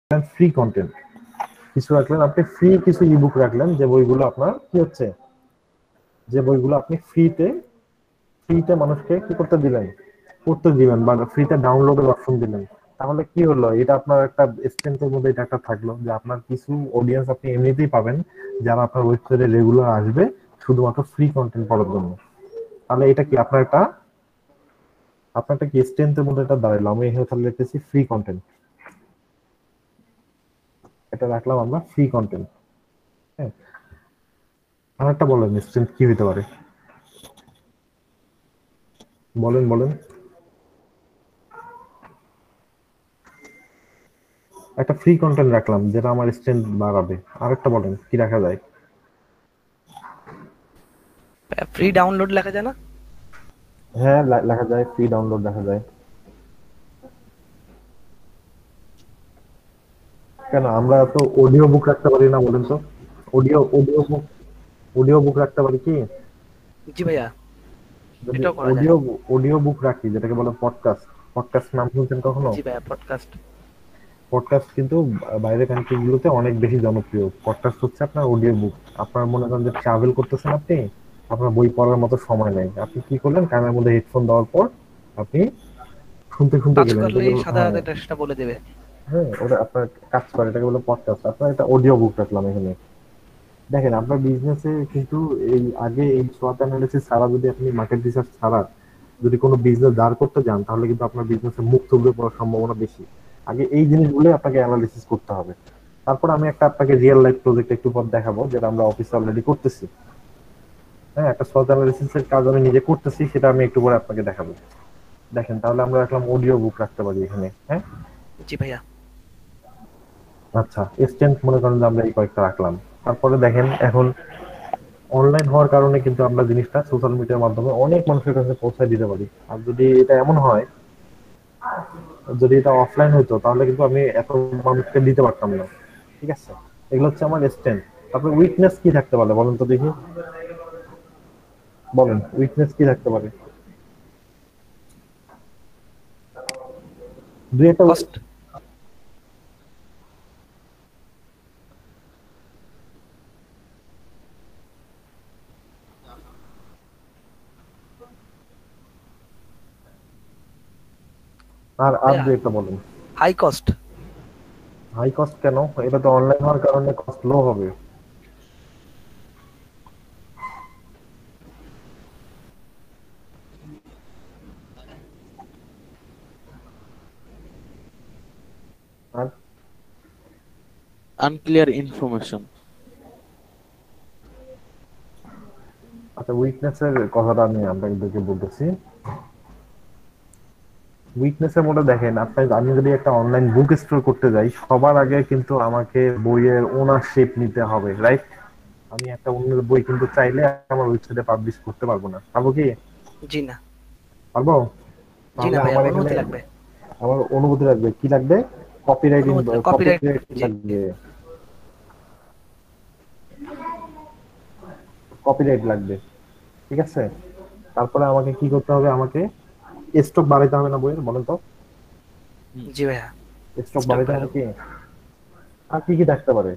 Free content কিছু রাখলেন, আপনি ফ্রি কিছু ইবুক রাখলেন যে বইগুলো আপনার কি হচ্ছে, যে বইগুলো আপনি ফ্রিতে ফ্রিতে মানুষকে কি করতে দিলেন, পড়তে দিবেন বা ফ্রিতে ডাউনলোডের অপশন দিলেন। তাহলে কি হলো, এটা আপনার একটা স্ট্রেংথের মধ্যে এটা একটা থাকলো যে আপনার কিছু অডিয়েন্স আপনি এমনিতেই পাবেন যারা আপনার ওয়েবসাইটে রেগুলার আসবে শুধুমাত্র ফ্রি কন্টেন্ট পড়ার জন্য। তাহলে এটা কি আপনার একটা কি স্ট্রেংথের মধ্যে এটা দাঁড়ালো। আমি এখানে তাহলে লিখতেছি ফ্রি কন্টেন্ট, এটা রাখলাম আমরা ফ্রি কন্টেন্ট। হ্যাঁ, আর একটা বলেন স্ট্রেংথ কি হতে পারে, বলেন বলেন। একটা ফ্রি কন্টেন্ট রাখলাম যেটা আমার স্ট্রেংথ বাড়াবে, আরেকটা বলেন কি রাখা যায়। ফ্রি ডাউনলোড লেখা যায় না? হ্যাঁ, লেখা যায়, ফ্রি ডাউনলোড দেখা যায়। কেন আমরা তো অডিও বুক রাখতে পারি না বলেন তো? অডিও বুক রাখতে পারি কি? জি ভাইয়া, যদি এটাও করা যায়। অডিও বুক রাখি যেটাকে বলে পডকাস্ট, পডকাস্ট নাম শুনছেন কখনো? জি ভাইয়া, পডকাস্ট। পডকাস্ট কিন্তু বাইরের কান্ট্রি গুলোতে অনেক বেশি জনপ্রিয়। পডকাস্ট হচ্ছে আপনার অডিও বুক। আপনার মনে করেন যে ট্রাভেল করতেছেন আপনি, আপনার বই পড়ার মতো সময় নেই, আপনি কি করলেন, কানের মধ্যে হেডফোন দেওয়ার পর আপনি শুনতে শুনতে টাচ গেলেন, করলেই এটাকে সাদা হ্যাঁ, সাদা একটা সেটা বলে দেবে। হ্যাঁ ওটা আপনার কাজ করে, এটাকে বলে পডকাস্ট। আপনার এটা অডিও বুক রাখলাম এখানে। দেখেন আপনার বিজনেসে কিন্তু এই আগে এই SWOT অ্যানালিসিস ছাড়া যদি আপনি মার্কেট রিসার্চ ছাড়া যদি কোনো বিজনেস দাঁড় করতে যান তাহলে কিন্তু আপনার বিজনেসে মুখ থুবড়ে পড়ার সম্ভাবনা বেশি। আগে এই জিনিসগুলোই আপনাকে অ্যানালিসিস করতে হবে। তারপর আমি একটা আপনাকে রিয়েল লাইফ প্রজেক্ট একটু পর দেখাবো যেটা আমরা অফিসে অলরেডি করতেছি। হ্যাঁ, একটা SWOT অ্যানালিসিস এর কাজ আমি নিজে করতেছি, সেটা আমি একটু পরে আপনাকে দেখাবো। দেখেন তাহলে আমরা রাখলাম অডিও বুক রাখতে পারি এখানে। হ্যাঁ, জি ভাইয়া। আচ্ছা, স্ট্রেংথ মনে করেন যে আমরা এই কয়েকটা রাখলাম। তারপরে দেখেন এখন অনলাইন হওয়ার কারণে কিন্তু আমরা জিনিসটা সোশ্যাল মিডিয়ার মাধ্যমে অনেক মানুষের কাছে পৌঁছায় দিতে পারি। আর যদি এটা এমন হয়, যদি এটা অফলাইন হতো তাহলে কিন্তু আমি এত মানুষকে দিতে পারতাম না। ঠিক আছে, এগুলো হচ্ছে আমার স্ট্রেংথ। তারপরে উইকনেস কি থাকতে পারে বলেন তো দেখি, বলেন উইকনেস কি থাকতে পারে, দুই একটা কস্ট। আর আর ভাইয়া, দুই একটা বলেন। High cost. হাই কস্ট কেন? এটা তো অনলাইন হওয়ার কারণে কস্ট লো হবে। আর unclear information. আচ্ছা, উইকনেসের কথাটা আমি আপনাদেরকে বলতেছি। উইকনেসের মধ্যে দেখেন, আমি যদি একটা অনলাইন বুক স্টোর করতে যাই সবার আগে কিন্তু আমাকে বইয়ের ওনারশিপ নিতে হবে, রাইট? আমি একটা অন্যের বই কিন্তু চাইলে আমার ওয়েবসাইটে পাবলিশ করতে পারবো না, পারবো কি? জি না। পারবো। জি তাহলে না ভাইয়া, আমার এখানে অনুমতি লাগবে। আমার অনুমতি লাগবে, কি লাগবে? কপিরাইট, অনুমতি লাগবে, কপিরাইট। কপিরাইট জি। লাগবে, কপিরাইট লাগবে। ঠিক আছে, তারপরে আমাকে কি করতে হবে, আমাকে স্টক বাড়াইতে হবে না বইয়ের, বলেন তো? Hmm. জি ভাইয়া। স্টক স্টক বাড়াইতে বাড়ায় হবে দেবো। কি? আর কি কি থাকতে পারে?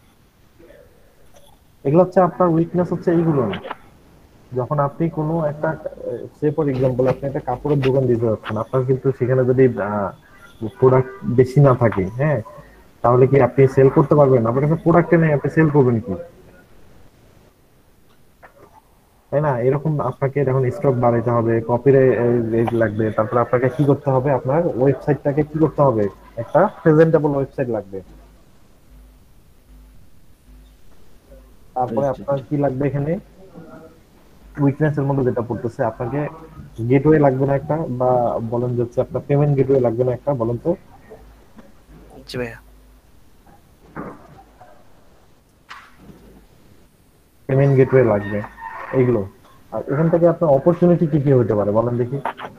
এগুলো হচ্ছে আপনার উইকনেস, হচ্ছে এইগুলো না। যখন আপনি কোনো একটা, সে ফর এক্সাম্পল আপনি একটা কাপড়ের দোকান দিতে যাচ্ছেন, আপনার কিন্তু সেখানে যদি প্রোডাক্ট বেশি না থাকে, হ্যাঁ, তাহলে কি আপনি সেল করতে পারবেন? আপনার কাছে প্রোডাক্টে নেই, আপনি সেল করবেন কি? তাই না? এরকম আপনাকে এখন স্টক বাড়াইতে হবে, কপিরাইট লাগবে, তারপর আপনাকে কি করতে হবে, আপনার ওয়েবসাইটটাকে কি করতে হবে, একটা প্রেজেন্টেবল ওয়েবসাইট লাগবে। তারপরে Right. আপনার কি লাগবে এখানে, উইকনেস এর মধ্যে যেটা পড়তেছে আপনাকে গেটওয়ে লাগবে না একটা, বা বলেন যে হচ্ছে আপনার পেমেন্ট গেটওয়ে লাগবে না একটা, বলেন তো? জি ভাইয়া। পেমেন্ট গেটওয়ে লাগবে, এইগুলো। আর এখান থেকে আপনার অপরচুনিটি কি কি হতে পারে বলেন দেখি,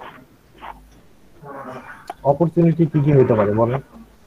অপরচুনিটি কি কি হতে পারে বলেন?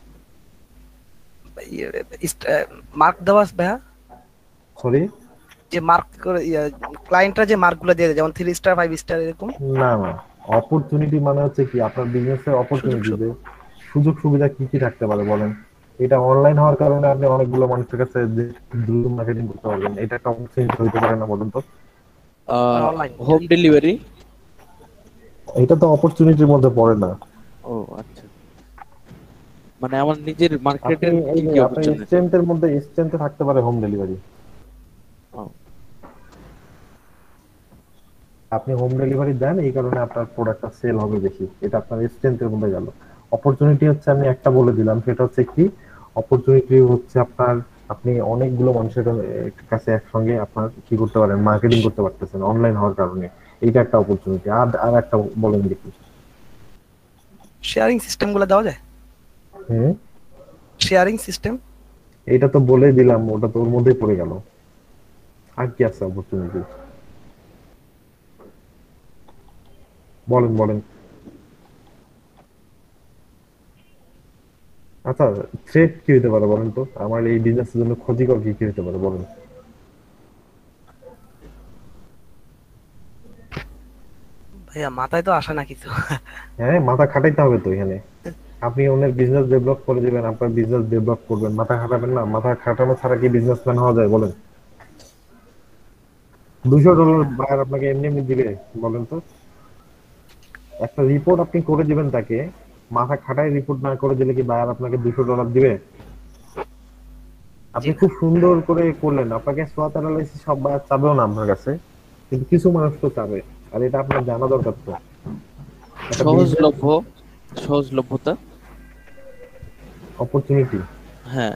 মার্ক দেওয়া আছে ভাইয়া। সরি, যে মার্ক করে ক্লায়েন্টরা যে মার্ক গুলো দিয়ে দেয়, যেমন 3 স্টার 5 স্টার এরকম। না না, অপরচুনিটি মানে হচ্ছে কি আপনার বিজনেসের সুযোগ অপরচুনিটি, সুবিধা। যে সুযোগ সুবিধা কি কি থাকতে পারে বলেন? এটা অনলাইন হওয়ার কারণে আপনি অনেকগুলো মানুষের কাছে যে দ্রুত মার্কেটিং করতে পারবেন, এটা একটা অপরচুনিটি হইতে পারে না বলুন তো? Online home delivery. এটা তো অপরচুনিটির মধ্যে পড়ে না। ও আচ্ছা, মানে আমার নিজের আপনি মার্কেটের এই কি যে কি আপনার অপরচুনিটি? স্ট্রেন্থের মধ্যে স্ট্রেন্থে থাকতে পারে হোম ডেলিভারি। ও আপনি হোম ডেলিভারি দেন, এই কারণে আপনার প্রোডাক্টটা সেল হবে বেশি, এটা আপনার স্ট্রেন্থের মধ্যে গেল। অপরচুনিটি হচ্ছে আমি একটা বলে দিলাম, সেটা হচ্ছে কি, অপরচুনিটি হচ্ছে আপনার, আপনি অনেকগুলো মানুষের কাছে একসঙ্গে আপনার কি করতে পারেন, মার্কেটিং করতে পারতেছেন অনলাইন হওয়ার কারণে। এইটা একটা অপরচুনিটি। আর আর একটা বলেন দেখি। শেয়ারিং সিস্টেম গুলো দেওয়া যায়, হুম, শেয়ারিং সিস্টেম। এটা তো বলে দিলাম, ওটা তো ওর মধ্যেই পড়ে গেল। আর কি আছে অপরচুনিটি, বলেন বলেন। আচ্ছা, থ্রেট কি হতে পারে বলেন তো? আমার এই বিজনেসের জন্য ক্ষতিকর কি কি হতে পারে বলেন? ভাইয়া মাথায় তো আসে না কিছু। হ্যাঁ, মাথা খাটাইতে হবে তো এখানে। আপনি অন্যের বিজনেস ডেভেলপ করে দিবেন, আপনার বিজনেস ডেভেলপ করবেন, মাথা খাটাবেন না? মাথা খাটানো ছাড়া কি বিজনেসম্যান হওয়া যায় বলেন? $200 বায়ার আপনাকে এমনি এমনি দিবে বলেন তো? একটা রিপোর্ট আপনি করে দিবেন তাকে, মাথা খাটায় রিপোর্ট না করে দিলে কি বায়ার আপনাকে $200 দিবে? জি আপনি না। খুব সুন্দর করে করলেন, আপনাকে SWOT অ্যানালাইসিস সব বায়ার চাবেও না আপনার কাছে, কিন্তু কিছু মানুষ তো চাবে। আর এটা আপনার জানা দরকার তো। একটা বিজনেস সহজলভ্য, সহজলভ্যতা। অপরচুনিটি, হ্যাঁ।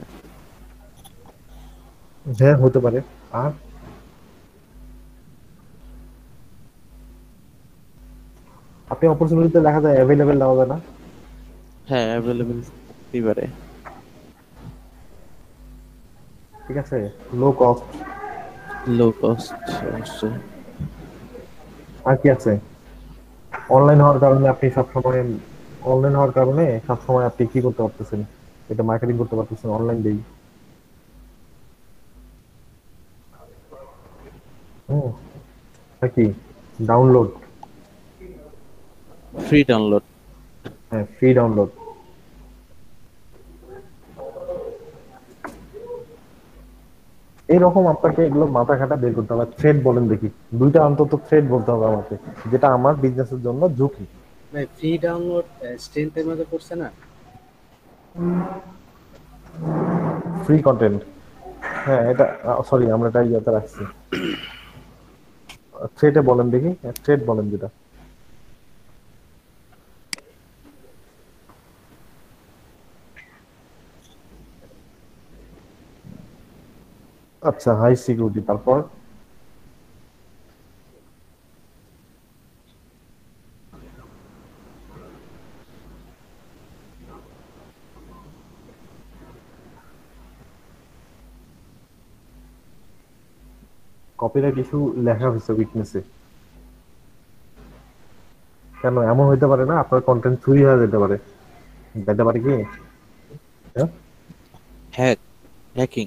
হ্যাঁ হতে পারে। আর আপনি অপরচুনিটিতে দেখা যায় অ্যাভেলেবেল দেওয়া যায় না। হ্যাঁ, অ্যাভেলেবেল দিবারে। ঠিক আছে, লো কস্ট। লো কস্ট, অবশ্যই। আর কি আছে? অনলাইন হওয়ার কারণে আপনি সবসময়, অনলাইন হওয়ার কারণে সবসময় আপনি কি করতে পারতেছেন, এটা মার্কেটিং করতে পারতেছেন অনলাইন দিয়ে। হুম, আর কি, ডাউনলোড, ফ্রি ডাউনলোড। হ্যাঁ ফ্রি ডাউনলোড। এইরকম আপনাকে এগুলো মাথা খাটা বের করতে হবে। থ্রেড বলেন দেখি, দুইটা অন্তত থ্রেড বলতে হবে আমাকে, যেটা আমার বিজনেসের জন্য ঝুঁকি। ভাই ফ্রি ডাউনলোড স্ট্রেংথের মধ্যে পড়ছে না? ফ্রি কন্টেন্ট, হ্যাঁ এটা, সরি আমরা এটা ইয়েতে রাখছি। থ্রেডে বলেন দেখি, থ্রেড বলেন যেটা। আচ্ছা, হাই সিকিউরিটি, তারপর? কপিরাইট ইস্যু লেখা হয়েছে উইকনেসে। কেন এমন হইতে পারে না আপনার কন্টেন্ট চুরি হয়ে যেতে পারে? যেতে পারে কি? হ্যাঁ, হ্যাক, হ্যাকিং।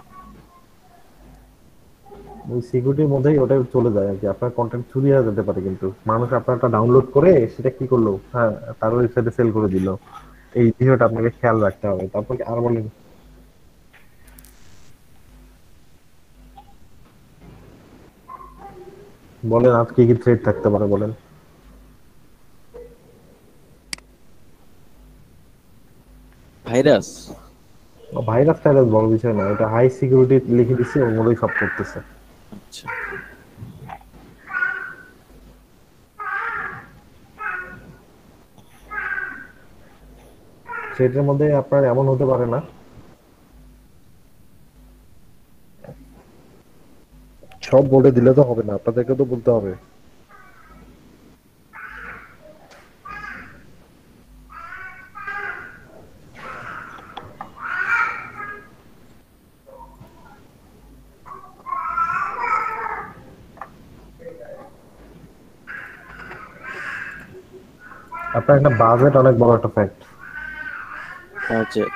ওই সিকিউরিটির মধ্যেই ওটা চলে যায় আর কি, আপনার কন্টেন্ট চুরি হয়ে যেতে পারে, কিন্তু মানুষ আপনারটা ডাউনলোড করে সেটা কি করলো, হ্যাঁ তার ওয়েবসাইটে সেল করে দিল। এই বিষয়টা আপনাকে খেয়াল রাখতে হবে। তারপর কি আর বলেন? বলেন আর কি কি থ্রেট থাকতে পারে বলেন? ভাইরাস। ভাইরাস টাইরাস বড় বিষয় না, এটা হাই সিকিউরিটি লিখে দিচ্ছে, ওর মধ্যেই সব করতেছে। আচ্ছা। থ্রেটের মধ্যে আপনার এমন হতে পারে না, সব বলে দিলে তো হবে না, আপনাদেরকে তো বলতে হবে। আপনার একটা বাজেট অনেক বড় একটা ফ্যাক্ট। বাজেট।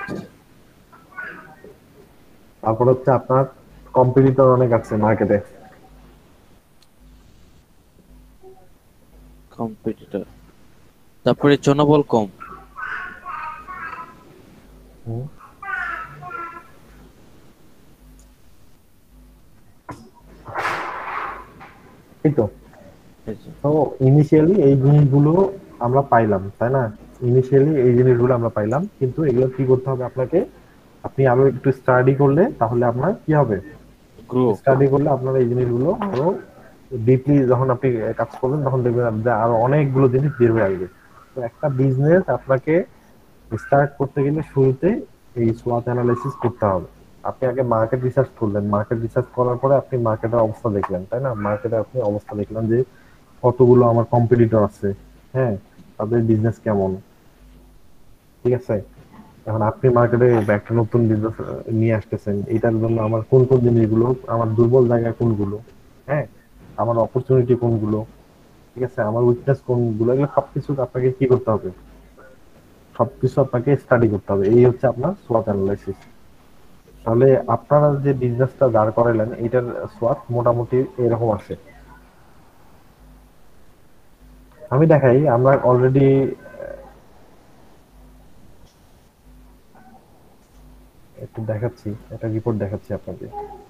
তারপর হচ্ছে আপনার কম্পিটিটর অনেক আছে মার্কেটে। কম্পিটিটর। তারপরে জনবল কম। এই তো। এই যে, তো ইনিশিয়ালি এই জিনিসগুলো আমরা পাইলাম, তাই না? ইনিশিয়ালি এই জিনিসগুলো আমরা পাইলাম, কিন্তু এগুলো কি করতে হবে আপনাকে? আপনি আরো একটু স্টাডি করলে তাহলে আপনার কি হবে? গ্রো। স্টাডি করলে আপনার এই জিনিসগুলো আরো ডিপলি যখন আপনি কাজ করবেন তখন দেখবেন যে আরো অনেকগুলো জিনিস বের হয়ে আসবে। তো একটা বিজনেস আপনাকে স্টার্ট করতে গেলে শুরুতে এই সোয়াট অ্যানালাইসিস করতে হবে। আপনি আগে মার্কেট রিসার্চ করলেন, মার্কেট রিসার্চ করার পরে আপনি মার্কেটের অবস্থা দেখলেন, তাই না? মার্কেটে আপনি অবস্থা দেখলেন যে কতগুলো আমার কম্পিটিটর আছে, হ্যাঁ, তাদের বিজনেস কেমন, ঠিক আছে? এখন আপনি মার্কেটে একটা নতুন বিজনেস নিয়ে আসতেছেন, এটার জন্য আমার কোন কোন জিনিসগুলো, আমার দুর্বল জায়গা কোনগুলো, হ্যাঁ, আমার অপরচুনিটি কোনগুলো, ঠিক আছে, আমার উইকনেস কোনগুলো, এগুলো সবকিছু আপনাকে কি করতে হবে? সবকিছু আপনাকে স্টাডি করতে হবে। এই হচ্ছে আপনার সোয়াট অ্যানালাইসিস। তাহলে আপনারা যে বিজনেসটা দাঁড় করাইলেন এটার সোয়াট মোটামুটি এরকম আছে। আমি দেখাই, আমরা অলরেডি একটু দেখাচ্ছি, একটা রিপোর্ট দেখাচ্ছি আপনাকে।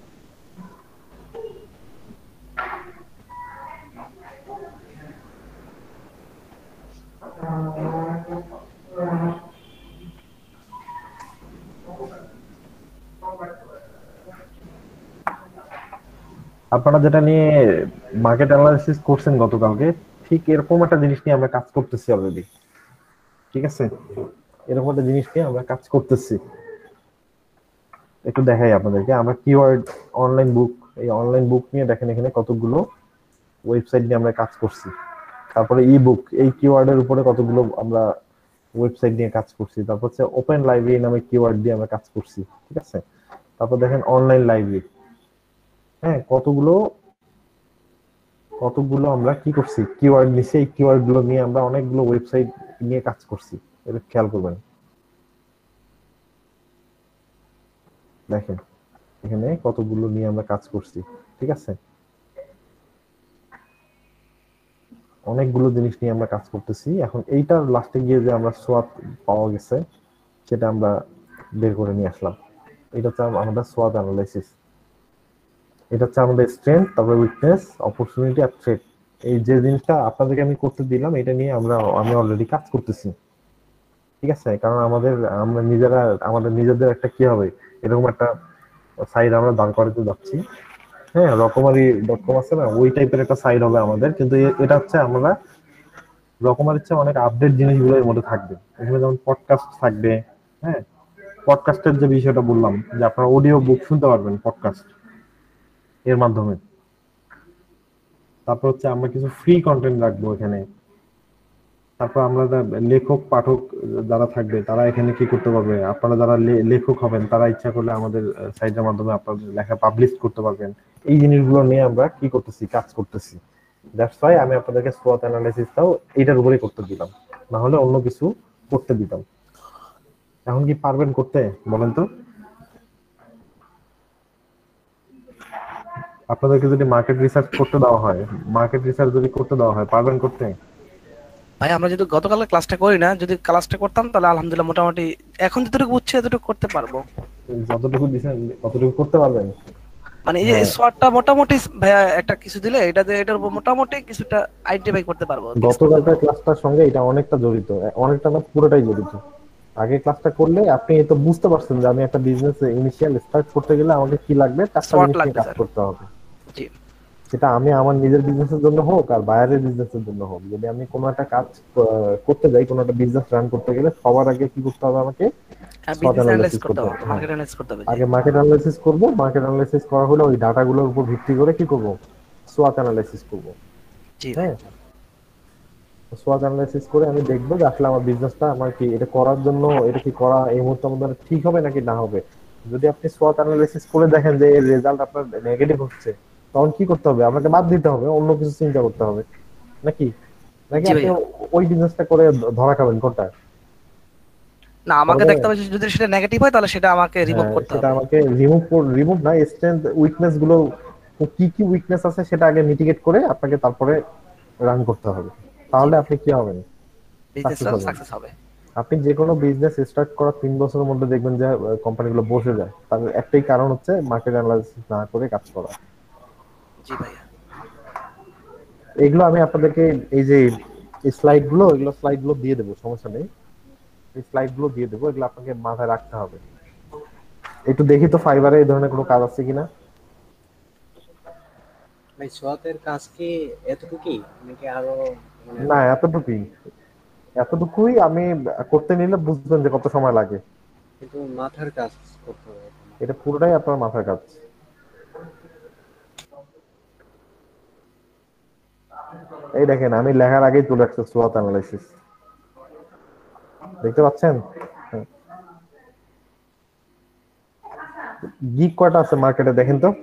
আপনারা যেটা নিয়ে মার্কেট অ্যানালাইসিস করছেন গতকালকে, ঠিক এরকম একটা জিনিস নিয়ে আমরা কাজ করতেছি অলরেডি, ঠিক আছে? এরকম একটা জিনিস নিয়ে আমরা কাজ করতেছি। একটু দেখাই আপনাদেরকে, আমরা কিওয়ার্ড অনলাইন বুক, এই অনলাইন বুক নিয়ে দেখেন এখানে কতগুলো ওয়েবসাইট নিয়ে আমরা কাজ করছি। তারপরে ই বুক, এই কিওয়ার্ডের উপরে কতগুলো আমরা ওয়েবসাইট নিয়ে কাজ করছি। তারপর হচ্ছে ওপেন লাইব্রেরি নামে কিওয়ার্ড দিয়ে আমরা কাজ করছি, ঠিক আছে? তারপর দেখেন অনলাইন লাইব্রেরি, হ্যাঁ, কতগুলো কতগুলো আমরা কি করছি, কিওয়ার্ড নিছি, এই কিওয়ার্ড গুলো নিয়ে আমরা অনেকগুলো ওয়েবসাইট নিয়ে কাজ করছি। এটা খেয়াল করবেন, দেখেন এখানে কতগুলো নিয়ে আমরা কাজ করছি, ঠিক আছে? অনেকগুলো জিনিস নিয়ে আমরা কাজ করতেছি। এখন এইটার লাস্টে গিয়ে যে আমরা সোয়াট পাওয়া গেছে সেটা আমরা বের করে নিয়ে আসলাম। এটা হচ্ছে আমাদের সোয়াট অ্যানালাইসিস। এটা হচ্ছে আমাদের স্ট্রেংথ, তারপরে উইকনেস, অপরচুনিটি আর থ্রেট। এই যে জিনিসটা আপনাদেরকে আমি করতে দিলাম, এটা নিয়ে আমি অলরেডি কাজ করতেছি, ঠিক আছে? কারণ আমরা নিজেরা আমাদের নিজেদের একটা কি হবে, এরকম একটা সাইট আমরা দাঁড় করাতে যাচ্ছি, হ্যাঁ, রকমারি.com আছে না, ওই টাইপের একটা সাইট হবে আমাদের। কিন্তু এটা হচ্ছে আমরা রকমারির চেয়ে অনেক আপডেট জিনিসগুলো এর মধ্যে থাকবে। এখানে যেমন পডকাস্ট থাকবে, হ্যাঁ, পডকাস্টের যে বিষয়টা বললাম যে আপনারা অডিও বুক শুনতে পারবেন পডকাস্ট এর মাধ্যমে। তারপর হচ্ছে আমরা কিছু ফ্রি কন্টেন্ট রাখবো এখানে। তারপর আমরা লেখক পাঠক যারা থাকবে তারা এখানে কি করতে পারবে, আপনারা যারা লেখক হবেন তারা ইচ্ছা করলে আমাদের সাইটের মাধ্যমে আপনাদের লেখা পাবলিশ করতে পারবেন। এই জিনিসগুলো নিয়ে আমরা কি করতেছি, কাজ করতেছি। দ্যাটস ওয়াই আমি আপনাদেরকে সোয়াট অ্যানালাইসিসটাও এইটার উপরেই করতে দিলাম, না হলে অন্য কিছু করতে দিতাম। এখন কি পারবেন করতে, বলেন তো? আপনাদেরকে যদি মার্কেট রিসার্চ করতে দেওয়া হয়, মার্কেট রিসার্চ যদি করতে দেওয়া হয়, পারবেন করতে? ভাই আমরা যদি গতকাল ক্লাসটা করি না, যদি ক্লাসটা করতাম তাহলে আলহামদুলিল্লাহ মোটামুটি এখন যতটুকু বুঝছি এতটুকু করতে পারবো। যতটুকু দিছেন ততটুকু করতে পারবেন? মানে এই যে হ্যাঁ, শর্টটা মোটামুটি ভাইয়া একটা কিছু দিলে এটাতে এটার উপর মোটামুটি কিছুটা আইডেন্টিফাই করতে পারবো, গেস করতে গতকালকার পারবো। ক্লাসটার সঙ্গে এটা অনেকটা জড়িত, অনেকটা না, পুরোটাই জড়িত। আগে ক্লাসটা করলে আপনি তো বুঝতে পারছেন যে আমি একটা বিজনেস ইনিশিয়াল স্টার্ট করতে গেলে আমাকে কি লাগবে, চারটা শর্ট জিনিস নিয়ে লাগবে কাজ স্যার। করতে হবে। জি সেটা আমি আমার নিজের বিজনেসের জন্য হোক আর বাইরের বিজনেসের জন্য হোক, যদি আমি কোনো একটা কাজ করতে যাই, কোনো একটা বিজনেস রান করতে গেলে সবার আগে কি করতে হবে, আমাকে হ্যাঁ, SWOT বিজনেস অ্যানালাইসিস অ্যানালাইসিস করতে করতে হবে, হবে। হ্যাঁ, মার্কেট অ্যানালাইসিস করতে হবে। জি আগে মার্কেট অ্যানালাইসিস করব, মার্কেট অ্যানালাইসিস করা হলে ওই ডাটাগুলোর উপর ভিত্তি করে কি করব, SWOT অ্যানালাইসিস করব। জি ভাই। হ্যাঁ, সোয়াট অ্যানালাইসিস করে আমি দেখবো যে আসলে আমার বিজনেসটা আমার কি এটা করার জন্য, এটা কি করা এই মুহূর্তে আমাদের ঠিক হবে নাকি না হবে। যদি আপনি সোয়াট অ্যানালাইসিস করে দেখেন যে এর রেজাল্ট আপনার নেগেটিভ হচ্ছে, তখন কি করতে হবে, আপনাকে বাদ দিতে হবে, অন্য কিছু চিন্তা করতে হবে, নাকি নাকি জি আপনি ভাইয়া। ওই বিজনেসটা করে ধরা খাবেন কোনটা? না, আমাকে তবে দেখতে হবে যে যদি সেটা নেগেটিভ হয় তাহলে সেটা আমাকে রিমুভ হ্যাঁ, করতে সেটা হবে। আমাকে রিমুভ না, স্ট্রেংথ উইকনেস গুলো, কি কি উইকনেস আছে সেটা আগে মিটিগেট করে আপনাকে তারপরে রান করতে হবে। জি তাহলে ভাই, আপনি কি হবেন, সাকসেস বিজনেসটা হবেন। সাকসেস হবে। আপনি যে কোনো বিজনেস স্টার্ট করার 3 বছরের মধ্যে দেখবেন যে কোম্পানিগুলো বসে যায়, তার একটাই কারণ হচ্ছে মার্কেট অ্যানালাইসিস না করে কাজ করা। জি ভাইয়া। এগুলো আমি আপনাদেরকে এই যে এই স্লাইড গুলো দিয়ে দেবো, সমস্যা নেই। এই স্লাইড গুলো দিয়ে দেবো, এগুলো আপনাকে মাথায় রাখতে হবে। একটু দেখি তো ফাইবারে এই ধরনের কোনো কাজ আছে কিনা। ভাই সোয়াতের কাজ কি এতটুকুই নাকি আরো মানে না, এতটুকুই আমি করতে নিলে বুঝবেন যে কত সময় লাগে। কিন্তু মাথার কাজ করতে হবে? এটা পুরোটাই আপনার মাথার কাজ। এই দেখেন আমি লেখার আগেই চলে আসছে সোয়াত অ্যানালাইসিস, দেখতে পাচ্ছেন? গিগ কয়টা আছে মার্কেটে দেখেন তো,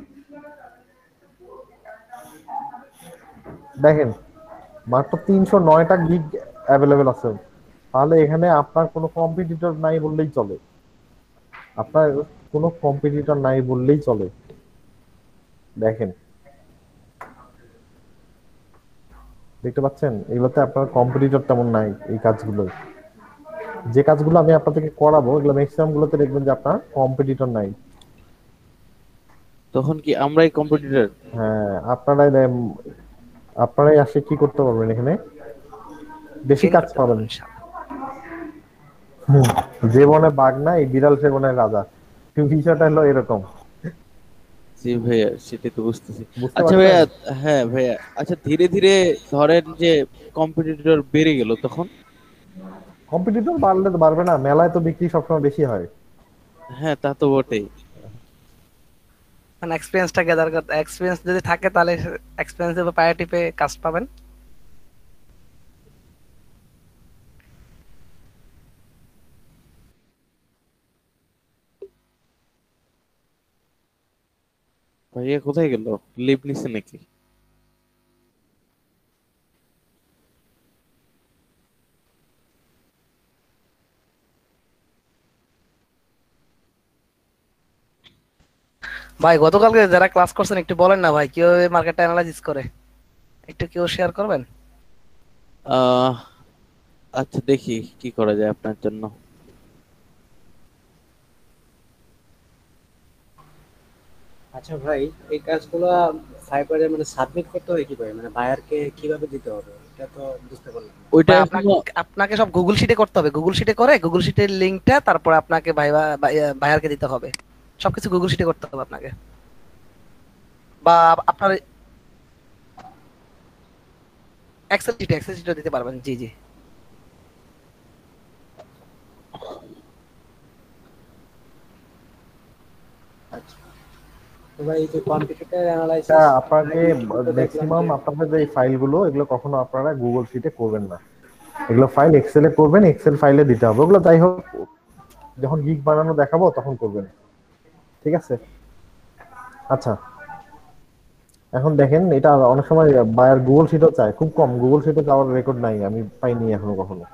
দেখেন মাত্র 309টা গিগ অ্যাভেলেবেল আছে। তাহলে এখানে আপনার কোনো কম্পিটিটর নাই বললেই চলে, আপনার কোনো কম্পিটিটর নাই বললেই চলে। দেখেন, দেখতে পাচ্ছেন এগুলোতে আপনার কম্পিটিটর তেমন নাই। এই কাজগুলো, যে কাজগুলো আমি আপনাদেরকে করাবো, এগুলো ম্যাক্সিমাম গুলোতে দেখবেন যে আপনার কম্পিটিটর নাই। তখন কি আমরাই কম্পিটিটর? হ্যাঁ, আপনারাই আসে কি করতে পারবেন এখানে, বেশি চেঞ্জ কাজ করতে পারবো পাবেন। ইনশাআল্লাহ। হুম, যে বনে বাঘ নাই, বিড়াল সে বনের রাজা। বিষয়টা হলো এরকম, জি ভাইয়া, সেটাই তো বুঝতেছি। বুঝতে আচ্ছা পারছেন? ভাইয়া, হ্যাঁ ভাইয়া, আচ্ছা ধীরে ধীরে ধরেন যে কম্পিটিটর বেড়ে গেল তখন? কম্পিটিটর বাড়লে তো বাড়বে না, মেলায় তো বিক্রি সবসময় বেশি হয়। হ্যাঁ, তা তো বটেই। মানে এক্সপিরিয়েন্সটা গ্যাদার করতে, এক্সপিরিয়েন্স যদি থাকে তাহলে এক্সপিরিয়েন্স এর প্রায়োরিটি পেয়ে কাজ পাবেন। ভাইয়া কোথায় গেল? লিভ নিছে নাকি? ভাই গতকালকে যারা ক্লাস করছেন একটু বলেন না ভাই, কিভাবে মার্কেটটা অ্যানালাইসিস করে, একটু কেউ শেয়ার করবেন? আহ আচ্ছা, দেখি কি করা যায় আপনার জন্য। আচ্ছা ভাই, এই কাজগুলো ফাইবারে মানে সাবমিট করতে হয় কিভাবে, মানে বায়ারকে কিভাবে দিতে হবে এটা তো বুঝতে পারলাম না। ওইটা ভাই আপনাকে এখনো। আপনাকে সব গুগল শিটে করতে হবে, গুগল শিটে করে গুগল শিটের লিঙ্কটা তারপর আপনাকে ভাইয়ারকে দিতে হবে। সবকিছু গুগল শিটে করতে হবে আপনাকে, বা আপনার এক্সেল শিটে দিতে পারবেন। জি জি। আচ্ছা, তো ভাই এই যে কম্পিউটার এটা অ্যানালাইসিস আপনাকে তো দেখলাম ম্যাক্সিমাম যে আপনাদের যে ফাইলগুলো, এগুলো কখনো আপনারা গুগল শিটে করবেন না। এগুলো ফাইল এক্সেলে করবেন, এক্সেল ফাইলে দিতে হবে। ওগুলো যাই হোক, যখন গিগ বানানো দেখাবো তখন করবেন, ঠিক আছে? আচ্ছা, এখন দেখেন এটা অনেক সময় বায়ার গুগল শিটও চায়, খুব কম, গুগল শিটে যাওয়ার রেকর্ড নাই, আমি পাইনি এখনো কখনো।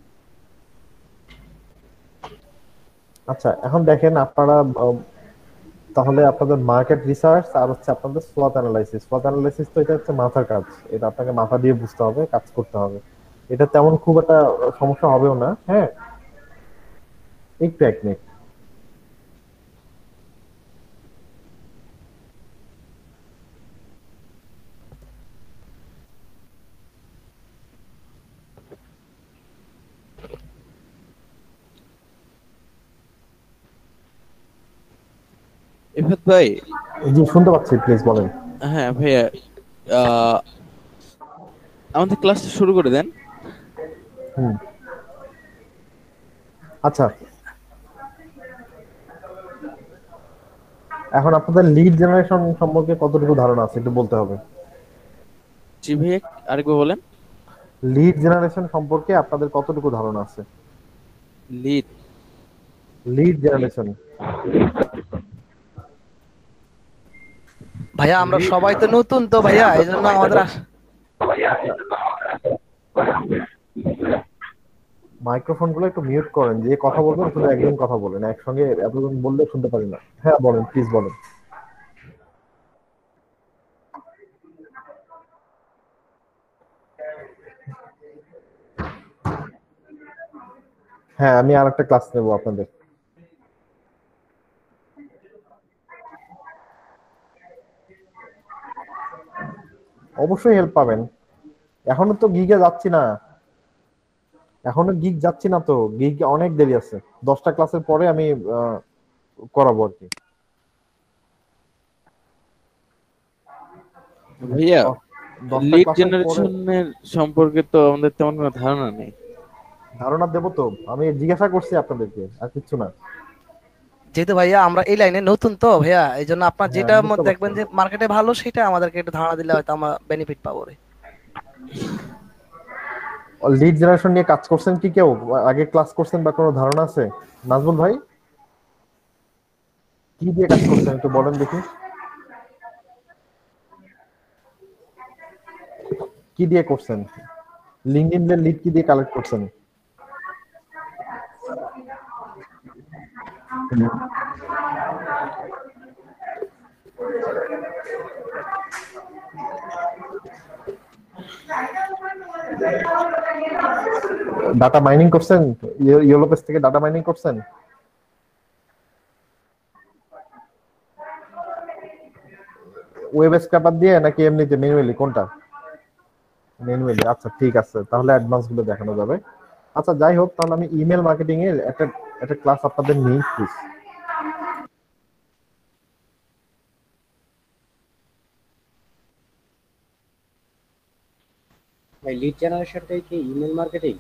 আচ্ছা, এখন দেখেন আপনারা তাহলে আপনাদের মার্কেট রিসার্চ আর হচ্ছে আপনাদের সোয়াট অ্যানালাইসিস। সোয়াট অ্যানালাইসিস তো এটা হচ্ছে মাথার কাজ, এটা আপনাকে মাথা দিয়ে বুঝতে হবে, কাজ করতে হবে। এটা তেমন খুব একটা সমস্যা হবেও না, হ্যাঁ, একটু এক মিনিট। ইফাত ভাই। জি, শুনতে পাচ্ছি, প্লিজ বলেন। হ্যাঁ ভাইয়া, আহ আমাদের ক্লাসটা শুরু করে দেন। হুম, আচ্ছা, এখন আপনাদের লিড জেনারেশন সম্পর্কে কতটুকু ধারণা আছে একটু বলতে হবে। জি ভাইয়া, আরেকবার বলেন। লিড জেনারেশন সম্পর্কে আপনাদের কতটুকু ধারণা আছে? লিড? Lead generation. ভাইয়া আমরা সবাই তো নতুন, তো ভাইয়া এই জন্য আমাদের মাইক্রোফোন গুলো একটু মিউট করেন, যে কথা বলবেন শুধু একজন কথা বলেন, একসঙ্গে এতজন বললে শুনতে পারি না। হ্যাঁ বলেন, প্লিজ বলেন। হ্যাঁ, আমি আর একটা ক্লাস নেবো আপনাদের। অবশ্যই হেল্প পাবেন। এখনো তো গিগে যাচ্ছি না, এখনো গিগ যাচ্ছি না তো, গিগ অনেক দেরি আছে। 10টা ক্লাসের পরে আমি আহ, করাবো আর কি। ভাইয়া 10টা লিড ক্লাসের পরে জেনারেশনের সম্পর্কে তো আমাদের তেমন কোনো ধারণা নেই। ধারণা দেবো তো, আমি জিজ্ঞাসা করছি আপনাদেরকে, আর কিছু না। যেহেতু ভাইয়া আমরা এই লাইনে নতুন তো ভাইয়া, এই জন্য আপনার হ্যাঁ যেটা বুঝতে পারছি। দেখবেন যে মার্কেটে ভালো সেটা আমাদেরকে একটু ধারণা দিলে হয়তো আমরা বেনিফিট পাবো রে। লিড জেনারেশন নিয়ে কাজ করছেন কি কেউ, আগে ক্লাস করছেন বা কোনো ধারণা আছে? নাজমুল ভাই, কি দিয়ে কাজ করছেন একটু বলেন দেখি, কি দিয়ে করছেন? লিঙ্কডইন এর লিড কি দিয়ে কালেক্ট করছেন? ডাটা মাইনিং করছেন? ইয়েলোপেস থেকে ডাটা মাইনিং করছেন? ওয়েব স্ক্র্যাপার দিয়ে নাকি এমনিতে ম্যানুয়ালি, কোনটা? ম্যানুয়ালি, আচ্ছা ঠিক আছে, তাহলে অ্যাডভান্স গুলো দেখানো যাবে। আচ্ছা যাই হোক, তাহলে আমি ইমেল মার্কেটিং এর একটা একটা ক্লাস আপনাদের নিই প্লিজ। ভাই লিড জেনারেশনটাই কি ইমেল মার্কেটিং?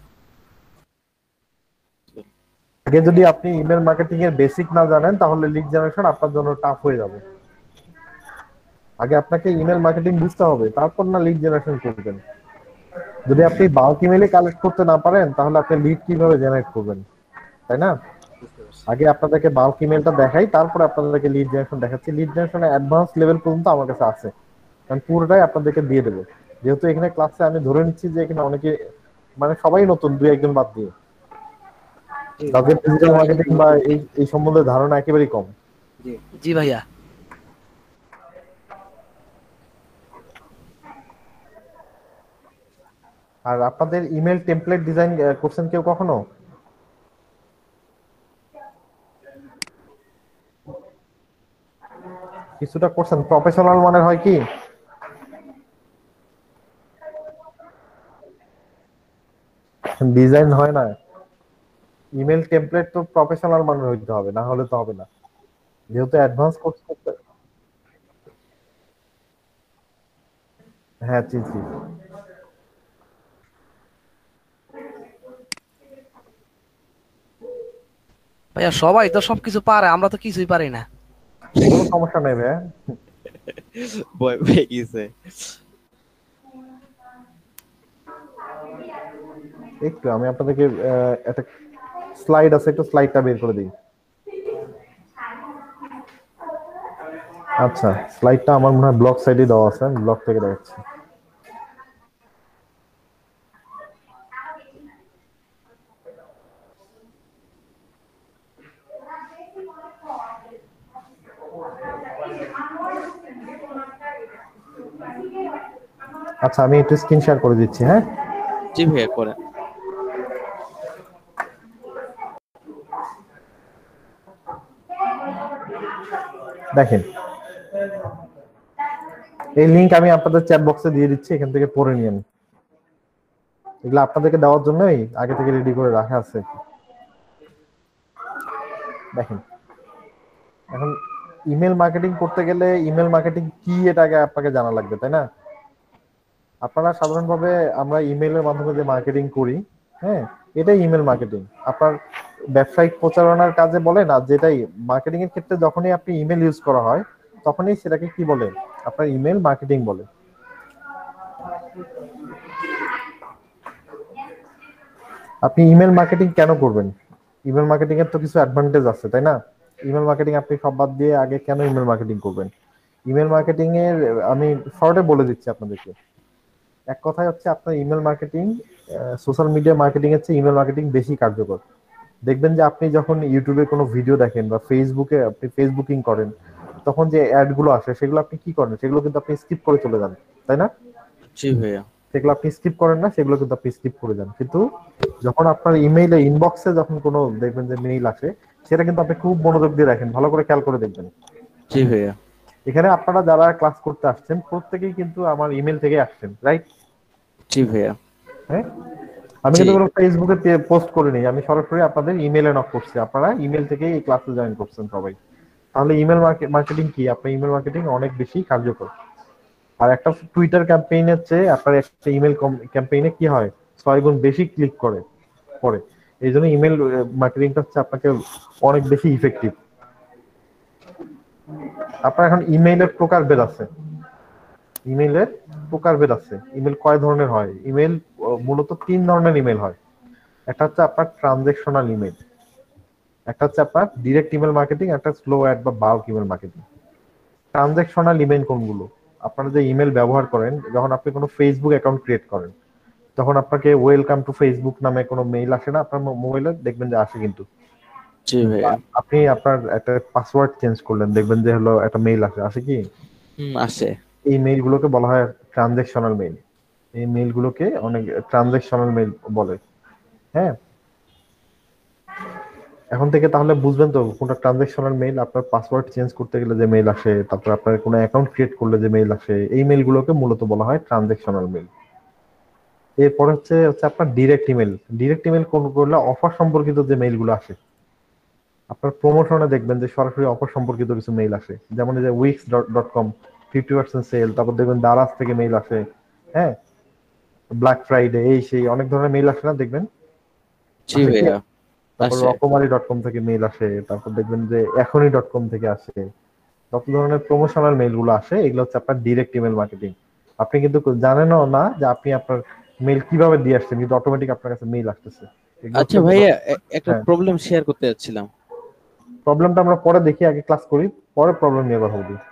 আগে যদি আপনি ইমেল মার্কেটিং এর বেসিক না জানেন তাহলে লিড জেনারেশন আপনার জন্য টাফ হয়ে যাবে। আগে আপনাকে ইমেল মার্কেটিং বুঝতে হবে, তারপর না লিড জেনারেশন করবেন। যদি আপনি বাল্ক ইমেলে কালেক্ট করতে না পারেন তাহলে আপনি লিড কিভাবে জেনারেট করবেন, তাই না? বুঝতে পারছি। আগে আপনাদেরকে বাল্ক ইমেলটা দেখাই, তারপর আপনাদেরকে লিড জেনারেশন দেখাচ্ছি। লিড জেনারেশনের অ্যাডভান্স লেভেল পর্যন্ত আমার কাছে আছে, আমি পুরোটাই আপনাদেরকে দিয়ে দেবো। যেহেতু এখানে ক্লাসে আমি ধরে নিচ্ছি যে এখানে অনেকে, মানে সবাই নতুন, দুই একজন বাদ দিয়ে, জি তাদের জি ডিজিটাল ভাই। মার্কেটিং বা এই সম্বন্ধে ধারণা একেবারেই কম। জি। জি ভাইয়া। আর আপনাদের ইমেল টেমপ্লেট ডিজাইন করছেন কেউ কখনো? কিছুটা করছেন, প্রফেশনাল মানে হয় কি, ডিজাইন হয় না। ইমেল টেমপ্লেট তো প্রফেশনাল মানের হইতে হবে, না হলে তো হবে না, যেহেতু অ্যাডভান্স কোর্স করতে। হ্যাঁ জি জি। ভাইয়া সবাই তো সবকিছু পারে, আমরা তো কিছুই পারি না। কোনো সমস্যা নেই ভাইয়া। ভয় পেয়ে গেছে। একটু আমি আপনাদেরকে একটা স্লাইড আছে, একটু স্লাইডটা বের করে দিই। আচ্ছা, স্লাইডটা আমার মনে হয় ব্লগ সাইডে দেওয়া আছে, আমি ব্লগ থেকে দেখাচ্ছি। আচ্ছা আমি একটু স্ক্রিন শেয়ার করে দিচ্ছি, হ্যাঁ। জি ভাইয়া করেন। দেখেন, এই লিংক আমি আপনাদের চ্যাট বক্সে দিয়ে দিচ্ছি, এখান থেকে পড়ে নিন। এগুলো আপনাদেরকে দেওয়ার জন্যই আগে থেকে রেডি করে রাখা আছে। দেখেন, এখন ইমেল মার্কেটিং করতে গেলে ইমেল মার্কেটিং কি এটা আগে আপনাকে জানা লাগবে, তাই না? আপনারা সাধারণভাবে আমরা ইমেলের মাধ্যমে যে মার্কেটিং করি, হ্যাঁ, এটাই ইমেল মার্কেটিং। আপনার ব্যবসায়িক প্রচারণার কাজে বলেন, আর যেটাই মার্কেটিং এর ক্ষেত্রে যখনই আপনি ইমেল ইউজ করা হয় তখনই সেটাকে কি বলে, আপনার ইমেল মার্কেটিং বলে। আপনি ইমেল মার্কেটিং কেন করবেন? ইমেল মার্কেটিং এর তো কিছু অ্যাডভান্টেজ আছে, তাই না? ইমেল মার্কেটিং আপনি সব বাদ দিয়ে আগে কেন ইমেল মার্কেটিং করবেন? ইমেল মার্কেটিং এর আমি শর্টে বলে দিচ্ছি আপনাদেরকে। এক কথায় হচ্ছে আপনার email marketing social media marketing এর চেয়ে ইমেল মার্কেটিং বেশি কার্যকর। দেখবেন যে আপনি যখন ইউটিউবে কোনো ভিডিও দেখেন বা ফেসবুকে আপনি ফেসবুকিং করেন, তখন যে অ্যাড গুলো আসে সেগুলো আপনি কি করেন, সেগুলো কিন্তু আপনি স্কিপ করে চলে যান, তাই না? জি ভাইয়া। সেগুলো আপনি স্কিপ করেন না, সেগুলো কিন্তু আপনি স্কিপ করে যান। কিন্তু যখন আপনার ইমেইলে ইনবক্সে যখন কোনো দেখবেন যে মেইল আসে, সেটা কিন্তু আপনি খুব মনোযোগ দিয়ে রাখেন, ভালো করে খেয়াল করে দেখবেন। জি ভাইয়া। এখানে আপনারা যারা ক্লাস করতে আসছেন প্রত্যেকেই কিন্তু আমার ইমেল থেকে আসছেন, রাইট? জি ভাইয়া। হ্যাঁ, আমি জি। কিন্তু কোনো ফেসবুকে পোস্ট করিনি, আমি সরাসরি আপনাদের ইমেলে নক করছি, আপনারা ইমেল থেকে এই ক্লাসে জয়েন করছেন সবাই। তাহলে ইমেল মার্কেটিং কি, আপনার ইমেল মার্কেটিং অনেক বেশি কার্যকর। আর একটা টুইটার ক্যাম্পেইনের চেয়ে আপনার একটা ইমেল ক্যাম্পেইনে কি হয়, 6 গুণ বেশি ক্লিক করে। এই জন্য ইমেল মার্কেটিংটা হচ্ছে আপনাকে অনেক বেশি ইফেক্টিভ। আপনার এখন ইমেইলের প্রকারভেদ আছে, ইমেইলের প্রকারভেদ আছে। ইমেল কয় ধরনের হয়? ইমেল মূলত 3 ধরনের ইমেল হয়। একটা হচ্ছে আপনার ট্রানজেকশনাল ইমেল, একটা হচ্ছে আপনার ডিরেক্ট ইমেল মার্কেটিং, একটা স্লো অ্যাড বা bulk email marketing. Transactional email কোনগুলো? আপনারা যে ইমেল ব্যবহার করেন, যখন আপনি কোনো ফেসবুক অ্যাকাউন্ট ক্রিয়েট করেন, তখন আপনাকে ওয়েলকাম টু ফেসবুক নামে কোনো মেইল আসে না আপনার মোবাইলে? দেখবেন যে আসে কিন্তু। জি ভাইয়া। আপনি আপনার একটা পাসওয়ার্ড চেঞ্জ করলেন, দেখবেন যে হলো একটা মেইল আসে কি? আসে। এই মেইলগুলোকে বলা হয় ট্রানজেকশনাল মেইল। এই মেইলগুলোকে অনেক ট্রানজেকশনাল মেইল বলে। হ্যাঁ, এখন থেকে তাহলে বুঝবেন তো কোনটা ট্রানজেকশনাল মেইল। আপনার পাসওয়ার্ড চেঞ্জ করতে গেলে যে মেইল আসে, তারপর আপনার কোনো অ্যাকাউন্ট ক্রিয়েট করলে যে মেইল আসে, এই মেইলগুলোকে মূলত বলা হয় ট্রানজেকশনাল মেইল। এরপর হচ্ছে হচ্ছে আপনার ডিরেক্ট ইমেল। ডিরেক্ট ইমেল কোন করলে অফার সম্পর্কিত যে মেইলগুলো আসে, আপনার প্রমোশনে দেখবেন যে সরাসরি অফার সম্পর্কিত কিছু মেইল আসে, যেমন এই যে wix.com 50% সেল, তারপর দেখবেন দারাজ থেকে মেইল আসে। হ্যাঁ, ব্ল্যাক ফ্রাইডে, এই সেই অনেক ধরনের মেইল আসে না দেখবেন? জি আসে কি? ভাইয়া। তারপর আসে। রকমারি.com থেকে মেইল আসে, তারপর দেখবেন যে এখনই.com থেকে আসে। যত ধরনের প্রমোশনাল মেইল গুলো আসে, এগুলো হচ্ছে আপনার ডিরেক্ট ইমেল মার্কেটিং। আপনি কিন্তু জানেনও না যে আপনি আপনার মেইল কিভাবে দিয়ে আসছেন, কিন্তু অটোমেটিক আপনার কাছে মেইল আসতেছে। এগুলো আচ্ছা হচ্ছে ভাইয়া, একটা হ্যাঁ, প্রবলেম শেয়ার করতে যাচ্ছিলাম। প্রবলেমটা আমরা পরে দেখি, আগে ক্লাস করি, পরে প্রবলেম নিয়ে কথা বলি।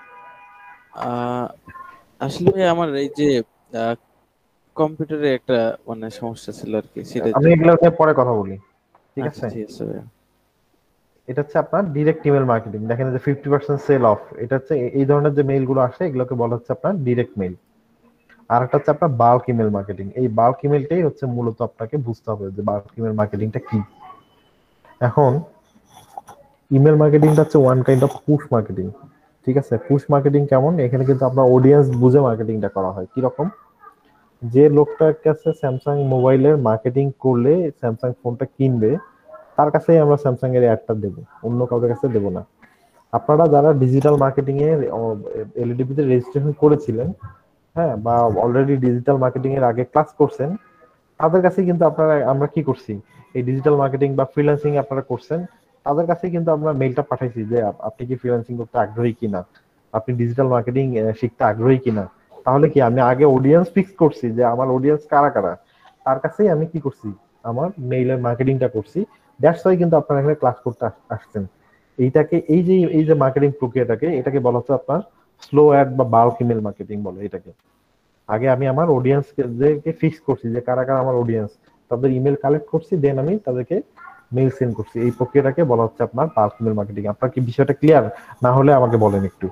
আহ আসলে ভাই আমার এই যে কম্পিউটারে একটা মানে সমস্যা ছিল আর কি, সেটার আমি জন্য। এগুলো নিয়ে পরে কথা বলি, ঠিক আচ্ছা আছে? ঠিক আছে ভাইয়া। এটা হচ্ছে আপনার ডিরেক্ট ইমেল মার্কেটিং। দেখেন যে 50% সেল অফ, এটা হচ্ছে এই ধরনের যে মেইল গুলো আসে, এগুলোকে বলা হচ্ছে আপনার ডিরেক্ট মেইল। আর একটা হচ্ছে আপনার বাল্ক ইমেল মার্কেটিং। এই বাল্ক ইমেলটাই হচ্ছে মূলত আপনাকে বুঝতে হবে যে বাল্ক ইমেল মার্কেটিংটা কি। এখন ইমেল মার্কেটিংটা হচ্ছে one kind of push marketing, ঠিক আছে? পুশ মার্কেটিং কেমন? এখানে কিন্তু আপনার অডিয়েন্স বুঝে মার্কেটিংটা করা হয়। কি রকম? যে লোকটার কাছে স্যামসাং মোবাইলের মার্কেটিং করলে স্যামসাং ফোনটা কিনবে, তার কাছেই আমরা স্যামসাং এর অ্যাডটা দেবো, অন্য কারোর কাছে দেবো না। আপনারা যারা ডিজিটাল মার্কেটিং এর এলইডিপি তে রেজিস্ট্রেশন করেছিলেন, হ্যাঁ, বা অলরেডি ডিজিটাল মার্কেটিং এর আগে ক্লাস করছেন, তাদের কাছে কিন্তু আপনারা আমরা কি করছি, এই ডিজিটাল মার্কেটিং বা ফ্রিল্যান্সিং আপনারা করছেন, তাদের কাছে কিন্তু আমরা মেইলটা পাঠাইছি যে আপনি কি ফ্রিল্যান্সিং করতে আগ্রহী কিনা, আপনি ডিজিটাল মার্কেটিং শিখতে আগ্রহী কিনা। তাহলে কি, আমি আগে অডিয়েন্স ফিক্স করছি যে আমার অডিয়েন্স কারা কারা, তার কাছেই আমি কি করছি, আমার মেইলের মার্কেটিংটা করছি। দ্যাটস ওয়াই কিন্তু আপনারা এখানে ক্লাস করতে আসছেন। এইটাকে এই যে মার্কেটিং প্রক্রিয়াটাকে, এটাকে বলা হচ্ছে আপনার স্লো অ্যাড বা বাল্ক ইমেল মার্কেটিং বলে এটাকে। আগে আমি আমার অডিয়েন্সকে ফিক্স করছি যে কারা কারা আমার অডিয়েন্স, তাদের ইমেল কালেক্ট করছি, দেন আমি তাদেরকে মেইল সেন্ড করছি। এই প্রক্রিয়াটাকে বলা হচ্ছে আপনার বাল্ক ইমেল মার্কেটিং। আপনার কি বিষয়টা ক্লিয়ার? না হলে আমাকে বলেন একটু।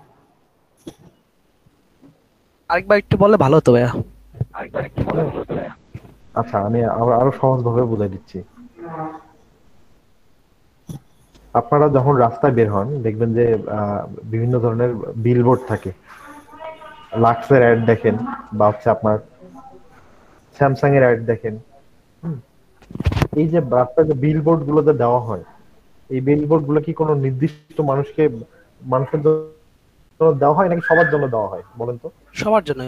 আরেকবার একটু বললে ভালো হতো ভাইয়া। আচ্ছা, আমি আরো সহজ ভাবে বুঝাই দিচ্ছি। আপনারা যখন রাস্তায় বের হন, দেখবেন যে বিভিন্ন ধরনের বিলবোর্ড থাকে। লাক্সের অ্যাড দেখেন, বা হচ্ছে আপনার স্যামসাং এর অ্যাড দেখেন। হুম, এই যে রাস্তায় যে বিলবোর্ড গুলো যে দেওয়া হয়, এই বিলবোর্ড গুলো কি কোনো নির্দিষ্ট মানুষের জন্য দেওয়া হয়, নাকি সবার জন্য দেওয়া হয় বলেন তো? সবার জন্য।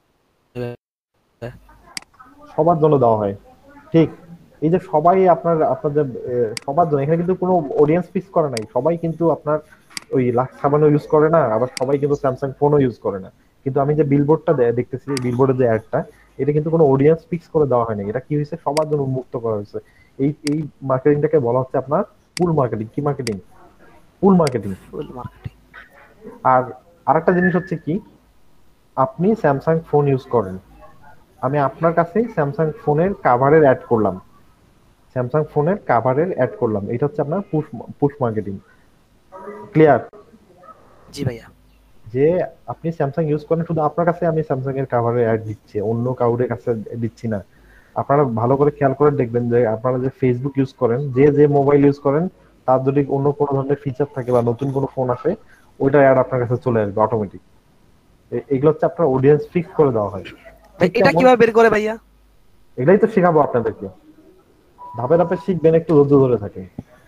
সবার জন্য দেওয়া হয়, ঠিক। এই যে সবাই আপনাদের সবার জন্য, এখানে কিন্তু কোনো অডিয়েন্স ফিক্স করে নাই। সবাই কিন্তু আপনার ওই লাক্স সাবানও ইউজ করে না, আবার সবাই কিন্তু স্যামসাং ফোনও ইউজ করে না। কিন্তু আমি যে বিলবোর্ডটা দেখতেছি, বিলবোর্ডের যে অ্যাডটা, এটা কিন্তু কোনো অডিয়েন্স ফিক্স করে দেওয়া হয়নি। এটা কি হয়েছে, সবার জন্য উন্মুক্ত করা হয়েছে। এই মার্কেটিংটাকে বলা হচ্ছে আপনার পুল মার্কেটিং। কি marketing? Pull marketing. Full marketing. আর আরেকটা জিনিস হচ্ছে কি, আপনি স্যামসাং ফোন ইউজ করেন, আমি আপনার কাছে স্যামসাং ফোনের কাভারের অ্যাড করলাম, স্যামসাং ফোনের কাভারের অ্যাড করলাম। এটা হচ্ছে আপনার পুশ পুশ মার্কেটিং। ক্লিয়ার? জি ভাইয়া। যে আপনি স্যামসাং ইউজ করেন, শুধু আপনার কাছে আমি স্যামসাং এর কাভারের অ্যাড দিচ্ছি, অন্য কাউরের কাছে দিচ্ছি না। আপনারা ভালো করে খেয়াল করে দেখবেন যে আপনারা যে ফেসবুক ইউজ করেন, যে যে মোবাইল ইউজ করেন, তার যদি অন্য কোনো ধরনের ফিচার থাকে বা নতুন কোনো ফোন আসে, ওইটার অ্যাড আপনার কাছে চলে আসবে অটোমেটিক। এগুলো হচ্ছে আপনার অডিয়েন্স ফিক্স করে দেওয়া হয়। ভাই ঠিক এটা তেমন কিভাবে বের করে ভাইয়া? এটাই তো শেখাবো আপনাদেরকে, ধাপে ধাপে শিখবেন, একটু ধৈর্য ধরে থাকেন।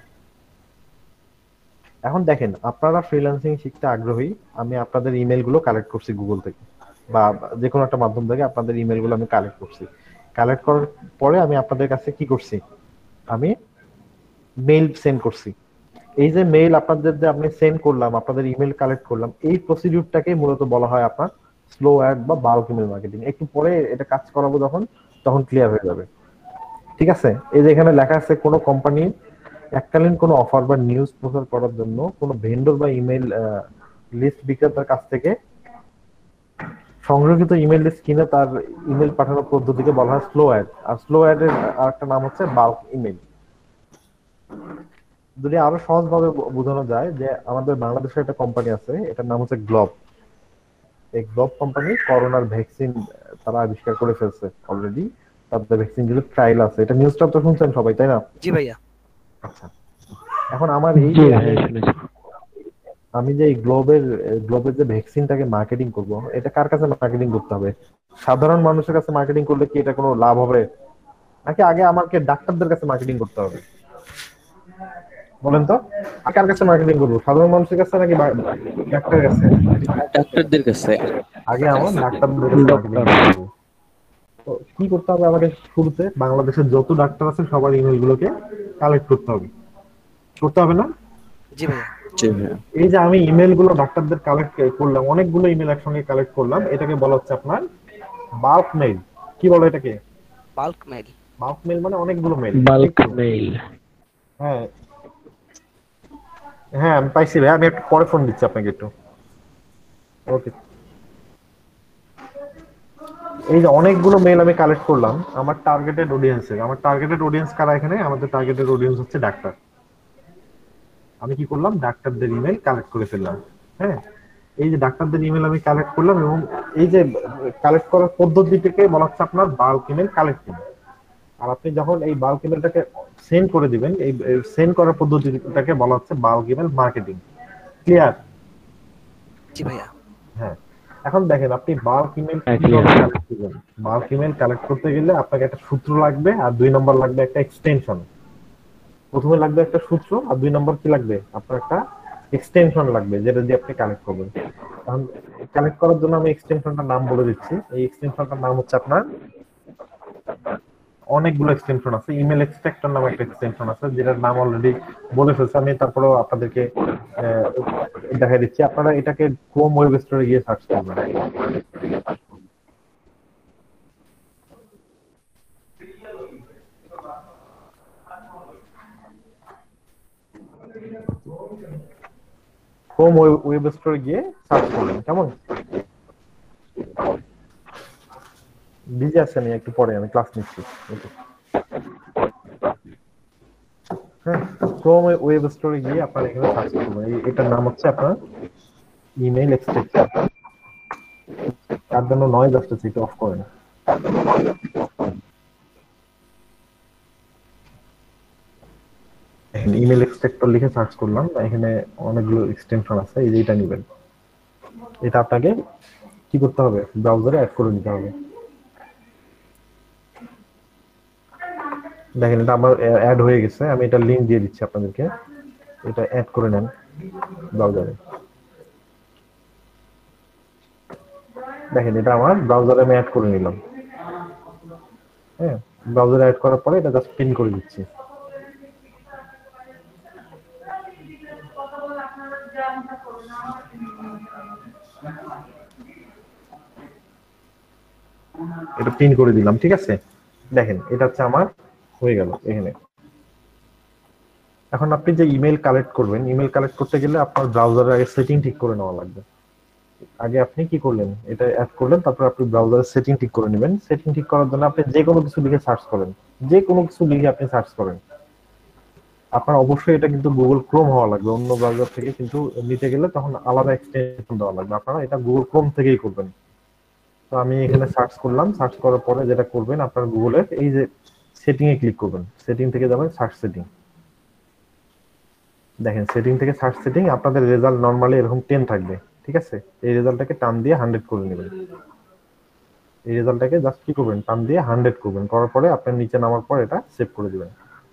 এখন দেখেন, আপনারা ফ্রিল্যান্সিং শিখতে আগ্রহী, আমি আপনাদের ইমেল গুলো কালেক্ট করছি গুগল থেকে বা যে কোনো একটা মাধ্যম থেকে আপনাদের ইমেল গুলো আমি কালেক্ট করছি। কালেক্ট করার পরে আমি আপনাদের কাছে কি করছি, আমি মেইল সেন্ড করছি। এই যে মেইল আপনাদের যে আমি সেন্ড করলাম, আপনাদের ইমেল কালেক্ট করলাম, এই প্রসিডিউরটাকে মূলত বলা হয় আপনার স্লো অ্যাড বা বাল্ক ইমেল মার্কেটিং। একটু পরে এটা কাজ করাবো যখন, তখন ক্লিয়ার হয়ে যাবে। ঠিক আছে, এই যে এখানে লেখা আছে, কোনো কোম্পানি এককালীন কোনো অফার বা নিউজ প্রচার করার জন্য কোনো ভেন্ডর বা ইমেল লিস্ট বিক্রেতার কাছ থেকে সংরক্ষিত ইমেল লিস্ট কিনে তার ইমেল পাঠানোর পদ্ধতিকে বলা হয় স্লো অ্যাড। আর স্লো অ্যাড এর আরেকটা নাম হচ্ছে বাল্ক ইমেল। যদি আরো সহজ ভাবে বোঝানো যায়, যে আমাদের বাংলাদেশের একটা কোম্পানি আছে, এটার নাম হচ্ছে গ্লোব। এই গ্লোব কোম্পানি করোনার ভ্যাকসিন তারা আবিষ্কার করে ফেলছে অলরেডি, তাদের ভ্যাকসিন গুলো ট্রায়াল আছে। এটা নিউজটা তো শুনছেন সবাই, তাই না? জি ভাইয়া। আচ্ছা, এখন আমার এই জি যে ভাই, শুনেছি। আমি যে এই গ্লোবের যে ভ্যাকসিনটাকে মার্কেটিং করব, এটা কার কাছে মার্কেটিং করতে হবে? সাধারণ মানুষের কাছে মার্কেটিং করলে কি এটা কোনো লাভ হবে, নাকি আগে আমাকে ডাক্তারদের কাছে মার্কেটিং করতে হবে? বলেন তো, আমি কার কাছে মার্কেটিং করবো, সাধারণ মানুষের কাছে নাকি ডাক্তারের কাছে? ডাক্তারদের কাছে। আগে আমার ডাক্তারদের কাছে মার্কেটিং ডক্টর। করতে হবে। তো কি করতে হবে আমাকে? শুরুতে বাংলাদেশের যত ডাক্তার আছে সবার ইমেল গুলোকে কালেক্ট করতে হবে, করতে হবে না? জি ভাইয়া। জি ভাইয়া। এই যে আমি ইমেল গুলো ডাক্তারদের কালেক্ট করলাম, অনেকগুলো ইমেল একসঙ্গে কালেক্ট করলাম, এটাকে বলা হচ্ছে আপনার বাল্ক মেইল। কি বলে এটাকে? Bulk mail. বাল্ক মেইল মানে অনেকগুলো মেইল। Bulk mail. হ্যাঁ হ্যাঁ, আমি পাইছি ভাই, আমি একটু পরে ফোন দিচ্ছি আপনাকে একটু। ওকে। এই যে অনেকগুলো মেইল আমি কালেক্ট করলাম আমার টার্গেটেড অডিয়েন্সে। আমার টার্গেটেড অডিয়েন্স কারা এখানে? আমাদের টার্গেটেড অডিয়েন্স হচ্ছে ডাক্তার। আমি কি করলাম, ডাক্তারদের ইমেল কালেক্ট করে ফেললাম। হ্যাঁ, এই যে ডাক্তারদের ইমেল আমি কালেক্ট করলাম, এবং এই যে কালেক্ট করার পদ্ধতিটাকে বলা হচ্ছে আপনার বাল্ক ইমেল কালেক্টিং। আর আপনি যখন এই বাল্ক ইমেলটাকে সেন্ড করে দিবেন, এই সেন্ড করার পদ্ধতিটাকে বলা হচ্ছে বাল্ক ইমেল মার্কেটিং। ক্লিয়ার? জি ভাইয়া। হ্যাঁ, এখন দেখেন আপনি বাল্ক ইমেল হ্যাঁ, কিভাবে clear। কালেক্ট করবেন। বাল্ক ইমেল কালেক্ট করতে গেলে আপনাকে একটা সূত্র লাগবে, আর 2 নম্বর লাগবে একটা এক্সটেনশন। প্রথমে লাগবে একটা সূত্র, আর 2 নম্বর কি লাগবে, আপনার একটা এক্সটেনশন লাগবে, যেটা দিয়ে আপনি কালেক্ট করবেন। কারণ কালেক্ট করার জন্য আমি এক্সটেনশনটার নাম বলে দিচ্ছি। এই এক্সটেনশনটার নাম হচ্ছে আপনার, অনেকগুলো এক্সটেনশন আছে, ইমেল এক্সট্রাক্টর নামে একটা এক্সটেনশন আছে, যেটার নাম অলরেডি বলে ফেলছে আমি, তারপরেও আপনাদেরকে দেখাই দিচ্ছি। আপনারা এটাকে ক্রোম ওয়েব স্টোরে গিয়ে সার্চ করবেন। ক্রোম ওয়েব স্টোরে গিয়ে সার্চ করবেন, কেমন? বিজি আছেন, একটু পরে আমি ক্লাস নিচ্ছি। হ্যাঁ, ক্রোম ওয়েব স্টোরে গিয়ে আপনারা এখানে সার্চ করবেন, এটার নাম হচ্ছে আপনার ইমেল এক্সট্রাক্টর। তার জন্য নয়েজ আসতেছে, একটু অফ করেন। ইমেল এক্সট্রাক্টর লিখে সার্চ করলাম, এখানে অনেকগুলো এক্সটেনশন আছে, এই যে এটা নেবেন। এটা আপনাকে কি করতে হবে, ব্রাউজারে অ্যাড করে নিতে হবে। দেখেন এটা আমার অ্যাড হয়ে গেছে, আমি এটা লিংক দিয়ে দিচ্ছি আপনাদেরকে, এটা অ্যাড করে নেন ব্রাউজারে। দেখেন এটা আমার ব্রাউজারে আমি অ্যাড করে নিলাম। হ্যাঁ, ব্রাউজারে অ্যাড করার পরে এটা জাস্ট পিন করে দিচ্ছি। এটা পিন করে দিলাম, ঠিক আছে? দেখেন এটা হচ্ছে আমার হয়ে গেল এখানে। এখন আপনি যে ইমেল কালেক্ট করবেন, ইমেল কালেক্ট করতে গেলে আপনার ব্রাউজারের আগে সেটিং ঠিক করে নেওয়া লাগবে। আগে আপনি কি করলেন, এটা অ্যাড করলেন, তারপর আপনি ব্রাউজারের সেটিং ঠিক করে নেবেন। সেটিং ঠিক করার জন্য আপনি যে কোনো কিছু লিখে সার্চ করেন, যে কোনো কিছু লিখে আপনি সার্চ করেন। আপনার অবশ্যই এটা কিন্তু গুগল ক্রোম হওয়া লাগবে, অন্য ব্রাউজার থেকে কিন্তু নিতে গেলে তখন আলাদা এক্সটেনশন দেওয়া লাগবে। আপনারা এটা গুগল ক্রোম থেকেই করবেন। তো আমি এখানে সার্চ করলাম, সার্চ করার পরে যেটা করবেন, আপনার গুগলের এই যে সেটিং এ ক্লিক করবেন, সেটিং থেকে যাবেন সার্চ সেটিং। দেখেন সেটিং থেকে সার্চ সেটিং, আপনাদের রেজাল্ট নরমালি এরকম 10 থাকবে, ঠিক আছে? এই রেজাল্টটাকে টান দিয়ে 100 করে নেবেন। এই রেজাল্টটাকে জাস্ট কি করবেন, টান দিয়ে 100 করবেন, করার পরে আপনার নিচে নামার পর এটা সেভ করে দিবেন।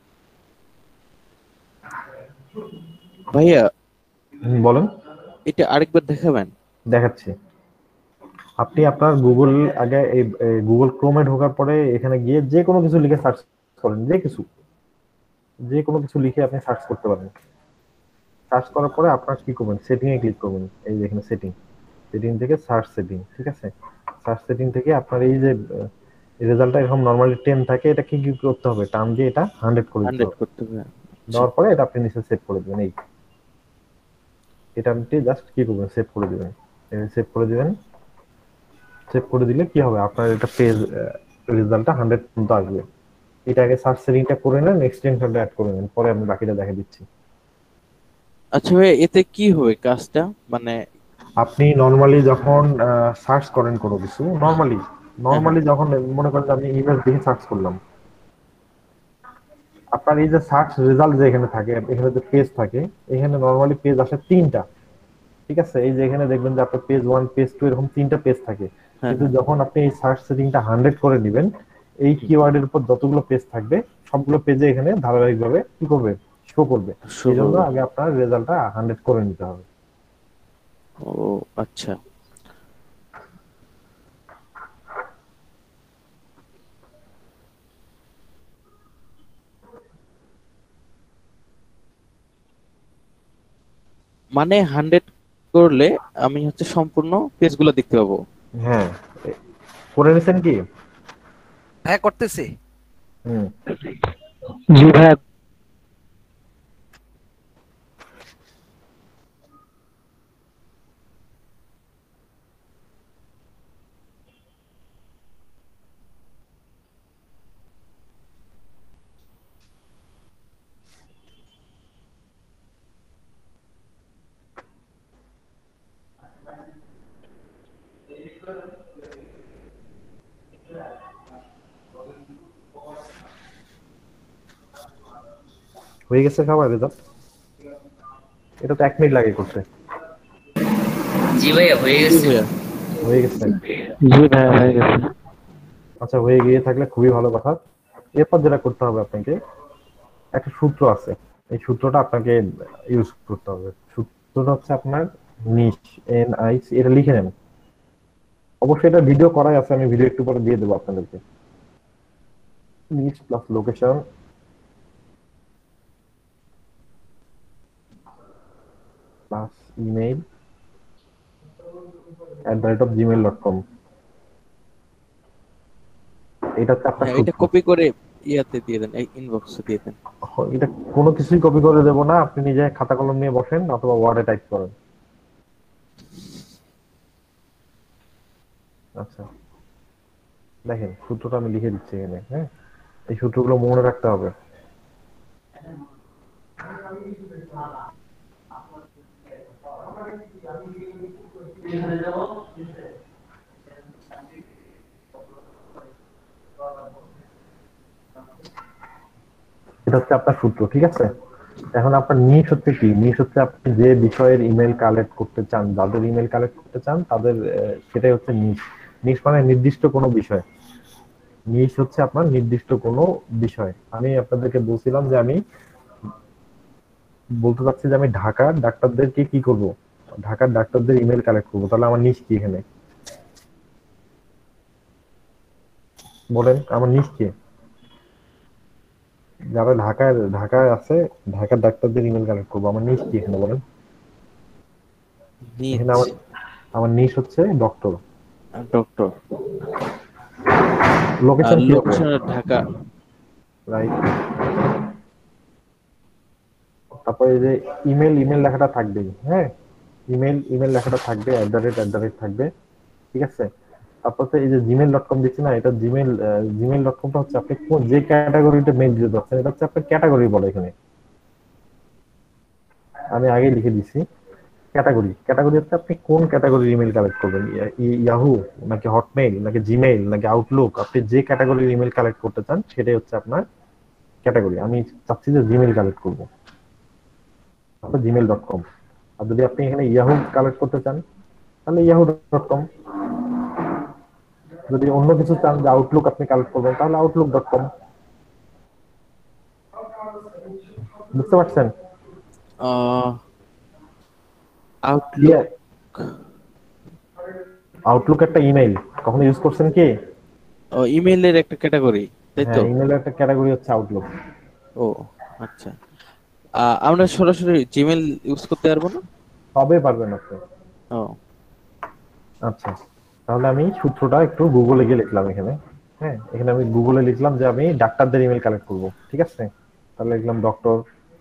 ভাইয়া বলেন। এটা আরেকবার দেখাবেন? দেখাচ্ছি। আপনি আপনার গুগল আগে এই গুগল ক্রোমে ঢোকার পরে এখানে গিয়ে যে কোনো কিছু লিখে সার্চ করেন, যে কোনো কিছু লিখে আপনি সার্চ করতে পারেন। সার্চ করার পরে আপনার কি করবেন, সেটিং এ ক্লিক করবেন। এই যে এখানে সেটিং, সেটিং থেকে সার্চ সেটিং, ঠিক আছে। সার্চ সেটিং থেকে আপনার এই যে রেজাল্টটা এরকম নরমালি 10 থাকে, এটা কি কি করতে হবে, টান দিয়ে এটা 100 করে দিতে 100 হবে। করতে হবে। আচ্ছা দেওয়ার পরে এটা আপনি নিচে সেভ করে দিবেন। এই এটা আপনি জাস্ট কি করবেন, সেভ করে দিবেন। সেভ করে দিবেন। সেভ করে দিলে কি হবে, আপনার এটা পেজ রেজাল্টটা 100 পর্যন্ত আসবে। এটা আগে সার্চ সেটিংটা করে নেন, এক্সটেনশনটা অ্যাড করে নেন, পরে আমি বাকিটা দেখা দিচ্ছি। আচ্ছা ভাইয়া, এতে কি হবে কাজটা? মানে আপনি নরমালি যখন সার্চ করেন কোনো কিছু, নরমালি হ্যাঁ হ্যাঁ নরমালি যখন মনে করেন যে আমি ইমেজ দেখে সার্চ করলাম, আপনার এই যে সার্চ রেজাল্ট যে এখানে থাকে, এখানে যে পেজ থাকে, এখানে নরমালি পেজ আসে 3টা, ঠিক আছে। এই যে এখানে দেখবেন যে আপনার পেজ 1 পেজ 2 এরকম 3টা পেজ থাকে। হ্যাঁ কিন্তু হ্যাঁ যখন আপনি এই সার্চ সেটিংটা 100 করে নেবেন, এই হুম, কিওয়ার্ডের উপর যতগুলো পেজ থাকবে সবগুলো পেজে এখানে ধারাবাহিকভাবে কি করবে, শো করবে। শো এই জন্য করবে। আগে আপনার রেজাল্টটা 100 করে নিতে হবে। ও আচ্ছা। মানে 100 করলে আমি হচ্ছে সম্পূর্ণ পেজগুলো দেখতে পাবো? হ্যাঁ, করে নিছেন কি? হ্যাঁ, করতেছি। হুম। জি ভাইয়া। হয়ে গেছে খাবার রেজাল্ট? এটা তো 1 মিনিট লাগে করতে। জি ভাইয়া হয়ে জি গেছে। ভাইয়া। হয়ে গেছে? জি ভাইয়া হয়ে গেছে। আচ্ছা, হয়ে গিয়ে থাকলে খুবই ভালো কথা। এরপর যেটা করতে হবে আপনাকে, একটা সূত্র আছে, এই সূত্রটা আপনাকে ইউজ করতে হবে। সূত্রটা হচ্ছে আপনার নিশ, NIC, এটা লিখে নেন। অবশ্যই এটা ভিডিও করাই আছে, আমি ভিডিও একটু পরে দিয়ে দেবো আপনাদেরকে। Niche plus location plus email @gmail.com, এটা হচ্ছে আপনার হ্যাঁ, এটা সূত্র। কপি করে ইয়াতে দিয়ে দেন, এই ইনবক্সে দিয়ে দেন। এটা কোনো কিছুই কপি করে দেবো না, আপনি নিজে খাতা কলম নিয়ে বসেন অথবা ওয়ার্ডে টাইপ করেন। আচ্ছা, দেখেন সূত্রটা আমি লিখে দিচ্ছি এখানে, হ্যাঁ। এই সূত্রগুলো মনে রাখতে হবে। এটা হচ্ছে আপনার সূত্র, ঠিক আছে। এখন আপনার নিশ হচ্ছে কি, নিশ হচ্ছে আপনি যে বিষয়ের ইমেল কালেক্ট করতে চান, যাদের ইমেল কালেক্ট করতে চান তাদের সেটাই হচ্ছে নিশ। নিশ মানে নির্দিষ্ট কোনো বিষয়। নিশ হচ্ছে আপনার নির্দিষ্ট কোনো বিষয়। আমি আপনাদেরকে বলছিলাম যে আমি বলতে চাচ্ছি যে আমি ঢাকার ডাক্তারদেরকে কি করব, ঢাকার ডাক্তারদের ইমেল কালেক্ট করবো, তাহলে আমার নিশ কি এখানে বলেন, আমার নিশ কি? যারা ঢাকায় আছে, ঢাকার ডাক্তারদের ইমেল কালেক্ট করবো, আমার নিশ কি এখানে বলেন। এখানে নিচ। আমার আমার নিশ হচ্ছে ডক্টর। ডক্টর। আর লোকেশন কি হবে, লোকেশন ঢাকা। রাইট। তারপরে এই যে ইমেল লেখাটা থাকবেই, হ্যাঁ। ইমেল লেখাটা থাকবে, @@ থাকবে, ঠিক আছে। তারপর তো এই যে gmail.com দিচ্ছি না, এটা gmail.comটা হচ্ছে আপনি যে ক্যাটাগরিতে মেইল দিতে যাচ্ছেন, এটা হচ্ছে আপনার ক্যাটাগরি বলে এখানে। আমি আগেই লিখে দিছি ক্যাটাগরি হচ্ছে আপনি কোন ক্যাটাগরির ইমেল কালেক্ট করবেন, ইয়াহু নাকি হটমেইল নাকি জিমেইল নাকি আউটলুক, আপনি যে ক্যাটাগরির ইমেল কালেক্ট করতে চান সেটাই হচ্ছে আপনার ক্যাটাগরি। আমি চাচ্ছি যে জিমেইল কালেক্ট করবো, তারপর gmail.com। আর যদি আপনি এখানে ইয়াহু কালেক্ট করতে চান তাহলে yahoo.com। যদি অন্য কিছু চান যে আউটলুক আপনি কালেক্ট করবেন তাহলে outlook.com। বুঝতে পারছেন? আউটলুক। আউটলুক একটা ইমেইল, কখনো ইউজ করছেন কি? ও, ইমেইলের একটা ক্যাটাগরি, তাই হ্যাঁ, তো? ইমেইলের একটা ক্যাটাগরি হচ্ছে আউটলুক। ও আচ্ছা। আমরা সরাসরি জিমেল ইউজ করতে পারবো না? তবে পারবেন আপনি। ও আচ্ছা, তাহলে আমি সূত্রটা একটু গুগলে গিয়ে লিখলাম এখানে। হ্যাঁ, এখানে আমি গুগলে লিখলাম যে আমি ডাক্তারদের ইমেল কালেক্ট করব, ঠিক আছে? তাহলে লিখলাম ডক্টর,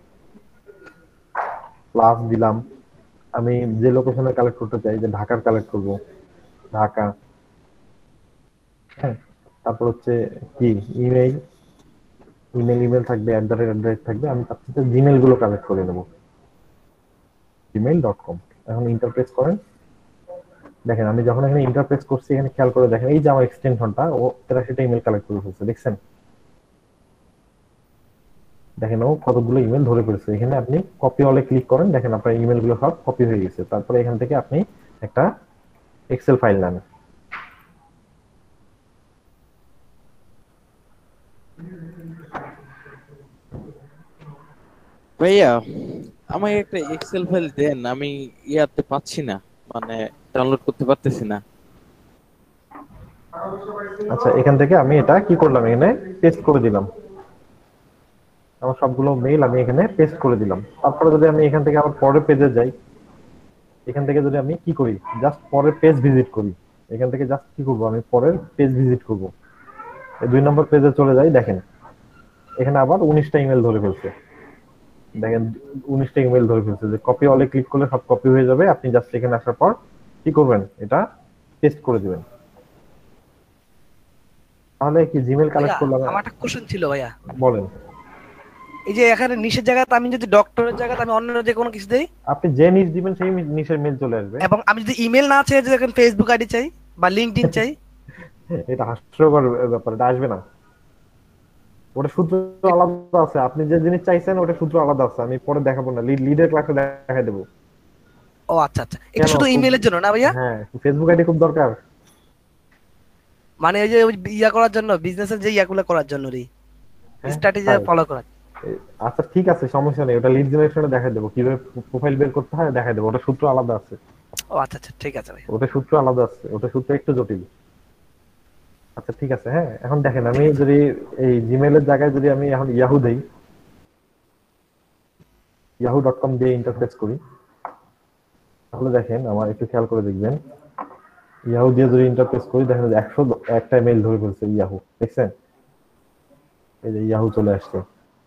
প্লাস দিলাম আমি যে লোকেশনে কালেক্ট করতে চাই, যে ঢাকার কালেক্ট করব, ঢাকা। হ্যাঁ, তারপর হচ্ছে কি ইমেইল, ইমেল থাকবে, @@ থাকবে। আমি তার সাথে জিমেল গুলো কালেক্ট করে নেব, gmail.com। এখন ইন্টারপ্রেস করেন। দেখেন আমি যখন এখানে ইন্টারপ্রেস করছি, এখানে খেয়াল করে দেখেন এই যে আমার এক্সটেনশনটা ও 83টা ইমেল কালেক্ট করে ফেলছে, দেখছেন? দেখেন ও কতগুলো ইমেল ধরে ফেলছে। এখানে আপনি কপি অলে ক্লিক করেন, দেখেন আপনার ইমেল গুলো সব কপি হয়ে গেছে। তারপরে এখান থেকে আপনি একটা এক্সেল ফাইল নেন। ভাইয়া, আমাকে একটা এক্সেল ফাইল দেন, আমি ইয়াতে পাচ্ছি না, মানে ডাউনলোড করতে পারতেছি না। আচ্ছা, এখান থেকে আমি এটা কি করলাম, এখানে পেস্ট করে দিলাম। আমার সবগুলো মেইল আমি এখানে পেস্ট করে দিলাম। তারপরে যদি আমি এখান থেকে আবার পরের পেজে যাই, এখান থেকে যদি আমি কি করি, জাস্ট পরের পেজ ভিজিট করি। এখান থেকে জাস্ট কি করব, আমি পরের পেজ ভিজিট করব। এই 2 নম্বর পেজে চলে যাই, দেখেন এখানে আবার 19টা ইমেল ধরে ফেলছে। দেখেন 19টা ইমেল ধরে ফেলছে। যে কপি অলে ক্লিক করলে সব কপি হয়ে যাবে। আপনি জাস্ট এখানে আসার পর কি করবেন, এটা পেস্ট করে দিবেন। তাহলে কি জিমেল কালেক্ট ভাইয়া করলাম। আমার একটা কোশ্চেন ছিল ভাইয়া। বলেন। এই যে এখানে নিচের জায়গাতে আমি যদি ডক্টরের জায়গাতে আমি অন্য যে কোনো কিছু দেই, আপনি যে নিচ দিবেন সেই নিচের মেল চলে আসবে। এবং আমি যদি ইমেল না চাই, যদি এখন ফেসবুক আইডি চাই বা লিঙ্কডইন চাই, এটা হাস্যকর ব্যাপার, এটা আসবে না। ওটা সূত্র আলাদা আছে। আপনি যে জিনিস চাইছেন ওটা সূত্র আলাদা আছে, আমি পরে দেখাবো না, লিডের ক্লাসে দেখাই দেবো। ও আচ্ছা আচ্ছা, এটা কেন শুধু ইমেলের জন্য না ভাইয়া? হ্যাঁ, ফেসবুক আইডি খুব দরকার। মানে ওই যে ওই ইয়া করার জন্য, বিজনেসের যে ইয়াগুলো করার জন্য রে, হ্যাঁ, স্ট্র্যাটেজি তাই। ফলো করার। আচ্ছা ঠিক আছে, সমস্যা নেই, ওটা লিড জেনারেশনে দেখাই দেবো, কিভাবে প্রোফাইল বের করতে হয় দেখাই দেবো। ওটা সূত্র আলাদা আছে। ও আচ্ছা আচ্ছা, ঠিক আছে ভাইয়া। ওটা সূত্র আলাদা আছে, ওটা সূত্র একটু জটিল। আচ্ছা ঠিক আছে। হ্যাঁ, এখন দেখেন আমি যদি এই জিমেইলের জায়গায় যদি আমি এখন ইয়াহু দেই, yahoo.com দিয়ে ইন্টারফেস করি, তাহলে দেখেন আমার একটু খেয়াল করে দেখবেন, ইয়াহু দিয়ে যদি ইন্টারফেস করি, দেখেন 101টা মেইল ধরে ফেলছে ইয়াহু, দেখছেন? এই যে ইয়াহু চলে আসছে,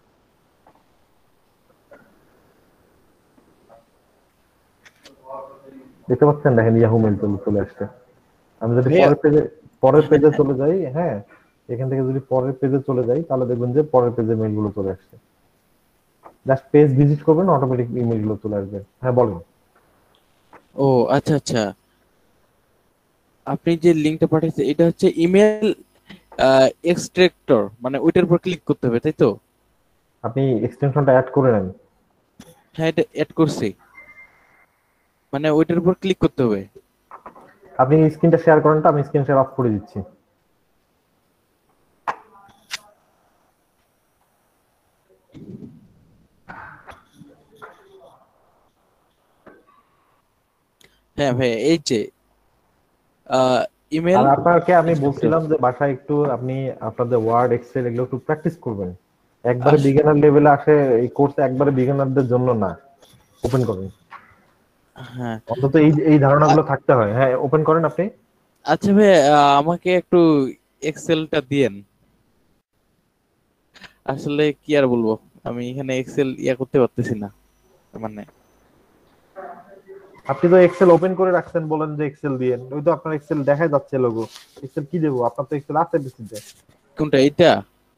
দেখতে পাচ্ছেন? দেখেন ইয়াহু মেইল চলে আসছে। আমি যদি ভাইয়া, পরের পেজে চলে যাই, হ্যাঁ, এখান থেকে যদি পরের পেজে চলে যাই, তাহলে দেখবেন যে পরের পেজে মেইল গুলো চলে আসছে। জাস্ট পেজ ভিজিট করবেন, অটোমেটিক ইমেল গুলো চলে আসবে। হ্যাঁ বলেন। ও আচ্ছা আচ্ছা, আপনি যে লিংকটা পাঠিয়েছেন এটা হচ্ছে ইমেল এক্সট্রাক্টর, মানে ওইটার উপর ক্লিক করতে হবে, তাই তো? আপনি এক্সটেনশনটা অ্যাড করে নেন। হ্যাঁ, এটা অ্যাড করছি, মানে ওইটার উপর ক্লিক করতে হবে। আপনি স্ক্রিনটা শেয়ার করেন, তো আমি স্ক্রিন শেয়ার অফ করে দিচ্ছি। হ্যাঁ ভাই, এই যে ইমেল। আর আপনাকে আমি বলছিলাম যে বাসায় একটু আপনি আপনাদের ওয়ার্ড, এক্সেল এগুলো একটু প্র্যাকটিস করবেন। একবারে বিগিনার লেভেলে আসে এই কোর্স, একবারে বিগিনারদের জন্য না। ওপেন করেন, হ্যাঁ। অন্তত এই এই ধারণাগুলো থাকতে হয়। হ্যাঁ, ওপেন করেন আপনি। আচ্ছা ভাই, আমাকে একটু এক্সেলটা দিয়েন। আসলে কি আর বলবো, আমি এখানে এক্সেল ইয়া করতে পারতেছি না, মানে। আপনি তো এক্সেল ওপেন করে রাখছেন, বলেন যে এক্সেল দিয়েন, ওই তো আপনার এক্সেল দেখাই যাচ্ছে লোগো। এক্সেল কি দেবো, আপনার তো এক্সেল আছে পিসিতে। কোনটা, এইটা?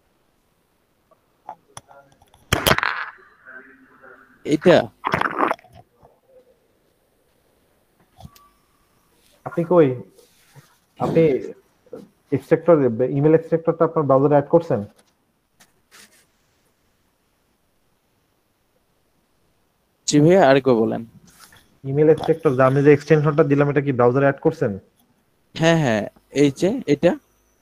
এইটা? আপনি কই, আপনি এক্সট্রাক্টর, ইমেল এক্সট্রাক্টরটা আপনার ব্রাউজারে অ্যাড করছেন? জি ভাইয়া, আরেকবার বলেন। ইমেল এক্সট্রাক্টর, আমি যে এক্সটেনশনটা দিলাম, এটা কি ব্রাউজারে অ্যাড করছেন? হ্যাঁ হ্যাঁ, এই যে এটা।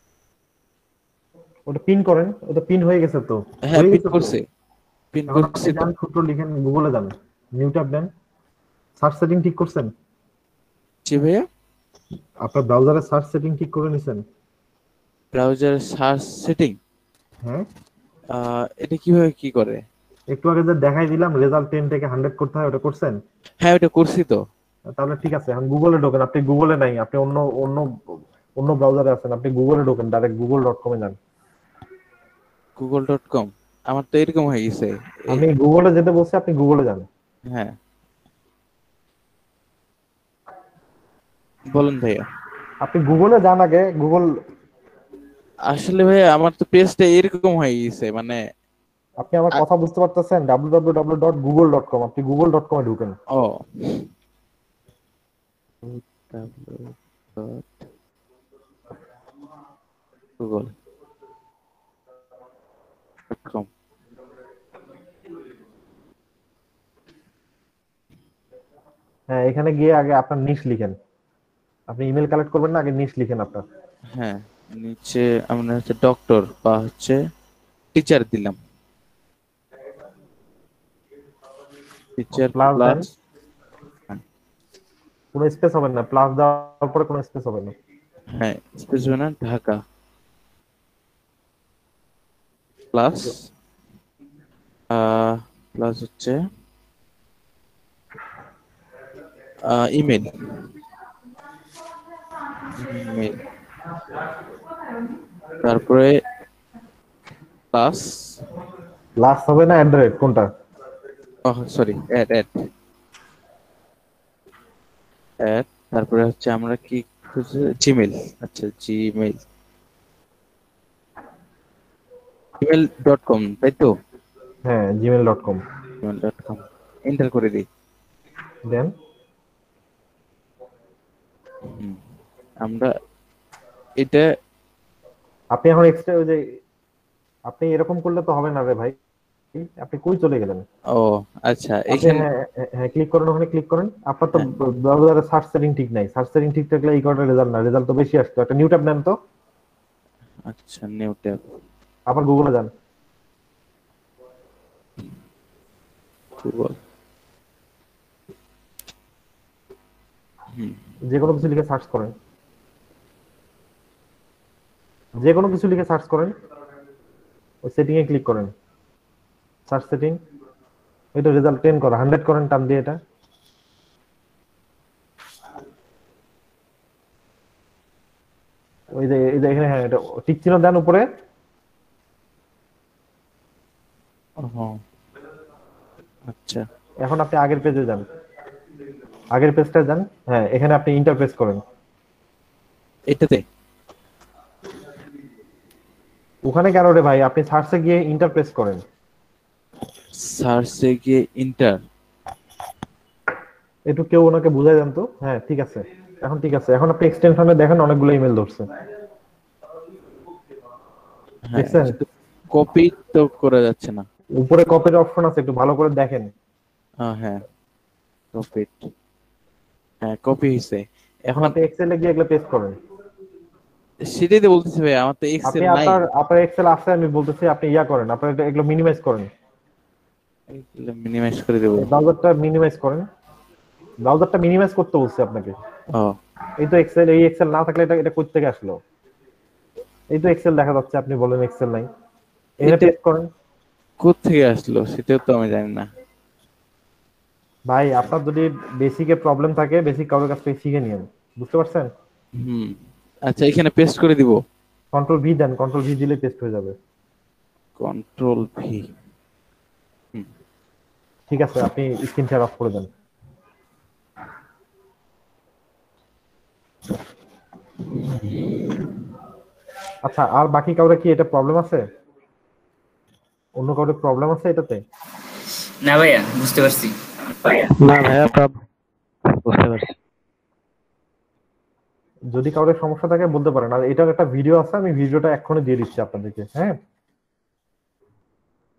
ওটা পিন করেন, ওটা পিন হয়ে গেছে তো, হ্যাঁ, হয়ে পিন গেছে তো। করছে, পিন এখন আপনি করছি তো। যান সূত্র লিখেন, গুগলে যান, নিউ ট্যাব দেন, সার্চ সেটিং ঠিক করছেন? জি ভাইয়া। আপনার ব্রাউজারে সার্চ সেটিং ঠিক করে নিছেন? ব্রাউজার সার্চ সেটিং, হ্যাঁ। এটা কিভাবে কি করে? একটু আগে যে দেখাই দিলাম রেজাল্ট 10 থেকে 100 করতে হয়, ওটা করছেন? হ্যাঁ, ওটা করছি তো। তাহলে ঠিক আছে, এখন গুগলে ঢোকেন। আপনি গুগলে নাই, আপনি অন্য অন্য অন্য ব্রাউজারে আছেন, আপনি গুগলে ঢোকেন, ডাইরেক্ট গুগল.com এ যান। google.com, আমার তো এরকম হয়ে গেছে। আমি গুগলে যেতে বলছি, আপনি গুগলে যান। হ্যাঁ, বলুন ভাইয়া। আপনি গুগলে যান আগে, গুগল। আসলে ভাইয়া আমার তো পেজটা এরকম হয়ে গেছে, মানে আপনি আমার আ- কথা বুঝতে পারতেছেন? www.google.com, আপনি গুগল.com এ ঢুকেন। ও google.com। হ্যাঁ, এখানে গিয়ে আগে আপনার নিশ লিখেন। আপনি ইমেল কালেক্ট করবেন না, আগে নিশ লিখেন আপনার। হ্যাঁ, নিচে আমরা হচ্ছে ডক্টর বা হচ্ছে টিচার দিলাম, টিচার প্লাস দেন, প্লাস। কোনো স্পেস হবে না, প্লাস দেওয়ার পরে কোনো স্পেস হবে না। হ্যাঁ, স্পেস না, ঢাকা প্লাস, প্লাস হচ্ছে ইমেল, ইমেল, তারপরে প্লাস, প্লাস হবে না, অ্যাট কোনটা? সরি, অ্যাড অ্যাড অ্যাড, তারপরে হচ্ছে আমরা কি জিমেল। আচ্ছা, জিমেল, জিমেল.com, তাই তো? হ্যাঁ, gmail.com জিমেল.com এন্টার করে দিই। দেন। হুম, আমরা এটা, আপনি এখন এক্সট্রা ওই যে, আপনি এরকম করলে তো হবে না রে ভাই। আপনি কই চলে গেলেন? ও আচ্ছা, আপনি এখানে। হ্যাঁ, হ্যাঁ ক্লিক করেন, ওখানে ক্লিক করেন। আপনার তো হ্যাঁ, ব্রাউজারে সার্চ সেটিং ঠিক নাই। সার্চ সেটিং ঠিক থাকলে এই কয়টা রেজাল্ট না, রেজাল্ট তো বেশি আসতো। একটা নিউ ট্যাব নেন তো, আচ্ছা, নিউ ট্যাব, আবার গুগলে যান। গুগল। হুম, যে কোনো কিছু লিখে সার্চ করেন, যে কোনো কিছু লিখে সার্চ করেন, ওই সেটিং এ ক্লিক করেন, সার্চ সেটিং। এটা রেজাল্ট 10 করা, 100 করেন টান দিয়ে এটা। ওই যে এই যে এখানে, হ্যাঁ এটা টিক চিহ্ন দেন উপরে। ও আচ্ছা, এখন আপনি আগের পেজে যান, আগের পেজটা যান। হ্যাঁ, এখানে আপনি ইন্টারপ্রেস করেন। এটাতে ওখানে কেন রে ভাই? আপনি সার্চে গিয়ে ইন্টারপ্রেস করেন। সার্চে গিয়ে ইন্টার। একটু কেউ ওনাকে বুঝাই দেন তো। হ্যাঁ ঠিক আছে, এখন ঠিক আছে। এখন আপনি এক্সটেনশনে দেখেন অনেকগুলো ইমেল ধরছে, হ্যাঁ, দেখছেন? কিন্তু কপি তো করা যাচ্ছে না। উপরে কপির অপশন আছে, একটু ভালো করে দেখেন। হ্যাঁ, কপি, হ্যাঁ কপি হয়েছে। এখন এখন আপনি এক্সেলে গিয়ে এগুলো পেস্ট করেন। সেটাই তো বলতেছি ভাই, আমার তো আপনি এক্সেল নাই। আপনার আপনার এক্সেল আছে, আমি বলতেছি আপনি ইয়া করেন, আপনার এগুলো মিনিমাইজ করেন। মিনিমাইজ করে দেবো। ব্রাউজারটা মিনিমাইজ করেন, ব্রাউজারটা মিনিমাইজ করতে বলছে আপনাকে। ও এই তো এক্সেল, এই এক্সেল না থাকলে এটা এটা কই থেকে আসলো? এই তো এক্সেল দেখা যাচ্ছে, আপনি বলেন এক্সেল নাই। এখানে এটা পেস্ট করেন। কোত্থেকে আসলো সেটাও তো আমি জানি না। ভাই আপনার যদি বেসিকে প্রবলেম থাকে, বেসিক কারোর কাছ থেকে শিখে নিন, বুঝতে পারছেন? হুম, আচ্ছা, এখানে পেস্ট করে দিব। কন্ট্রোল ভি দেন, কন্ট্রোল ভি দিলে পেস্ট হয়ে যাবে। Control V. হুম, ঠিক আছে, আপনি স্ক্রিন শেয়ার অফ করে দেন। আচ্ছা, আর বাকি কাউরে কি এটা প্রবলেম আছে? অন্য কাউরে প্রবলেম আছে এটাতে? না ভাইয়া, বুঝতে পারছি। না ভাইয়া, বুঝতে পারছি। যদি কাউরে সমস্যা থাকে বলতে পারেন। আর এটার একটা ভিডিও আছে, আমি ভিডিওটা এক্ষুনি দিয়ে দিচ্ছি আপনাদেরকে। হ্যাঁ,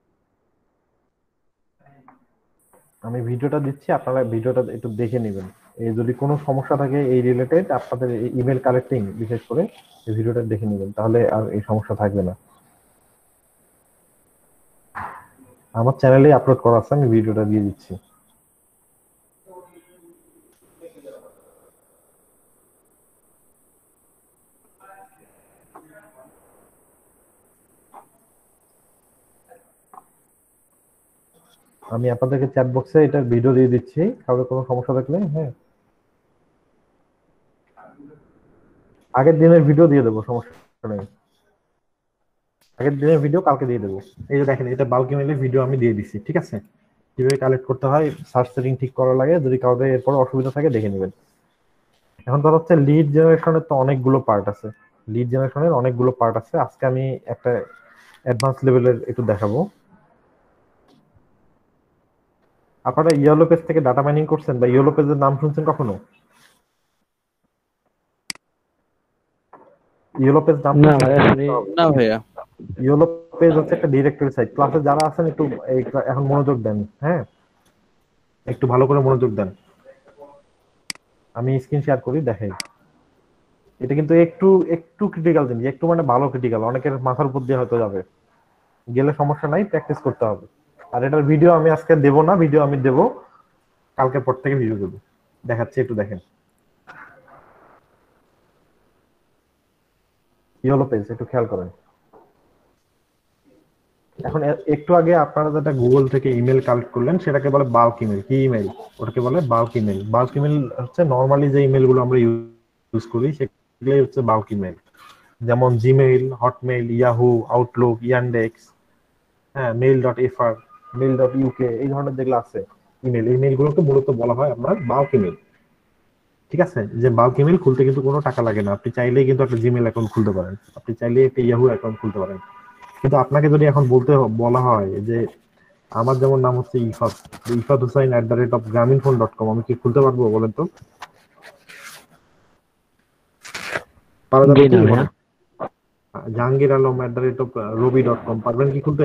আমি ভিডিওটা দিচ্ছি, আপনারা ভিডিওটা একটু দেখে নেবেন। এই যদি কোনো সমস্যা থাকে এই রিলেটেড আপনাদের ইমেল কালেক্টিং বিশেষ করে এই ভিডিওটা দেখে নেবেন, তাহলে আর এই সমস্যা থাকবে না। আমার চ্যানেলে আপলোড করা আছে, আমি ভিডিওটা দিয়ে দিচ্ছি। আমি আপনাদেরকে চ্যাট বক্সে এটার ভিডিও দিয়ে দিচ্ছি, কারো কোনো সমস্যা থাকলে হ্যাঁ আগের দিনের ভিডিও দিয়ে দেবো, সমস্যা নেই। আগের দিনের ভিডিও কালকে দিয়ে দেবো। এই যে দেখেন, এটা বাল্ক ইমেলের ভিডিও আমি দিয়ে দিচ্ছি, ঠিক আছে? কিভাবে কালেক্ট করতে হয়, সার্চ সেটিং ঠিক করা লাগে, যদি কাউকে এরপর অসুবিধা থাকে দেখে নেবেন। এখন ধর হচ্ছে লিড জেনারেশনের তো অনেকগুলো পার্ট আছে, লিড জেনারেশনের অনেকগুলো পার্ট আছে। আজকে আমি একটা অ্যাডভান্স লেভেলের একটু দেখাবো। আপনারা ইয়েলো পেজ থেকে ডাটা মাইনিং করছেন বা ইয়েলো পেজের নাম শুনছেন কখনো? ইয়েলো পেজ নাম না ভাইয়া শুনি না ভাইয়া। ইয়েলো পেজ হচ্ছে একটা ডিরেক্টরি সাইট। ক্লাসে যারা আছেন একটু এখন মনোযোগ দেন, হ্যাঁ একটু ভালো করে মনোযোগ দেন। আমি স্ক্রিন শেয়ার করি, দেখাই। এটা কিন্তু একটু একটু ক্রিটিক্যাল জিনিস, একটু মানে ভালো ক্রিটিক্যাল, অনেকের মাথার উপর দিয়ে হয়তো যাবে, গেলে সমস্যা নাই, প্র্যাকটিস করতে হবে। আর এটার ভিডিও আমি আজকে দেবো না, ভিডিও আমি দেবো কালকে পর থেকে ভিডিও দেবো, দেখাচ্ছি, একটু দেখেন। ইয়েলো পেজ একটু খেয়াল করেন। এখন একটু আগে আপনারা যেটা গুগল থেকে ইমেল কালেক্ট করলেন সেটাকে বলে বাল্ক ইমেল। কি ইমেল? ওটাকে বলে বাল্ক ইমেল। বাল্ক ইমেল হচ্ছে নর্মালি যে ইমেল গুলো আমরা ইউজ করি সেগুলোই হচ্ছে বাল্ক ইমেল, যেমন Gmail, Hotmail, Yahoo, Outlook, Yandex, হ্যাঁ মেইল.fr, মেইল.uk, এই ধরনের যেগুলো আছে ইমেল, এই মেইলগুলোকে মূলত বলা হয় আপনার বাল্ক ইমেল। ঠিক আছে? যে বাল্ক ইমেল খুলতে কিন্তু কোনো টাকা লাগে না, আপনি চাইলেই কিন্তু একটা জিমেইল অ্যাকাউন্ট খুলতে পারেন, আপনি চাইলেই একটা ইয়াহু অ্যাকাউন্ট খুলতে পারেন। কিন্তু আপনাকে যদি এখন বলা হয় যে আমার যেমন নাম হচ্ছে ইফাত, ইফাত হুসাইন @grameenphone.com, আমি কি খুলতে পারবো বলেন তো? পারা যাবে জি কি? না ভাইয়া। জাহাঙ্গীর আলম @robi.com, পারবেন কি খুলতে?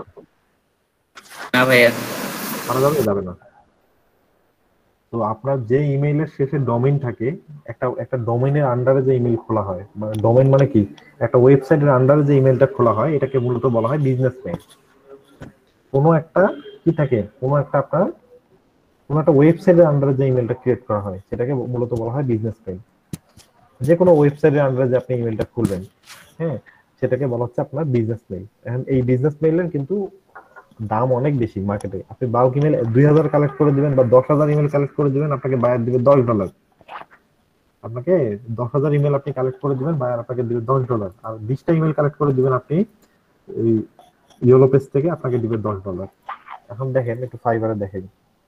না ভাইয়া। পারা যাবে? যাবে না। তো আপনার যে ইমেইলের শেষে ডোমেইন থাকে, একটা একটা ডোমেইনের আন্ডারে যে ইমেল খোলা হয়, মানে ডোমেইন মানে কি, একটা ওয়েবসাইটের আন্ডারে যে ইমেলটা খোলা হয় এটাকে মূলত বলা হয় বিজনেস মেইল। কোনো একটা কি থাকে, কোনো একটা ওয়েবসাইটের আন্ডারে যে ইমেলটা ক্রিয়েট করা হয় সেটাকে মূলত বলা হয় বিজনেস মেইল। যে কোনো ওয়েবসাইটের আন্ডারে যে আপনি ইমেলটা খুলবেন, হ্যাঁ সেটাকে বলা হচ্ছে আপনার বিজনেস মেইল। এখন এই বিজনেস মেইলের কিন্তু দাম অনেক বেশি মার্কেটে। আপনি বাল্ক ইমেল 2000 কালেক্ট করে দিবেন বা 10,000 ইমেল কালেক্ট করে দিবেন, আপনাকে বায়ার দিবে $10। আপনাকে 10,000 ইমেল আপনি কালেক্ট করে দিবেন, বায়ার আপনাকে দিবে $10। আর 20টা ইমেল কালেক্ট করে দিবেন আপনি এই ইয়েলো পেজ থেকে, আপনাকে দিবে $10। এখন দেখেন একটু ফাইবারে দেখেন,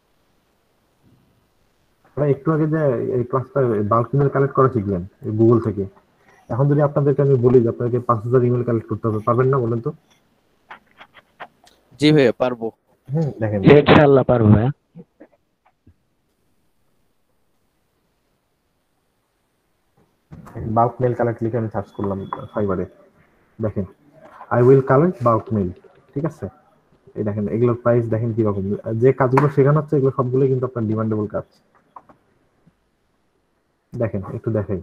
আপনারা একটু আগে যে এই ক্লাসটা বাল্ক ইমেল কালেক্ট করা শিখলেন এই গুগল থেকে, এখন যদি আপনাদেরকে আমি বলি যে আপনাকে 5,000 ইমেল কালেক্ট করতে হবে, পারবেন না বলেন তো? জি ভাইয়া পারবো। দেখেন ইনশাআল্লাহ পারবো ভাইয়া। বাল্ক মেল কালেক্ট লিখে আমি সার্চ করলাম ফাইবারে, দেখেন I will collect bulk mail, ঠিক আছে? এই দেখেন এগুলোর প্রাইস দেখেন কিরকম, যে কাজগুলো শেখানো হচ্ছে এগুলো সবগুলো কিন্তু আপনার ডিমান্ডেবল কাজ। দেখেন একটু দেখেন,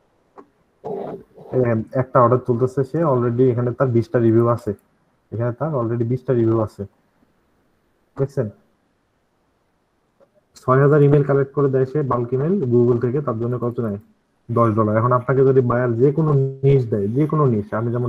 এই দেখেন একটা অর্ডার চলতেছে, সে অলরেডি এখানে তার 20টা রিভিউ আছে, এখানে তার অলরেডি 20টা রিভিউ আছে, দেখছেন? 6,000 ইমেল কালেক্ট করে দেয় সে বাল্ক ইমেল গুগল থেকে, তার জন্য কত নেয়? $10। এখন আপনাকে যদি বায়ার যে কোনো নিশ দেয়, যে কোনো নিশ, আমি যেমন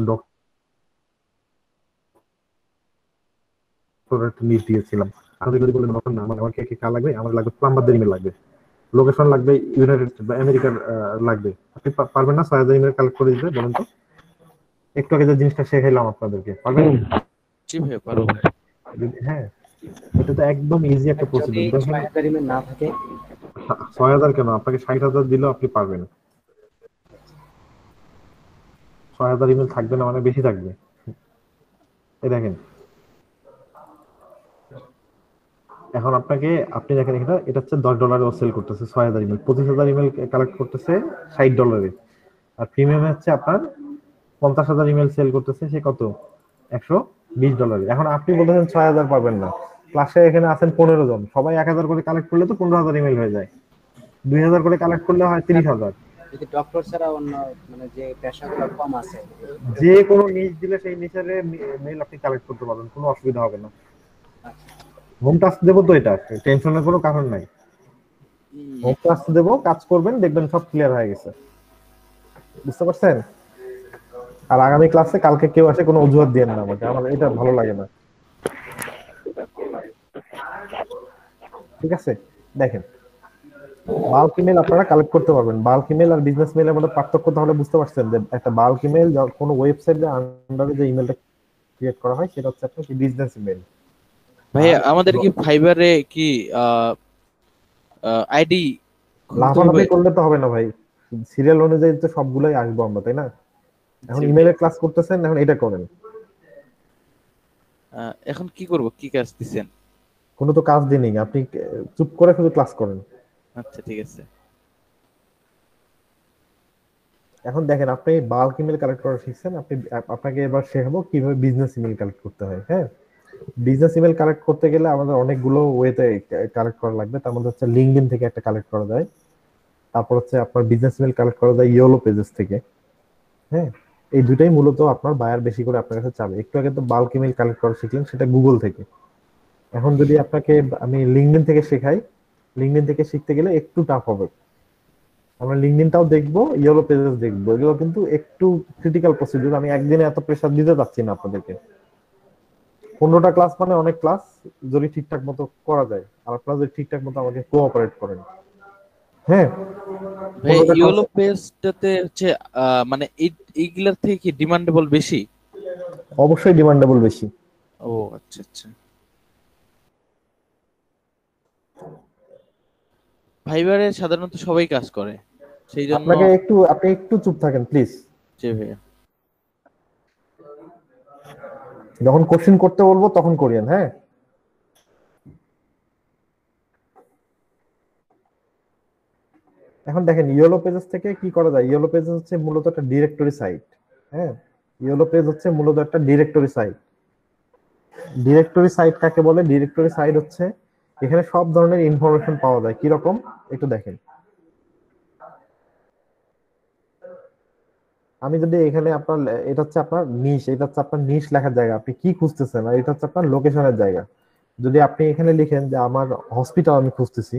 একটা নিশ দিয়েছিলাম, আপনি যদি বলেন তখন না আমার কে কার লাগবে, আমার লাগবে প্লাম্বারদের ইমেল লাগবে, লোকেশন লাগবে ইউনাইটেড বা আমেরিকার লাগবে, আপনি পারবেন না 6,000 ইমেল কালেক্ট করে দিতে বলেন তো? একটু আগে যে জিনিসটা শেখাইলাম আপনাদেরকে, পারবেন? জি ভাইয়া পারবো। হ্যাঁ, এটা তো একদম ইজি একটা যদি প্রসিডিউর। দেখেন 6,000 ইমেল না থাকে, 6,000 কেন, আপনাকে 60,000 দিলেও আপনি পারবেন। 6,000 ইমেল থাকবে না মানে বেশি থাকবে। এই দেখেন, এখন আপনি দেখেন এখানে এটা হচ্ছে $10 ও সেল করতেছে 6,000 ইমেল, 25,000 ইমেল কালেক্ট করতেছে $60। আর প্রিমিয়ামে হচ্ছে আপনার 50,000 ইমেল সেল করতেছে সে কত, $120। এখন আপনি বলতেছেন 6,000 পাবেন না, ক্লাসে এখানে আছেন 15 জন, সবাই 1,000 করে কালেক্ট করলে তো 15,000 ইমেল হয়ে যায়। 2000 করে কালেক্ট করলে হয় 30,000। যদি ডক্টর ছাড়া অন্য মানে যে পেশাগুলো কম আছে যে এরকম। কোনো নিচ দিলে সেই নিচের মেল আপনি কালেক্ট করতে পারবেন, কোনো অসুবিধা হবে না। আচ্ছা হোম টাস্ক দেবো তো, এটা টেনশনের কোনো কারণ নাই। উম, হোম টাস্ক দেবো, কাজ করবেন, দেখবেন সব ক্লিয়ার হয়ে গেছে। বুঝতে পারছেন? আর আগামী ক্লাসে কালকে কেউ আসে কোনো অজুহাত দিয়ে না আমাকে, আমার এটা ভালো লাগে না। ঠিক আছে, দেখেন বাল্ক ইমেল আপনারা কালেক্ট করতে পারবেন। বাল্ক ইমেল আর বিজনেস মেইলের মধ্যে পার্থক্য তাহলে বুঝতে পারছেন যে একটা বাল্ক ইমেল কোনো ওয়েবসাইটের আন্ডারে যে ইমেলটা ক্রিয়েট করা হয় সেটা হচ্ছে আপনার কি বিজনেস ইমেল। আর ভাইয়া আমাদের কি ফাইবারে কি আইডি খুলতে হবে? লাফালাফি করলে তো হবে না ভাই, সিরিয়াল অনুযায়ী তো সবগুলোই আসবো আমরা, তাই না? এখন জি ভাই। ইমেলের ক্লাস করতেছেন, এখন এটা করেন। এখন কি করব, কি কাজ দিছেন? কোনো তো কাজ দিনই, আপনি চুপ করে শুধু ক্লাস করেন। আচ্ছা ঠিক আছে। এখন দেখেন আপনি বাল্ক ইমেল কালেক্ট করা শিখছেন, আপনাকে এবার শেখাবো কিভাবে বিজনেস ইমেল কালেক্ট করতে হয়। হ্যাঁ, বিজনেস ইমেল কালেক্ট করতে গেলে আমাদের অনেকগুলো ওয়েতে কালেক্ট করা লাগবে। তার মধ্যে হচ্ছে লিঙ্কডইন থেকে একটা কালেক্ট করা যায়, তারপর হচ্ছে আপনার বিজনেস ইমেল কালেক্ট করা যায় ইয়েলো পেজেস থেকে। হ্যাঁ, এই দুটাই মূলত আপনার বায়ার বেশি করে আপনার কাছে চাবে। একটু আগে তো বাল্ক ইমেল কালেক্ট করা শিখলেন, সেটা গুগল থেকে। এখন যদি আপনাকে আমি লিঙ্কডইন থেকে শেখাই, লিঙ্কডইন থেকে শিখতে গেলে একটু টাফ হবে। আমরা লিঙ্কডইনটাও দেখবো, ইয়েলো পেজেস দেখবো, এগুলো কিন্তু একটু ক্রিটিক্যাল প্রসিডিউর। আমি একদিনে এত প্রেসার দিতে চাচ্ছি না আপনাদেরকে। 15টা ক্লাস মানে অনেক ক্লাস, যদি ঠিকঠাক মতো করা যায়, আর আপনারা যদি ঠিকঠাক মতো আমাকে কোঅপারেট করেন। হ্যাঁ, ভাই 15টা ক্লাস ইয়েলো পেজটাতে হচ্ছে মানে এইগুলার থেকে কি ডিমান্ডেবল বেশি? অবশ্যই ডিমান্ডেবল বেশি। ও আচ্ছা আচ্ছা। ফাইবারে সাধারণত সবাই কাজ করে, সেই জন্য। আপনি একটু চুপ থাকেন প্লিজ। জি ভাইয়া। যখন কোশ্চেন করতে বলবো তখন করিয়েন, হ্যাঁ। এখন দেখেন ইয়েলো পেজেস থেকে কি করা যায়। ইয়েলো পেজেস হচ্ছে মূলত একটা ডিরেক্টরি সাইট। হ্যাঁ, ইয়েলো পেজ হচ্ছে মূলত একটা ডিরেক্টরি সাইট। ডিরেক্টরি সাইট কাকে বলে? ডিরেক্টরি সাইট হচ্ছে এখানে সব ধরনের ইনফরমেশন পাওয়া যায়। কি রকম একটু দেখেন। আমি যদি এখানে আপনার এটা হচ্ছে আপনার নিশ, এটা হচ্ছে আপনার নিশ লেখার জায়গা, আপনি কি খুঁজতেছেন, আর এটা হচ্ছে আপনার লোকেশনের জায়গা। যদি আপনি এখানে লিখেন যে আমার হসপিটাল আমি খুঁজতেছি,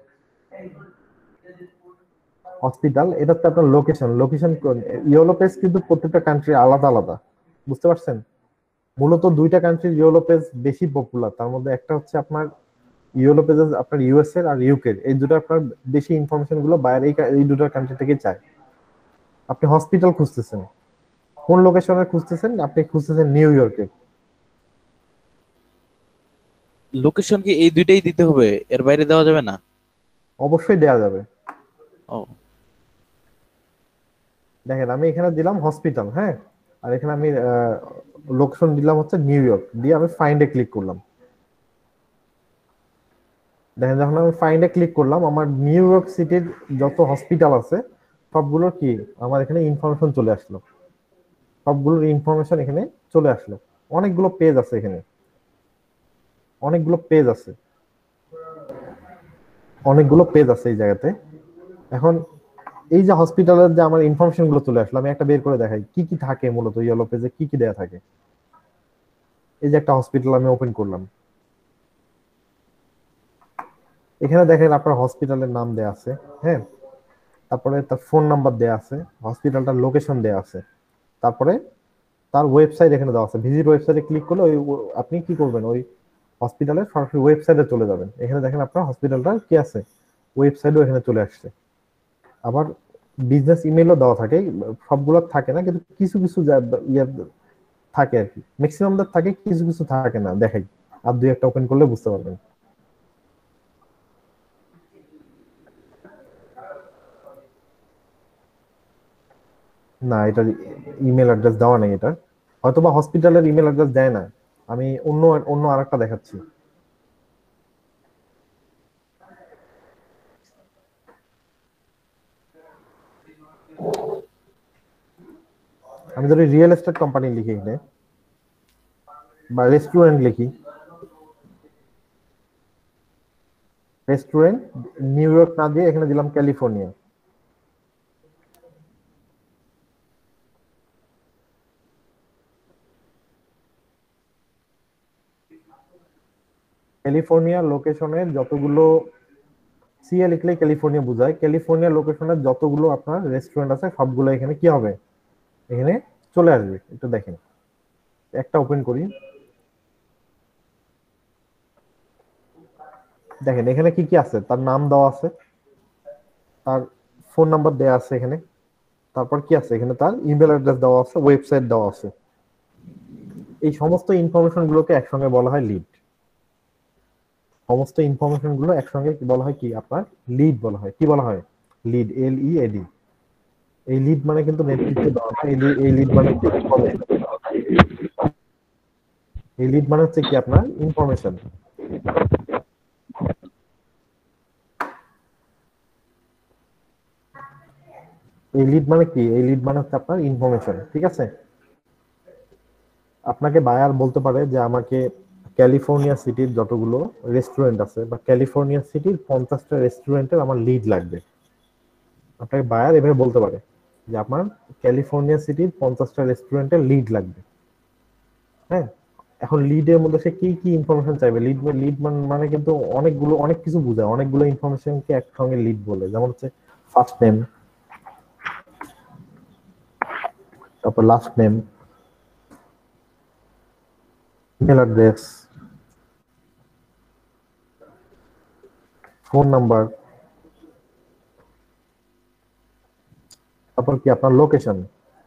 হসপিটাল, এটা হচ্ছে আপনার লোকেশন। লোকেশন ইয়েলো পেজ কিন্তু প্রত্যেকটা কান্ট্রি আলাদা আলাদা। বুঝতে পারছেন? মূলত দুইটা কান্ট্রির ইয়েলো পেজ বেশি পপুলার। তার মধ্যে একটা হচ্ছে আপনার ইয়েলো পেজ আপনার ইউএস এর আর ইউকে, এই দুটো আপনার বেশি ইনফরমেশন গুলো বাইরে এই দুটো কান্ট্রি থেকে চায়। আপনি হসপিটাল খুঁজতেছেন, কোন লোকেশনে খুঁজতেছেন? আপনি খুঁজতেছেন নিউ ইয়র্কে। লোকেশন কি এই দুইটাই দিতে হবে, এর বাইরে দেওয়া যাবে না? অবশ্যই দেয়া যাবে। ও দেখেন আমি এখানে দিলাম হসপিটাল, হ্যাঁ, আর এখানে আমি লোকেশন দিলাম হচ্ছে নিউ ইয়র্ক, দিয়ে আমি ফাইন্ডে ক্লিক করলাম। দেখেন যখন আমি ফাইন্ডে ক্লিক করলাম, আমার নিউ ইয়র্ক সিটির যত হসপিটাল আছে সবগুলোর কি আমার এখানে ইনফরমেশন চলে আসলো। সবগুলোর ইনফরমেশন এখানে চলে আসলো। অনেকগুলো পেজ আছে এখানে, অনেকগুলো পেজ আছে, অনেকগুলো পেজ আছে এই জায়গাতে। এখন এই যে হসপিটালের যে আমার ইনফরমেশন গুলো চলে আসলো, আমি একটা বের করে দেখাই কি কি থাকে মূলত ইয়েলো পেজে, কি কি দেয়া থাকে। এই যে একটা হসপিটাল আমি ওপেন করলাম, এখানে দেখেন আপনার হসপিটালের নাম দেয়া আছে, হ্যাঁ, তারপরে তার ফোন নাম্বার দেয়া আছে, হসপিটালটার লোকেশন দেয়া আছে, তারপরে তার ওয়েবসাইট এখানে দেওয়া আছে। ভিজিট ওয়েবসাইটে ক্লিক করলে আপনি কি করবেন, ওই হসপিটালের সরাসরি ওয়েবসাইটে চলে যাবেন। এখানে দেখেন আপনার হসপিটালটা কি আছে, ওয়েবসাইটও এখানে চলে আসছে। আবার বিজনেস ইমেলও দেওয়া থাকে, সবগুলো থাকে না, কিন্তু কিছু কিছু ইয়ে থাকে আর কি। ম্যাক্সিমাম থাকে, কিছু কিছু থাকে না, দেখাই। আর দুই একটা ওপেন করলে বুঝতে পারবেন। না, এটা ইমেল অ্যাড্রেস দেওয়া নেই এটা, হয়তো বা হসপিটালের ইমেল অ্যাড্রেস দেয় না। আমি অন্য অন্য আরেকটা দেখাচ্ছি। আমি যদি রিয়েল এস্টেট কোম্পানি লিখি এখানে, বা রেস্টুরেন্ট লিখি, রেস্টুরেন্ট নিউ ইয়র্ক না দিয়ে এখানে দিলাম ক্যালিফোর্নিয়া। ক্যালিফোর্নিয়া লোকেশনের যতগুলো সিএ লিখলে ক্যালিফোর্নিয়া বোঝায়, ক্যালিফোর্নিয়া লোকেশনের যতগুলো আপনার রেস্টুরেন্ট আছে সবগুলো এখানে কি হবে, এখানে চলে আসবে। একটু দেখেন, একটা ওপেন করি, দেখেন এখানে কি কি আছে, তার নাম দেওয়া আছে, তার ফোন নাম্বার দেওয়া আছে এখানে, তারপর কি আছে এখানে, তার ইমেল অ্যাড্রেস দেওয়া আছে, ওয়েবসাইট দেওয়া আছে। এই সমস্ত ইনফরমেশন গুলোকে একসঙ্গে বলা হয় লিড। সমস্ত ইনফরমেশন গুলো একসঙ্গে বলা হয় কি, আপনার লিড বলা হয়। কি বলা হয়? Lead, LEAD। এই লিড মানে কিন্তু নেতৃত্ব দেওয়া না, এই লিড মানে হচ্ছে ইনফরমেশন। এই লিড মানে হচ্ছে কি, আপনার ইনফরমেশন। এই লিড মানে কি, এই লিড মানে হচ্ছে আপনার ইনফরমেশন, ঠিক আছে। আপনাকে বায়ার বলতে পারে যে আমাকে ক্যালিফোর্নিয়া সিটির যতগুলো রেস্টুরেন্ট আছে বা ক্যালিফোর্নিয়া সিটির 50টা রেস্টুরেন্টের আমার লিড লাগবে। আপনাকে বায়ার এভাবে বলতে পারে যে আমার ক্যালিফোর্নিয়া সিটির 50টা রেস্টুরেন্টের লিড লাগবে। হ্যাঁ, এখন লিডের মধ্যে সে কি কি ইনফরমেশন চাইবে, লিড মানে কিন্তু অনেকগুলো, অনেক কিছু বোঝায়, অনেকগুলো ইনফরমেশনকে একসঙ্গে লিড বলে। যেমন হচ্ছে ফার্স্ট নেম, তারপর last name, email address, phone number, তারপর কি আপনার লোকেশন।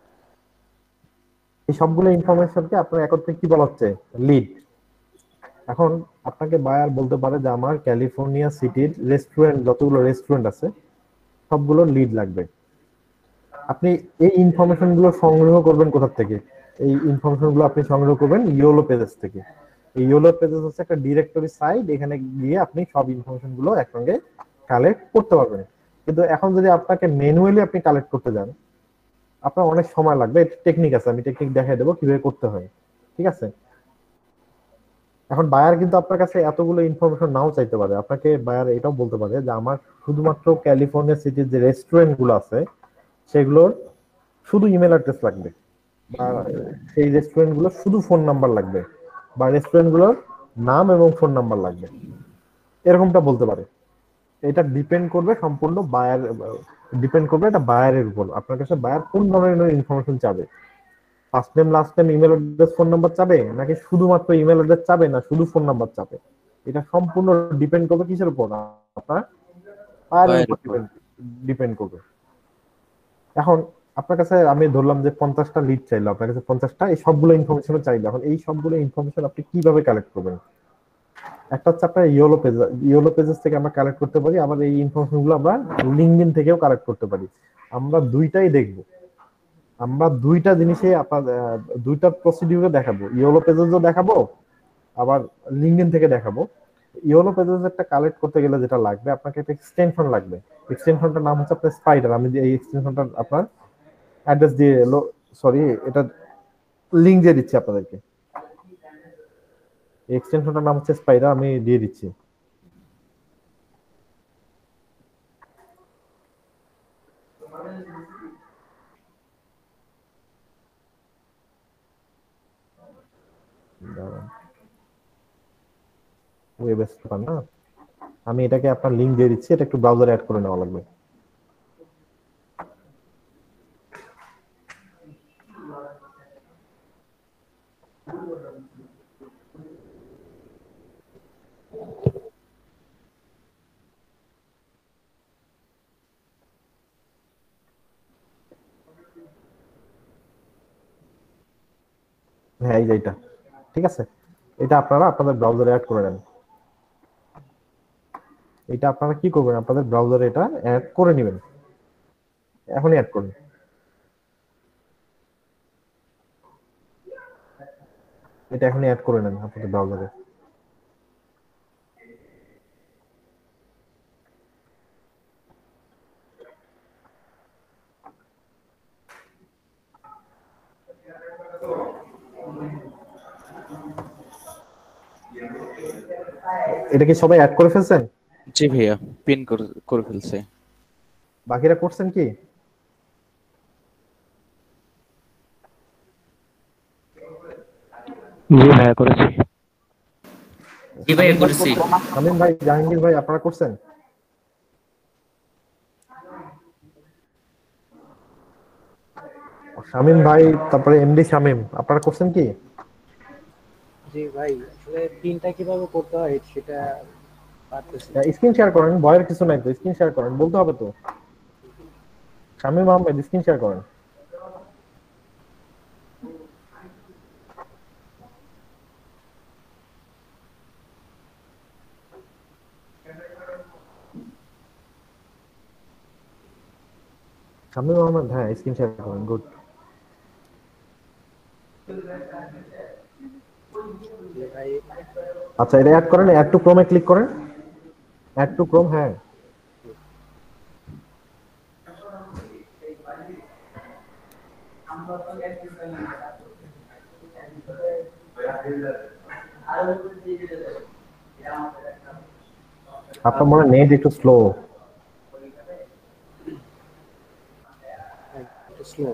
এই সবগুলো ইনফরমেশনকে আপনার একত্রে কি বলা হচ্ছে, লিড। এখন আপনাকে বায়ার বলতে পারে যে আমার ক্যালিফোর্নিয়া সিটির রেস্টুরেন্ট যতগুলো রেস্টুরেন্ট আছে সবগুলো লিড লাগবে। আপনি এই ইনফরমেশন গুলো সংগ্রহ করবেন কোথা থেকে? এই ইনফরমেশন গুলো আপনি সংগ্রহ করবেন ইয়োলো পেজেস থেকে। এই ইয়োলো পেজেস হচ্ছে একটা ডিরেক্টরি সাইট, এখানে গিয়ে আপনি সব ইনফরমেশন গুলো একসঙ্গে কালেক্ট করতে পারবেন। কিন্তু এখন যদি আপনাকে ম্যানুয়ালি আপনি কালেক্ট করতে যান, আপনার অনেক সময় লাগবে। এটা টেকনিক আছে, আমি টেকনিক দেখাই দেবো কিভাবে করতে হয়, ঠিক আছে। এখন বায়ার কিন্তু আপনার কাছে এতগুলো ইনফরমেশন নাও চাইতে পারে। আপনাকে বায়ার এটাও বলতে পারে যে আমার শুধুমাত্র ক্যালিফোর্নিয়া সিটির যে রেস্টুরেন্ট গুলো আছে সেগুলোর শুধু ইমেল অ্যাড্রেস লাগবে, বা সেই রেস্টুরেন্ট গুলো শুধু ফোন নাম্বার লাগবে, বা রেস্টুরেন্ট গুলোর নাম এবং ফোন নাম্বার লাগবে, এরকমটা বলতে পারে। এটা ডিপেন্ড করবে সম্পূর্ণ বায়ার, ডিপেন্ড করবে এটা বায়ারের উপর। আপনার কাছে বায়ার কোন ধরনের ইনফরমেশন চাবে, first name last name email address phone number চাবে, নাকি শুধুমাত্র ইমেল অ্যাড্রেস চাবে, না শুধু ফোন নাম্বার চাবে। এটা সম্পূর্ণ ডিপেন্ড করবে কিসের উপর, আপনার বায়ারের বায়ের উপর উপর। ডিপেন্ড করবে। এখন আপনার কাছে আমি ধরলাম যে 50টা লিড চাইলো, আপনার কাছে 50টা এই সবগুলো ইনফরমেশন চাইলো। এখন এই সবগুলো ইনফরমেশন আপনি কিভাবে কালেক্ট করবেন? একটা হচ্ছে আপনার ইয়োলো পেজেস থেকে আমরা কালেক্ট করতে পারি, আবার এই ইনফরমেশন গুলো আমরা লিঙ্কডইন থেকেও কালেক্ট করতে পারি। আমরা দুইটাই দেখবো, আমরা দুইটা জিনিসে আপনার দুইটা প্রসিডিউরে দেখাবো, ইয়োলো পেজেসও দেখাবো আবার লিঙ্কডইন থেকে দেখাবো। ইয়োলো পেজেস একটা কালেক্ট করতে গেলে যেটা লাগবে, আপনাকে একটা এক্সটেনশন লাগবে। এক্সটেনশনটার নাম হচ্ছে আপনার স্পাইডার। আমি এই এক্সটেনশনটা আপনার অ্যাড্রেস দিয়ে সরি, এটা লিংক দিয়ে দিচ্ছি আপনাদেরকে। এক্সটেনশনটার নাম হচ্ছে স্পাইডার, আমি দিয়ে দিচ্ছি। ওয়েব স্টোর না, আমি এটাকে আপনার লিংক দিয়ে দিচ্ছি, এটা একটু ব্রাউজারে অ্যাড করে নেওয়া লাগবে। হ্যাঁ, এই যে এটা, ঠিক আছে। এটা আপনারা আপনাদের ব্রাউজারে অ্যাড করে নেন। এটা আপনারা কি করবেন, আপনাদের ব্রাউজারে এটা অ্যাড করে নেবেন, এখনই অ্যাড করুন। এটা এখনই অ্যাড করে নেন আপনাদের ব্রাউজারে। এটা কি সবাই অ্যাড করে ফেলছেন? জি ভাইয়া, পিন করে ফেলছে। বাকিরা করছেন কি? জি ভাইয়া করেছি। জি ভাইয়া শামীম ভাই করেছি। করছেন? শামীম ভাই, জাহাঙ্গীর ভাই, আপনারা করছেন? শামীম ভাই, তারপরে এমডি শামীম, আপনারা করছেন কি? জি ভাই, আসলে পিনটা কিভাবে করতে হয় সেটা পারতেছি না। স্ক্রিন শেয়ার করেন, ভয়ের কিছু নাই তো, স্ক্রিন শেয়ার করেন, বলতে হবে তো। শামীম আহমেদ, স্ক্রিন শেয়ার করেন। শামীম আহমেদ, হ্যাঁ স্ক্রিন শেয়ার করেন, গুড। জি ভাই। আচ্ছা, এটা অ্যাড করেন, অ্যাড টু ক্রোমে ক্লিক করেন, অ্যাড টু ক্রোম, হ্যাঁ। আপনার মনে হয় নেট একটু স্লো। একটু স্লো।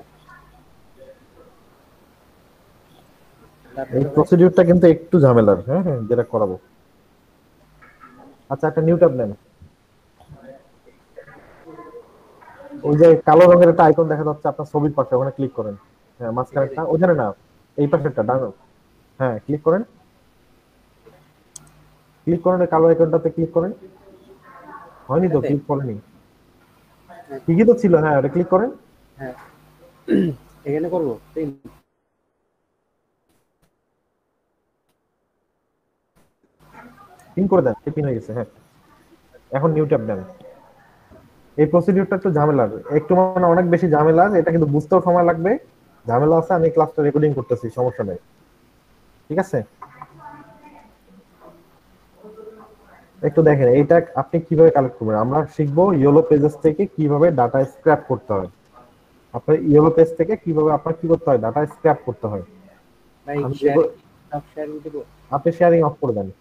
এই তারপরে ভাই প্রসিডিউরটা কিন্তু একটু ঝামেলার, হ্যাঁ হ্যাঁ, যেটা করাবো। আচ্ছা, একটা নিউ ট্যাব নেন। ওই যে কালো রঙের একটা আইকন দেখা যাচ্ছে আপনার ছবির পাশে, ওখানে ক্লিক করেন। হ্যাঁ, মাঝখানেরটা, ওখানে না, এই পাশেরটা, ডান। হ্যাঁ, ক্লিক করেন, ক্লিক করেন, ওই কালো আইকনটাতে ক্লিক করেন। হয়নি তো, এটাতে? ক্লিক করেনি। হ্যাঁ, ঠিকই তো ছিল, হ্যাঁ, ওটা ক্লিক করেন। হ্যাঁ। এখানে করবো পিন? পিন করে দেন, পিন হয়ে গেছে, হ্যাঁ। এখন নিউ ট্যাব নেন। এই প্রসিডিউরটা একটু ঝামেলার, একটু মানে অনেক বেশি ঝামেলার, এটা কিন্তু বুঝতেও সময় লাগবে। ঝামেলা আছে, আমি ক্লাসটা রেকর্ডিং করতেছি, সমস্যা নেই, ঠিক আছে? একটু দেখেন এইটা আপনি কিভাবে কালেক্ট করবেন। আমরা শিখবো ইয়েলো পেজেস থেকে কিভাবে ডাটা স্ক্র্যাপ করতে হয়। আপনার ইয়েলো পেজ থেকে কিভাবে আপনার কি করতে হয়, ডাটা স্ক্র্যাপ করতে হয়। ভাই আমি শেয়ারিং, সব শেয়ারিং দিব? আপনি শেয়ারিং অফ করে দেন।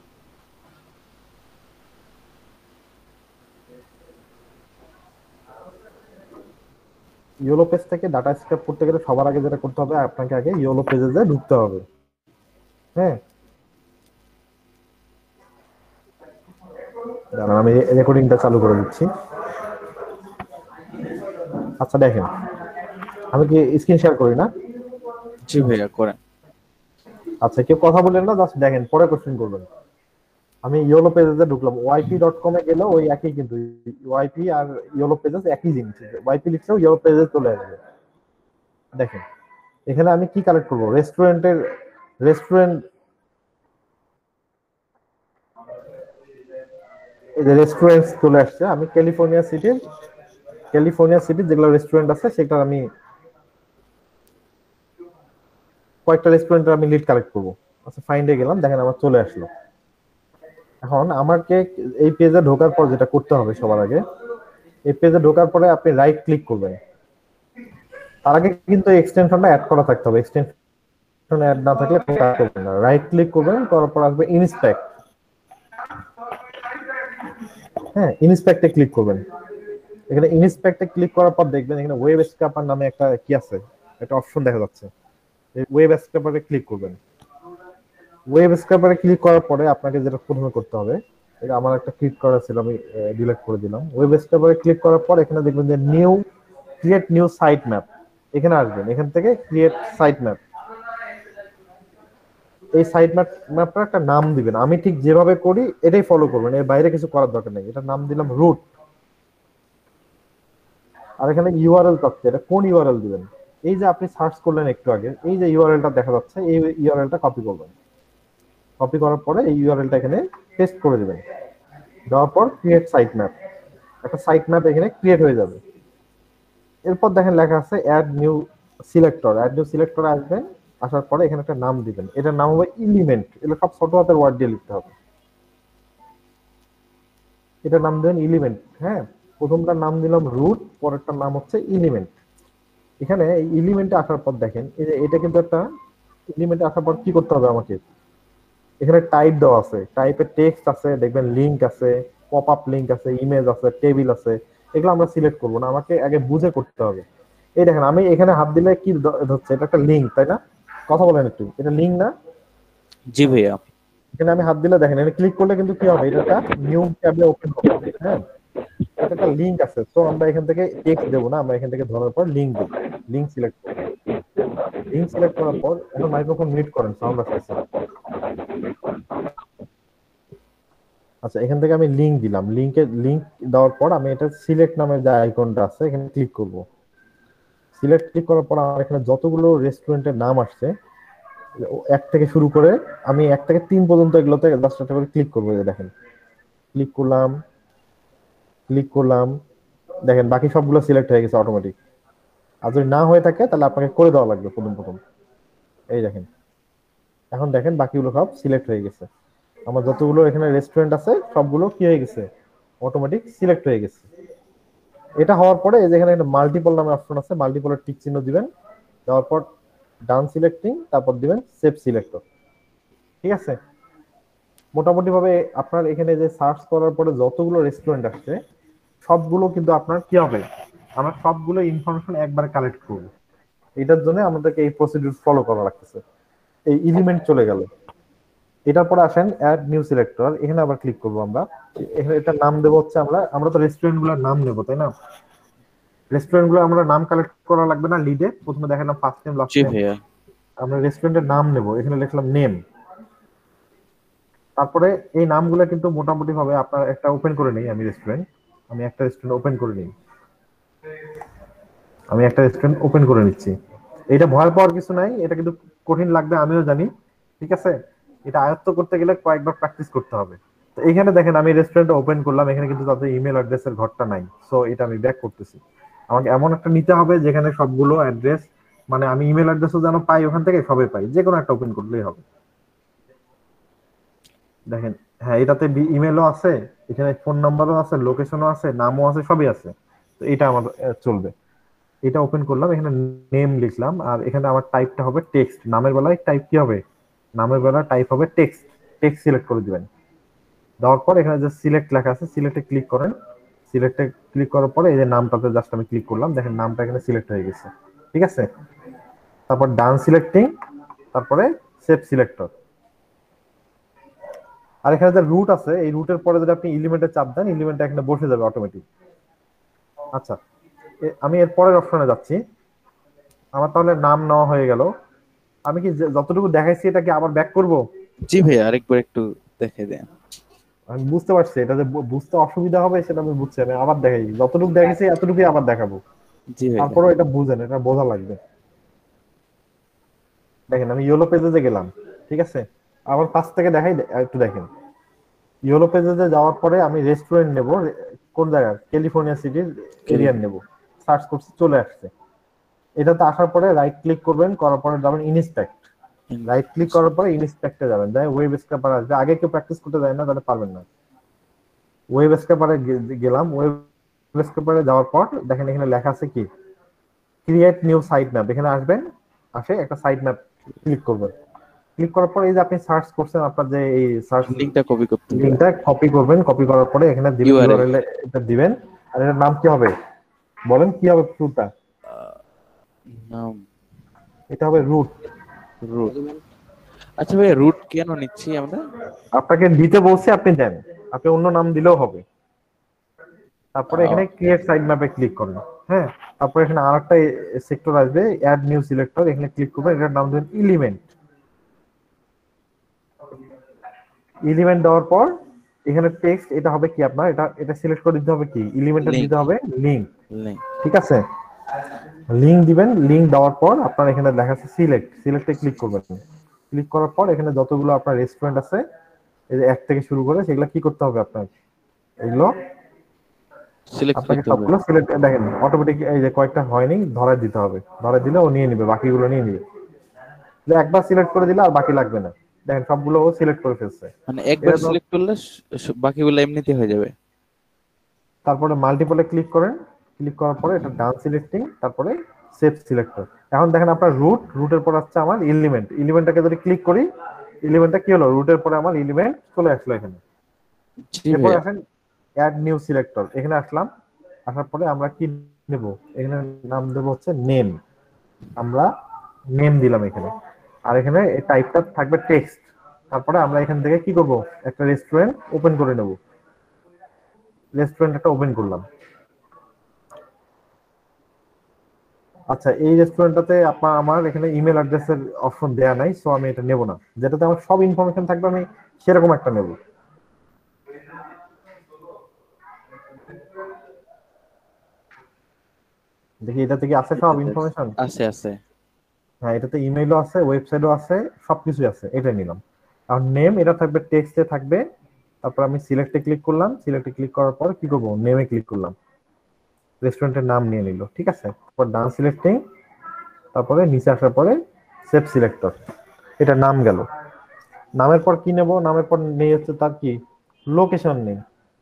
ইয়েলো পেজ থেকে ডাটা স্ক্র্যাপ করতে গেলে সবার আগে যেটা করতে হবে, আপনাকে আগে ইয়েলো পেজে ঢুকতে হবে, হ্যাঁ। দাঁড়ান, আমি রেকর্ডিংটা চালু করে দিচ্ছি। আচ্ছা দেখেন, আমি কি স্ক্রিন শেয়ার করি না? জি ভাইয়া করেন। আচ্ছা, কেউ কথা বলেন না, জাস্ট দেখেন, পরে কোশ্চেন করবেন। আমি ইয়েলো পেজে ঢুকলাম, yp.com এ গেলে ওই একই, কিন্তু ওয়াইপি আর ইয়েলো পেজেস একই জিনিস। ওয়াইপি লিখলেও ইয়েলো পেজে চলে আসবে। দেখেন, এখানে আমি কি কালেক্ট করবো, রেস্টুরেন্ট, এই যে রেস্টুরেন্ট চলে আসছে। আমি ক্যালিফোর্নিয়া সিটির যেগুলো রেস্টুরেন্ট আছে সেটা আমি কয়েকটা রেস্টুরেন্টের আমি লিড কালেক্ট করবো। আচ্ছা, ফাইন্ডে গেলাম, দেখেন আমার চলে আসলো। এখন আমাকে এই পেজে ঢোকার পর যেটা করতে হবে সবার আগে, এই পেজে ঢোকার পরে আপনি রাইট ক্লিক করবেন। তার আগে কিন্তু এক্সটেনশনটা অ্যাড করা থাকতে হবে। এক্সটেনশন অ্যাড না থাকলে কাজ করবে না। রাইট ক্লিক করবেন, করার পর আসবে ইনস্পেক্ট। হ্যাঁ, ইনস্পেক্টে ক্লিক করবেন। এখানে ইনস্পেক্টে ক্লিক করার পর দেখবেন এখানে ওয়েব স্ক্র্যাপার নামে একটা কি আছে, একটা অপশন দেখা যাচ্ছে। ওয়েব স্ক্র্যাপারে ক্লিক করবেন। ওয়েব স্ক্র্যাপারে ক্লিক করার পরে আপনাকে যেটা প্রথমে করতে হবে, এটা আমার একটা ক্লিক করা ছিল, আমি ডিলিট করে দিলাম। ওয়েব স্ক্র্যাপারে ক্লিক করার পর এখানে দেখবেন যে ক্রিয়েট নিউ সাইট ম্যাপ, এখানে আসবেন। এখান থেকে ক্রিয়েট সাইট ম্যাপ, এই সাইট ম্যাপটা একটা নাম দিবেন। আমি ঠিক যেভাবে করি এটাই ফলো করবেন, এর বাইরে কিছু করার দরকার নেই। এটা নাম দিলাম রুট। আর এখানে ইউআরএল চাচ্ছে, এটা কোন ইউআরএল দিবেন? এই যে আপনি সার্চ করলেন একটু আগে, এই যে ইউআরএলটা দেখা যাচ্ছে, এই ইউআরএলটা কপি করবেন। কপি করার পরে এই ইউআরএলটা এখানে পেস্ট করে দিবেন। দেওয়ার পর ক্রিয়েট সাইট ম্যাপ, একটা সাইট ম্যাপ এখানে ক্রিয়েট হয়ে যাবে। এরপর দেখেন লেখা আছে add new selector. Add new selector আসবেন, আসার পরে এখানে একটা নাম দিবেন। এটার নাম হবে এলিমেন্ট। এটা সব ছোট হাতের ওয়ার্ড দিয়ে লিখতে হবে। এটার নাম দেবেন এলিমেন্ট, হ্যাঁ। প্রথমটার নাম দিলাম রুট, পরেরটার নাম হচ্ছে এলিমেন্ট। এখানে এই এলিমেন্টে আসার পর দেখেন, এই যে এটা কিন্তু একটা এলিমেন্টে আসার পর কি করতে হবে আমাকে, এখানে টাইপ দেওয়া আছে, টাইপের টেক্সট আছে, দেখবেন লিংক আছে, পপ আপ লিংক আছে, ইমেজ আছে, টেবিল আছে, এগুলো আমরা সিলেক্ট করবো না, আমাকে আগে বুঝে করতে হবে। এই দেখেন আমি এখানে হাত দিলে কি হচ্ছে, এটা একটা লিংক তাই না? কথা বলেন একটু, এটা লিংক না? জি ভাইয়া। এখানে আমি হাত দিলে দেখেন, এটা ক্লিক করলে কিন্তু কি হবে, এটা একটা নিউ ট্যাবে ওপেন হবে। হ্যাঁ, এটা একটা লিংক আছে, তো আমরা এখান থেকে টেক্সট দেবো না, আমরা এখান থেকে ধরার পর লিংক দেবো, লিংক সিলেক্ট করবো। লিংক সিলেক্ট করার পর এখন মাইক্রোফোন মিউট করেন, সাউন্ড আসতেছে। আচ্ছা, এখান থেকে আমি লিংক দিলাম, লিংক দেওয়ার পর আমি এটা সিলেক্ট নামের যে আইকনটা আছে এখানে ক্লিক করব। সিলেক্ট ক্লিক করার পর আমার এখানে যতগুলো রেস্টুরেন্টের নাম আসছে, এক থেকে শুরু করে আমি 1 থেকে 3 পর্যন্ত এগুলোতে জাস্ট একটা করে ক্লিক করবো। এই যে দেখেন, ক্লিক করলাম, ক্লিক করলাম, দেখেন বাকি সবগুলো সিলেক্ট হয়ে গেছে অটোমেটিক। আর যদি না হয়ে থাকে তাহলে আপনাকে করে দেওয়া লাগবে প্রথম প্রথম। এই দেখেন, এখন দেখেন বাকিগুলো সব সিলেক্ট হয়ে গেছে। আমার যতগুলো এখানে রেস্টুরেন্ট আছে সবগুলো কি হয়ে গেছে, অটোমেটিক সিলেক্ট হয়ে গেছে। এটা হওয়ার পরে এই যে এখানে একটা মাল্টিপল নামে অপশন আছে, মাল্টিপলের টিক চিহ্ন দিবেন, দেওয়ার পর ডান সিলেক্টিং, তারপর দিবেন সেভ সিলেক্টর। ঠিক আছে, মোটামুটি ভাবে আপনার এখানে যে সার্চ করার পরে যতগুলো রেস্টুরেন্ট আসছে সবগুলো কিন্তু আপনার কি হবে, আমরা সবগুলো ইনফরমেশন একবার কালেক্ট করব। এটার জন্য আমাদেরকে এই প্রসিডিউর ফলো করা লাগতেছে। এই এলিমেন্ট চলে গেল, এটার পরে আসেন অ্যাড নিউ সিলেক্টর, এখানে আবার ক্লিক করব আমরা। এখানে এটার নাম দেবো হচ্ছে, আমরা তো রেস্টুরেন্ট গুলোর নাম নেব তাই না? রেস্টুরেন্ট গুলো আমরা নাম কালেক্ট করা লাগবে না, লিডে প্রথমে দেখালাম ফার্স্ট নেম লাস্ট জি নেম, ভাইয়া। আমরা রেস্টুরেন্টের নাম নেব, এখানে লিখলাম নেম। তারপরে এই নামগুলো কিন্তু মোটামুটি ভাবে আপনার একটা ওপেন করে নেই, আমি একটা রেস্টুরেন্ট ওপেন করে নিই, আমি একটা রেস্টুরেন্ট ওপেন করে নিচ্ছি। এটা ভয় পাওয়ার কিছু নাই, এটা কিন্তু কঠিন লাগবে আমিও জানি, ঠিক আছে? এটা আয়ত্ত করতে গেলে কয়েকবার প্র্যাকটিস করতে হবে। তো এখানে দেখেন আমি রেস্টুরেন্ট ওপেন করলাম, এখানে কিন্তু তাদের ইমেল অ্যাড্রেসের ঘরটা নাই, সো এটা আমি ব্যাক করতেছি। আমাকে এমন একটা নিতে হবে যেখানে সবগুলো অ্যাড্রেস, মানে আমি ইমেল অ্যাড্রেসও যেন পাই, ওখান থেকে সবে পাই, যে কোনো একটা ওপেন করলেই হবে। দেখেন, হ্যাঁ এটাতে ইমেলও আছে, এখানে ফোন নাম্বারও আছে, লোকেশনও আছে, নামও আছে, সবই আছে। তো এটা আমার চলবে। এটা ওপেন করলাম, এখানে নেম লিখলাম, আর এখানে আমার টাইপটা হবে টেক্সট। নামের বেলায় টাইপ কি হবে, নামের বেলায় টাইপ হবে টেক্সট। টেক্সট সিলেক্ট করে দিবেন। দেওয়ার পর এখানে যে সিলেক্ট লেখা আছে, সিলেক্টে ক্লিক করেন। সিলেক্টে ক্লিক করার পরে এই যে নামটাতে জাস্ট আমি ক্লিক করলাম, দেখেন নামটা এখানে সিলেক্ট হয়ে গেছে। ঠিক আছে, তারপর ডান সিলেক্টিং, তারপরে সেভ সিলেক্টর। আর এখানে যে রুট আছে, এই রুটের পরে যদি আপনি এলিমেন্টে চাপ দেন, এলিমেন্টটা এখানে বসে যাবে অটোমেটিক। আচ্ছা, আমি এর পরের অপশনে যাচ্ছি। আমার তাহলে নাম নেওয়া হয়ে গেল। আমি কি যতটুকু দেখাইছি এটা কি আবার ব্যাক করব? জি ভাইয়া, আরেকবার একটু দেখে দেন। আমি বুঝতে পারছি, এটা যে বুঝতে অসুবিধা হবে সেটা আমি বুঝছি, আমি আবার দেখাই, যতটুকু দেখাইছি এতটুকুই আবার দেখাবো। জি ভাইয়া। তারপরেও এটা বুঝেন, এটা বোঝা লাগবে। দেখেন আমি ইয়েলো পেজে গেলাম, ঠিক আছে? আবার ফার্স্ট থেকে দেখাই, একটু দেখেন। ইয়েলো পেজে যাওয়ার পরে আমি রেস্টুরেন্ট নেব, কোন জায়গায়, ক্যালিফোর্নিয়া সিটির এরিয়ার নেব। সার্চ করছি, চলে আসছে। এটাতে আসার পরে রাইট ক্লিক করবেন, করার পরে যাবেন ইনস্পেক্ট। রাইট ক্লিক করার পরে ইনস্পেক্টে যাবেন, যাই ওয়েব স্ক্র্যাপার আসবে। আগে কেউ প্র্যাকটিস করতে যায় না, তাহলে পারবেন না। ওয়েব স্ক্র্যাপারে গেলাম, ওয়েব স্ক্র্যাপারে যাওয়ার পর দেখেন এখানে লেখা আছে কি, ক্রিয়েট নিউ সাইট ম্যাপ। এখানে আসবেন, আসে একটা সাইট ম্যাপ ক্লিক করবেন। ক্লিক করার পরে এই যে আপনি সার্চ করছেন, আপনার যে এই সার্চ লিংকটা কপি করতে হবে। লিংকটা কপি করবেন, কপি করার পরে এখানে দিবেন, URL ইউআরএল এটা দিবেন। আর এর নাম কি হবে বলেন, কি হবে শুরুটা? নাম এটা হবে রুট। রুট। আচ্ছা ভাইয়া, রুট কেন নিচ্ছি আমরা? আপনাকে দিতে বলছি, আপনি দেন, আপনি অন্য নাম দিলেও হবে। তারপরে এখানে ক্রিয়েট সাইট ম্যাপে ক্লিক করুন। হ্যাঁ, তারপরে এখানে আরেকটা সেক্টর আসবে, অ্যাড নিউ সিলেক্টর, এখানে ক্লিক করবেন, এটার নাম দেবেন এলিমেন্ট। এলিমেন্ট দেওয়ার পর এখানে টেক্সট, এটা হবে কি আপনার, এটা সিলেক্ট করে দিতে হবে কি, এলিমেন্টে Link. দিতে হবে লিংক। লিংক। ঠিক আছে, লিংক দিবেন। লিংক দেওয়ার পর আপনার এখানে লেখা আছে সিলেক্টে ক্লিক করবেন। ক্লিক করার পর এখানে যতগুলো আপনার রেস্টুরেন্ট আছে, এই যে 1 থেকে শুরু করে, সেগুলো কি করতে হবে আপনার, এগুলো সিলেক্ট আপনাকে করতে হবে। সবগুলো সিলেক্ট, দেখেন অটোমেটিক এই যে কয়েকটা হয়নি, ধরাই দিতে হবে। ধরাই দিলে ও নিয়ে নিবে, বাকিগুলো নিয়ে নিবে। যে একবার সিলেক্ট করে দিলে আর বাকি লাগবে না। দেখেন সবগুলো ও সিলেক্ট করে ফেলছে। মানে একবার সিলেক্ট করলে বাকিগুলো এমনিতে হয়ে যাবে। তারপরে মাল্টিপলে ক্লিক করেন, ক্লিক করার পরে এটা ডান সিলেক্টিং, তারপরে সেভ সিলেক্টর। এখন দেখেন আপনার রুটের পর আসছে আমার এলিমেন্টটাকে যদি ক্লিক করি, এলিমেন্টটা কি হলো, রুটের পরে আমার এলিমেন্ট চলে আসলো এখানে। জি এরপর ভাইয়া। আসেন অ্যাড নিউ সিলেক্টর, এখানে আসলাম। আসার পরে আমরা কি নেব, এখানে নাম দেব হচ্ছে নেম। আমরা নেম দিলাম এখানে। আর এখানে টাইপটা থাকবে টেক্সট। তারপরে আমরা এখান থেকে কি করব, একটা রেস্টুরেন্ট ওপেন করে নেব। রেস্টুরেন্ট একটা ওপেন করলাম। আচ্ছা, এই রেস্টুরেন্টটাতে আমার এখানে ইমেল অ্যাড্রেসের অপশন দেয়া নাই, সো আমি এটা নেব না। যেটাতে আমার সব ইনফরমেশন থাকবে আমি সেরকম একটা নেব। দেখি এটাতে কি আছে সব ইনফরমেশন। আছে আছে। হ্যাঁ, এটাতে ইমেইলও আছে, ওয়েবসাইটও আছে, সবকিছুই আছে। এটা নিলাম। আর নেম এটা থাকবে টেক্সটে থাকবে। তারপর আমি সিলেক্টে ক্লিক করলাম। সিলেক্টে ক্লিক করার পর কি করব, নেমে ক্লিক করলাম। রেস্টুরেন্টের নাম নিয়ে নিল, ঠিক আছে। তারপর ডান সিলেক্টিং, তারপরে নিচে আসার পরে সেভ সিলেক্টর, এটা নাম গেল। নামের পর কি নেব, নামের পর নেই হচ্ছে তার কি লোকেশন নেই।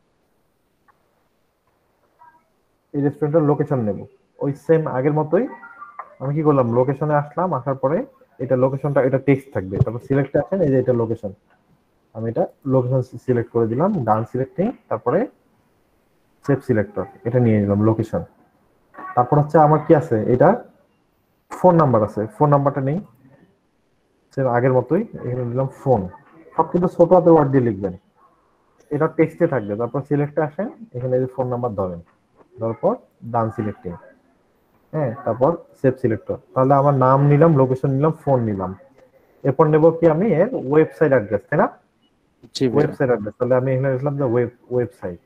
এই রেস্টুরেন্টের লোকেশন নেব ওই সেম আগের মতোই। আমি কি করলাম, লোকেশনে আসলাম। আসার পরে এটা লোকেশনটা, এটা টেক্সট থাকবে। তারপর সিলেক্টে আসেন, এই যে এটা লোকেশন। আমি এটা লোকেশন সিলেক্ট করে দিলাম, ডান সিলেক্টিং, তারপরে সেভ সিলেক্টর, এটা নিয়ে নিলাম লোকেশন। তারপর হচ্ছে আমার কি আছে, এটা ফোন নাম্বার আছে। ফোন নাম্বারটা নেই, সেম আগের মতোই। এখানে দিলাম ফোন। সব কিন্তু ছোট হাতে ওয়ার্ড দিয়ে লিখবেন, এটা টেক্সটে থাকবে। তারপর সিলেক্টে আসেন, এখানে যে ফোন নাম্বার ধরেন, তারপর ডান সিলেক্টিং, হ্যাঁ, তারপর সেভ সিলেক্টর। তাহলে আমার নাম নিলাম, লোকেশন নিলাম, ফোন নিলাম। এরপর নেব কি আমি এর ওয়েবসাইট অ্যাড্রেস, তাই না? জি ভাইয়া। ওয়েবসাইট অ্যাড্রেস, তাহলে আমি এখানে লিখলাম যে ওয়েবসাইট।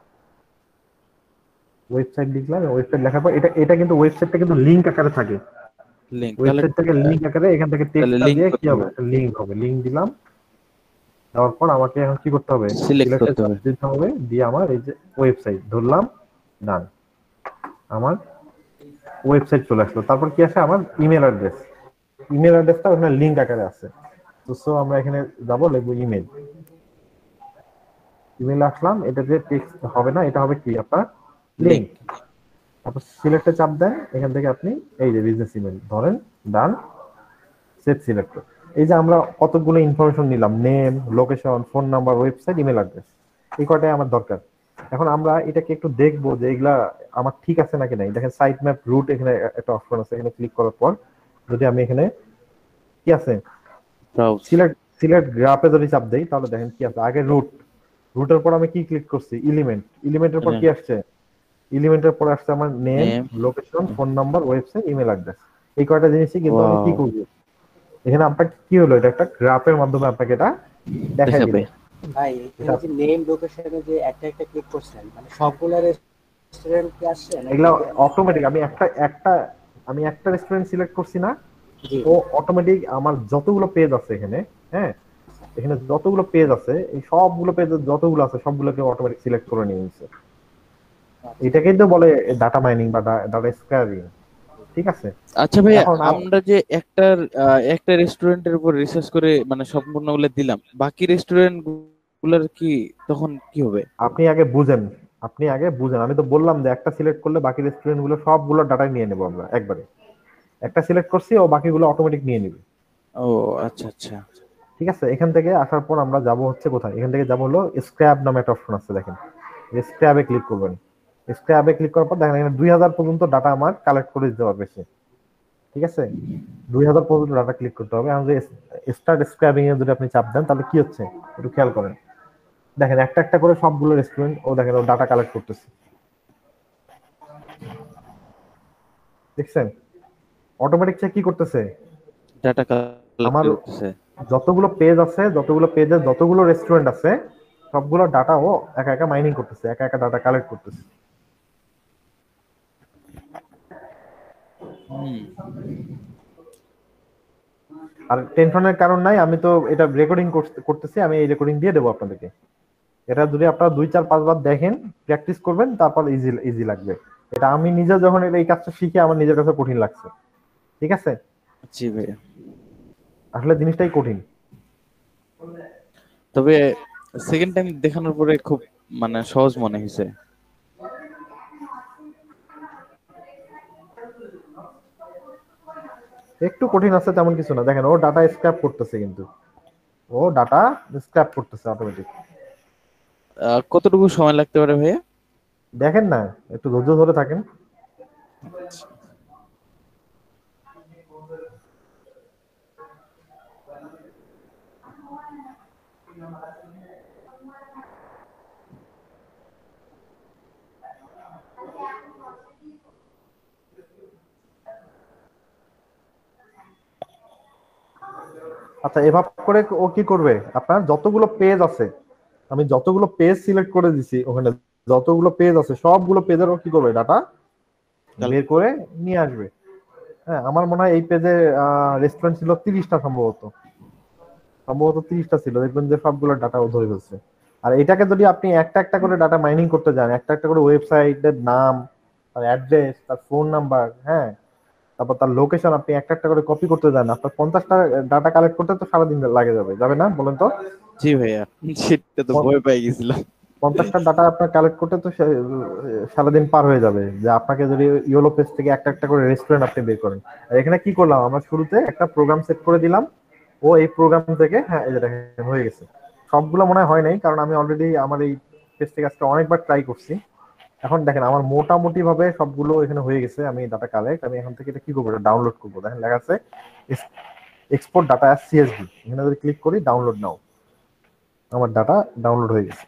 ওয়েবসাইট লিখলাম। ওয়েবসাইট লেখার পর এটা এটা কিন্তু ওয়েবসাইটটা কিন্তু লিংক আকারে থাকে। লিংক, তাহলে ওয়েবসাইট থেকে লিংক আকারে এখান থেকে তাহলে টেক্সটটা লিংক দিয়ে কি করতে হবে, হবে, একটা লিংক হবে। লিংক দিলাম। দেওয়ার পর আমাকে এখন কি করতে হবে, সিলেক্ট সিলেক্টে করতে চাপ হবে। দিতে হবে। দিয়ে আমার এই যে ওয়েবসাইট ধরলাম, ডান। আমার ওয়েবসাইট চলে আসলো। তারপর কি আসে, আমার ইমেল অ্যাড্রেস। ইমেল অ্যাড্রেসটা ওখানে লিংক আকারে আছে। তো সো আমরা এখানে যাবো, লিখবো ইমেল। ইমেল আসলাম। এটা যে টেক্সট হবে না, এটা হবে কি আপনার লিংক। লিংক। তারপর সিলেক্টে চাপ দেন। এখান থেকে আপনি এই যে বিজনেস ইমেল ধরেন, ডান, সেভ সিলেক্টর। এই যে আমরা কতগুলো ইনফরমেশন নিলাম, name, location, phone number, website, email address, এই কয়টাই আমার দরকার। এখন আমরা এটাকে একটু দেখবো যে এগুলা আমার ঠিক আছে নাকি নাই। দেখেন সাইট ম্যাপ রুট, এখানে একটা অপশন আছে। এখানে ক্লিক করার পর যদি আমি এখানে কি আছে, ব্রাউজ। সিলেক্ট গ্রাফে যদি চাপ দেই, তাহলে দেখেন কি আছে। আগে রুট, রুটের পর আমি কি ক্লিক করছি, এলিমেন্ট। এলিমেন্টের পর কি আসছে, এলিমেন্টের পর আসছে আমার name, name. Location, phone number, website, email address. এই কয়টা জিনিসই কিন্তু আমি কি ওয়াও, করবো, এখানে আপনাকে কি হলো, এটা একটা গ্রাফের মাধ্যমে আপনাকে এটা দেখাই দিল। দেখাবে। ভাই এটা এখানে যে নেম লোকেশনে যে একটা একটা ক্লিক করছেন, মানে সবগুলা রেস্টুরেন্ট কি আসছে নাকি? এগুলা অটোমেটিক। আমি একটা রেস্টুরেন্ট সিলেক্ট করছি না, জি ও অটোমেটিক আমার যতগুলো পেজ আছে এখানে, হ্যাঁ, এখানে যতগুলো পেজ আছে, এই সবগুলো পেজ যতগুলো আছে সবগুলোকে অটোমেটিক সিলেক্ট করে নিয়ে নিচ্ছে। এটাকেই তো বলে ডাটা মাইনিং বা ডাটা স্কোয়ারিং, ঠিক আছে। আচ্ছা ভাইয়া, এখন আমরা যে একটা রেস্টুরেন্টের উপর রিসার্চ করে মানে সম্পূর্ণগুলো দিলাম, বাকি রেস্টুরেন্ট গুলার কি তখন কি হবে? আপনি আগে বুঝেন, আমি তো বললাম যে একটা সিলেক্ট করলে বাকি রেস্টুরেন্ট গুলো সবগুলো ডাটা নিয়ে নেবো আমরা একবারে। একটা সিলেক্ট করছি, ও বাকিগুলো অটোমেটিক নিয়ে নিবে। ও আচ্ছা আচ্ছা। ঠিক আছে। এখান থেকে আসার পর আমরা যাব হচ্ছে কোথায়, এখান থেকে যাব হলো স্ক্র্যাব নামে একটা অপশন আছে, দেখেন। স্ক্র্যাবে ক্লিক করবেন। স্ক্র্যাবে ক্লিক করার পর দেখেন এখানে 2000 পর্যন্ত ডাটা আমার কালেক্ট করে দিতে পারবে সে, ঠিক আছে। 2000 পর্যন্ত ডাটা ক্লিক করতে হবে। এখন যে স্টার্ট স্ক্র্যাবিং এ যদি আপনি চাপ দেন, তাহলে কি হচ্ছে একটু খেয়াল করেন। দেখেন একটা একটা করে সবগুলো রেস্টুরেন্ট ও দেখেন ও ডাটা কালেক্ট করতেছে, দেখছেন। অটোমেটিক সে কি করতেছে, ডাটা কালেক্ট আমার করতেছে। যতগুলো পেজ আছে, যতগুলো পেজে যতগুলো রেস্টুরেন্ট আছে, সবগুলো ডাটা ও একা একা মাইনিং করতেছে, একা একা ডাটা কালেক্ট করতেছে। হুম। আর টেনশনের কারণ নাই, আমি তো এটা রেকর্ডিং করতেছি, আমি এই রেকর্ডিং দিয়ে দেবো আপনাদেরকে। এটা যদি আপনারা 2 4 5 বার দেখেন, প্র্যাকটিস করবেন, তারপর ইজি ইজি লাগবে। এটা আমি নিজে যখন এই কাজটা শিখে আমার নিজের কাছে কঠিন লাগছে, ঠিক আছে। জি ভাইয়া। আসলে জিনিসটাই কঠিন। তবে সেকেন্ড টাইম দেখানোর পরে খুব মানে সহজ মনে হয়েছে। একটু কঠিন আছে, তেমন কিছু না। দেখেন ও ডাটা স্ক্র্যাপ করতেছে, কিন্তু ও ডাটা স্ক্র্যাপ করতেছে অটোমেটিক। কতটুকু সময় লাগতে পারে ভাইয়া? দেখেন না, একটু ধৈর্য ধরে থাকেন। আচ্ছা, এভাবে করে ও কি করবে, আপনার যতগুলো পেজ আছে, আমি যতগুলো পেজ সিলেক্ট করে দিছি ওখানে, যতগুলো পেজ আছে সবগুলো পেজের ও কি করবে, ডাটা বের করে নিয়ে আসবে। হ্যাঁ, আমার মনে হয় এই পেজে রেস্টুরেন্ট ছিল 30টা, সম্ভবত সম্ভবত 30টা ছিল, দেখবেন যে সবগুলো ডাটা ও ধরে ফেলছে। আর এটাকে যদি আপনি একটা একটা করে ডাটা মাইনিং করতে যান, একটা একটা করে ওয়েবসাইটের নাম, তার অ্যাড্রেস, তার ফোন নাম্বার, হ্যাঁ, তারপর তার লোকেশন আপনি একটা একটা করে কপি করতে যান, আপনার 50টা ডাটা কালেক্ট করতে তো সারাদিন লাগে যাবে, যাবে না বলেন তো? জি ভাইয়া, সেটা তো ভয় পেয়ে গেছিলাম। 50টা ডাটা আপনার কালেক্ট করতে তো সারাদিন পার হয়ে যাবে, যে আপনাকে যদি ইয়েলো পেজ থেকে একটা একটা করে রেস্টুরেন্ট আপনি বের করেন। আর এখানে কি করলাম, আমরা শুরুতে একটা প্রোগ্রাম সেট করে দিলাম, ও এই প্রোগ্রাম থেকে, হ্যাঁ, এই যে দেখেন হয়ে গেছে। সবগুলো মনে হয় নাই, কারণ আমি অলরেডি আমার এই পেজ থেকে আজকে অনেকবার ট্রাই করছি। এখন দেখেন আমার মোটামুটি ভাবে সবগুলো এখানে হয়ে গেছে। আমি ডাটা কালেক্ট, আমি এখন থেকে এটা কি করবো, ডাউনলোড করবো। দেখেন লেখা আছে এক্সপোর্ট ডাটা অ্যাজ সিএসভি, এখানে যদি ক্লিক করি ডাউনলোড নাও, আমার ডাটা ডাউনলোড হয়ে গেছে।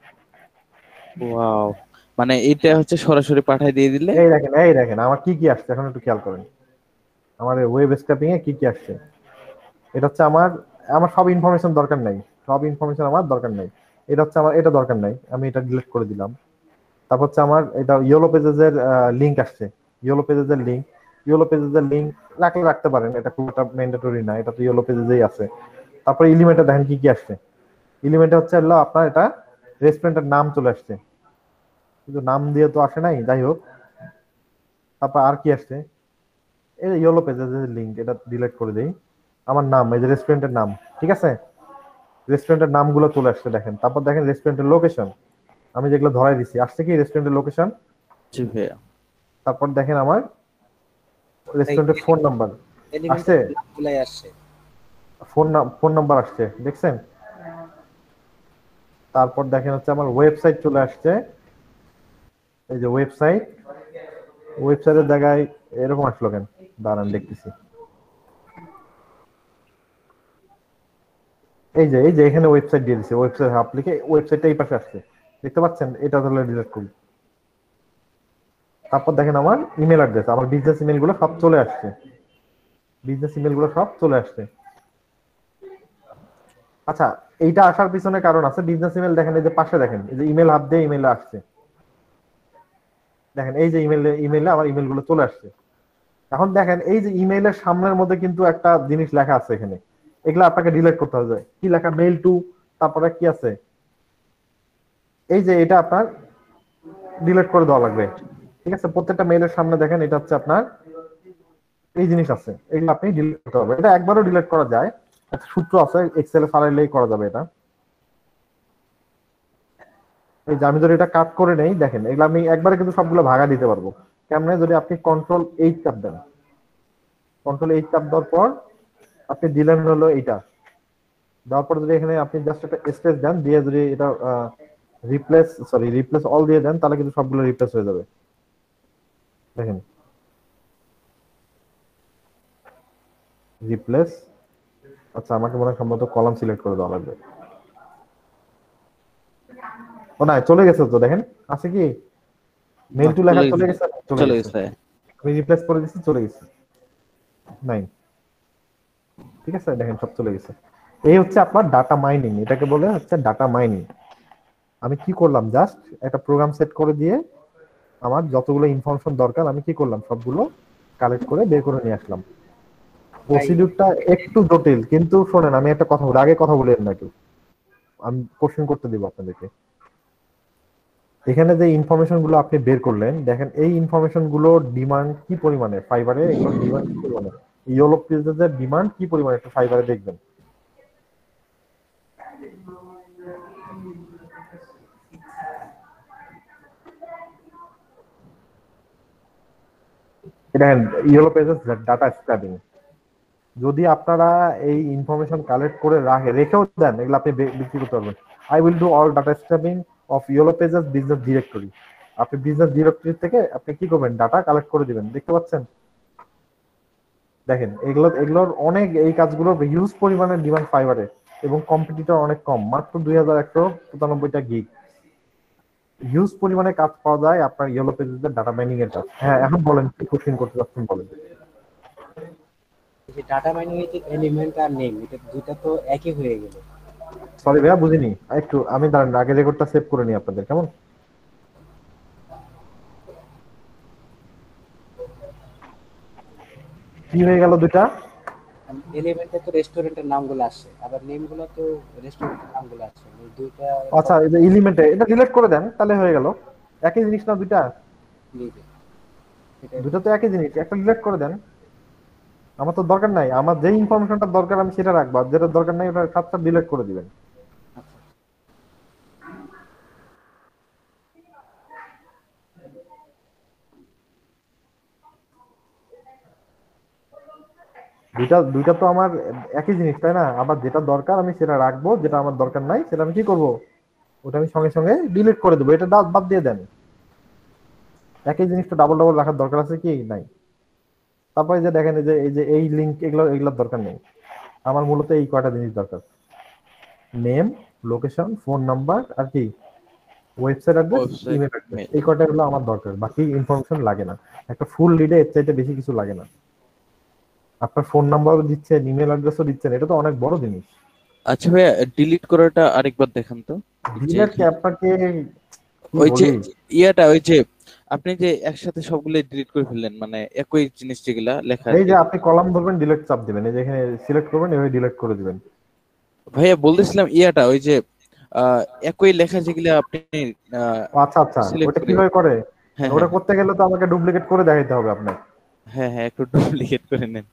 ওয়াও, মানে এটা হচ্ছে সরাসরি পাঠায় দিয়ে দিলে? এই দেখেন আমার কি কি আসছে, এখন একটু খেয়াল করেন আমার ওয়েব স্ক্র্যাপিং এ কি কি আসছে। এটা হচ্ছে আমার আমার সব ইনফরমেশন দরকার নাই, সব ইনফরমেশন আমার দরকার নাই। এটা হচ্ছে আমার, এটা দরকার নাই, আমি এটা ডিলিট করে দিলাম। তারপর হচ্ছে আমার এটা ইয়েলো পেজেস এর লিংক আসছে, ইয়েলো পেজেস এর লিংক, ইয়েলো পেজেস এর লিংক রাখলে রাখতে পারেন, এটা খুব একটা ম্যান্ডেটরি না, এটা তো ইয়েলো পেজেসেই আছে। তারপর এলিমেন্টে দেখেন কি কি আসছে, এলিমেন্টে হচ্ছে হলো আপনার এটা রেস্টুরেন্টের নাম চলে আসছে, কিন্তু নাম দিয়ে তো আসে নাই, যাই হোক। তারপর আর কি আসছে, এই ইয়েলো পেজেস এর লিংক, এটা ডিলিট করে দেই। আমার নাম, এই যে রেস্টুরেন্টের নাম, ঠিক আছে, রেস্টুরেন্টের নামগুলো চলে আসছে দেখেন। তারপর দেখেন রেস্টুরেন্টের লোকেশন, আমি যেগুলো ধরাই দিছি আসছে কি রেস্টুরেন্টের লোকেশন। জি ভাইয়া। তারপর দেখেন আমার এই রেস্টুরেন্টের ফোন নাম্বার আসছে, এলিমেন্টের নামগুলাই আসছে। ফোন নাম্বার আসছে, দেখছেন? তারপর দেখেন হচ্ছে আমার ওয়েবসাইট চলে আসছে, এই যে ওয়েবসাইট, ওয়েবসাইটের জায়গায় এরকম আসলো কেন, দাঁড়ান দেখতেছি। এই যে এখানে ওয়েবসাইট দিয়ে দিছে, ওয়েবসাইট হাব লিখে ওয়েবসাইটটা এই পাশে আসছে, দেখতে পাচ্ছেন? এটা তাহলে ডিলিট করি। তারপর দেখেন আমার ইমেল অ্যাড্রেস, আমার বিজনেস ইমেল গুলো সব চলে আসছে, বিজনেস ইমেল গুলো সব চলে আসছে। আচ্ছা, এইটা আসার পিছনে কারণ আছে, বিজনেস ইমেল দেখেন এই যে পাশে, দেখেন এই যে ইমেল হাব দিয়ে ইমেল আসছে, দেখেন এই যে ইমেলে আমার ইমেল গুলো চলে আসছে। এখন দেখেন এই যে ইমেইলের সামনের মধ্যে কিন্তু একটা জিনিস লেখা আছে এখানে, এগুলো আপনাকে ডিলিট করতে হবে। কি লেখা, মেইল টু, তারপরে কি আছে, এই যে এটা আপনার ডিলিট করে দেওয়া লাগবে, ঠিক আছে? প্রত্যেকটা মেইলের সামনে দেখেন এটা হচ্ছে আপনার এই জিনিস আছে, এগুলো আপনি ডিলিট করতে হবে। এটা একবারও ডিলিট করা যায়, একটা সূত্র আছে, এক্সেলে ফাইলেই করা যাবে এটা। এই যে আমি যদি এটা কাট করে নেই, দেখেন এগুলো আমি একবারে কিন্তু সবগুলো ভাগা দিতে পারবো। কেমনে, যদি আপনি কন্ট্রোল 8 চাপ দেন, কন্ট্রোল 8 চাপ দেওয়ার পর আপনি দিলেন হলো এইটা, দেওয়ার পর যদি এখানে আপনি জাস্ট একটা স্পেস দেন, দিয়ে যদি এটা রিপ্লেস অল দিয়ে দেন, তাহলে কিন্তু সবগুলো রিপ্লেস হয়ে যাবে। দেখেন রিপ্লেস, আচ্ছা আমাকে মনে হয় সম্ভবত কলাম সিলেক্ট করে দেওয়া লাগবে। ও না, চলে গেছে তো, দেখেন আছে কি, মেল টু লেখা চলে গেছে, চলে গেছে। আমি রিপ্লেস করে দিচ্ছি, চলে গেছে, নাই, ঠিক আছে, দেখেন সব চলে গেছে। এই হচ্ছে আপনার ডাটা মাইনিং, এটাকে বলে হচ্ছে ডাটা মাইনিং। আমি কি করলাম, জাস্ট একটা প্রোগ্রাম সেট করে দিয়ে আমার যতগুলো ইনফরমেশন দরকার আমি কি করলাম, সবগুলো কালেক্ট করে বের করে নিয়ে আসলাম। প্রসিডিউরটা একটু জটিল, কিন্তু শোনেন আমি একটা কথা বলি, আগে কথা বলেন না একটু, আমি কোশ্চেন করতে দিব আপনাদেরকে। এখানে যে ইনফরমেশন গুলো আপনি বের করলেন, দেখেন এই ইনফরমেশন গুলো ডিমান্ড কি পরিমাণে ফাইবারে, এগুলো ডিমান্ড কি পরিমাণে, ইয়েলো পেজের ডিমান্ড কি পরিমাণে একটু ফাইবারে দেখবেন। দেখেন ইয়েলো পেজেস ডাটা স্ক্র্যাপিং, যদি আপনারা এই ইনফরমেশন কালেক্ট করে রেখেও দেন, এগুলো আপনি বিক্রি করতে পারবেন। I will do all data scraping of yellow pages business directory. আপনি বিজনেস ডিরেক্টরি থেকে আপনি কি করবেন, ডাটা কালেক্ট করে দিবেন। দেখতে পাচ্ছেন? দেখেন এগুলোর অনেক, এই কাজগুলোর হিউজ পরিমাণে ডিমান্ড ফাইবারে, এবং কম্পিটিটর অনেক কম, মাত্র 2195টা গিগ। হিউজ পরিমাণে কাজ পাওয়া যায় আপনার ইয়েলো পেজেসের ডাটা মাইনিং এর কাজ। হ্যাঁ, এখন বলেন কি কোশ্চেন করতে চাচ্ছেন বলেন। এই যে ডাটা মাইনিং এর যে এলিমেন্ট আর নেম, এটা দুটো তো একই হয়ে গেল। সরি ভাইয়া, বুঝিনি। একটু আমি দাঁড়ান, আগে রেকর্ডটা সেভ করে নিই আপনাদের, কেমন? কি হয়ে গেল দুইটা? এলিমেন্টে তো রেস্টুরেন্টের নামগুলো আসছে, আবার নেমগুলো তো রেস্টুরেন্টের নামগুলো আসছে, এই দুইটা আচ্ছা, এই যে এলিমেন্টে এটা ডিলিট করে দেন, তাহলে হয়ে গেল। একই জিনিস না দুইটা? লিখে এটা দুটো তো একই জিনিস, একটা ডিলিট করে দেন। আমার তো দরকার নাই, আমার যে ইনফরমেশনটা দরকার আমি সেটা রাখবো, আর যেটা দরকার নাই ওটা সবটা ডিলিট করে দিবেন। দুইটা দুইটা তো আমার একই জিনিস, তাই না? আবার যেটা দরকার আমি সেটা রাখবো, যেটা আমার দরকার নাই সেটা আমি কি করব, ওটা আমি সঙ্গে সঙ্গে ডিলিট করে দেবো। এটা বাদ দিয়ে দেন। একই জিনিসটা ডাবল ডাবল রাখার দরকার আছে কি? নাই। তারপরে যে দেখেন, এই লিঙ্ক, এগুলোর দরকার নেই। আমার মূলত এই কয়টা জিনিস দরকার: নেম, লোকেশন, ফোন নাম্বার, আর কি website address, website, email address. Mail. এই কয়টা হলো আমার দরকার, বাকি ইনফরমেশন লাগে না। একটা ফুল লিডে এর চাইতে বেশি কিছু লাগে না। আপনার ফোন নাম্বারও দিচ্ছেন, ইমেল অ্যাড্রেসও দিচ্ছেন, এটা তো অনেক বড় জিনিস। আচ্ছা ভাইয়া, ডিলিট করাটা আরেকবার দেখান তো। যে ডিলেট কি আপনাকে কি ওই যে বলি, ওই যে আপনি যে একসাথে সবগুলো ডিলিট করে ফেললেন, মানে একই জিনিস যেগুলা লেখা আর এই কি। যে আপনি কলাম ধরবেন, ডিলেট চাপ দিবেন, এই যে এখানে সিলেক্ট করবেন, এভাবে ডিলেট করে দিবেন। ভাইয়া বলতেছিলাম ওই যে একই লেখা যেগুলা আপনি ও আচ্ছা আচ্ছা, সিলেক্ট ওটা করে। কিভাবে করে? হ্যাঁ ওটা হ্যাঁ করতে গেলে তো আমাকে ডুপ্লিকেট করে দেখাইতে হবে আপনার। হ্যাঁ হ্যাঁ, একটু ডুপ্লিকেট করে নেন।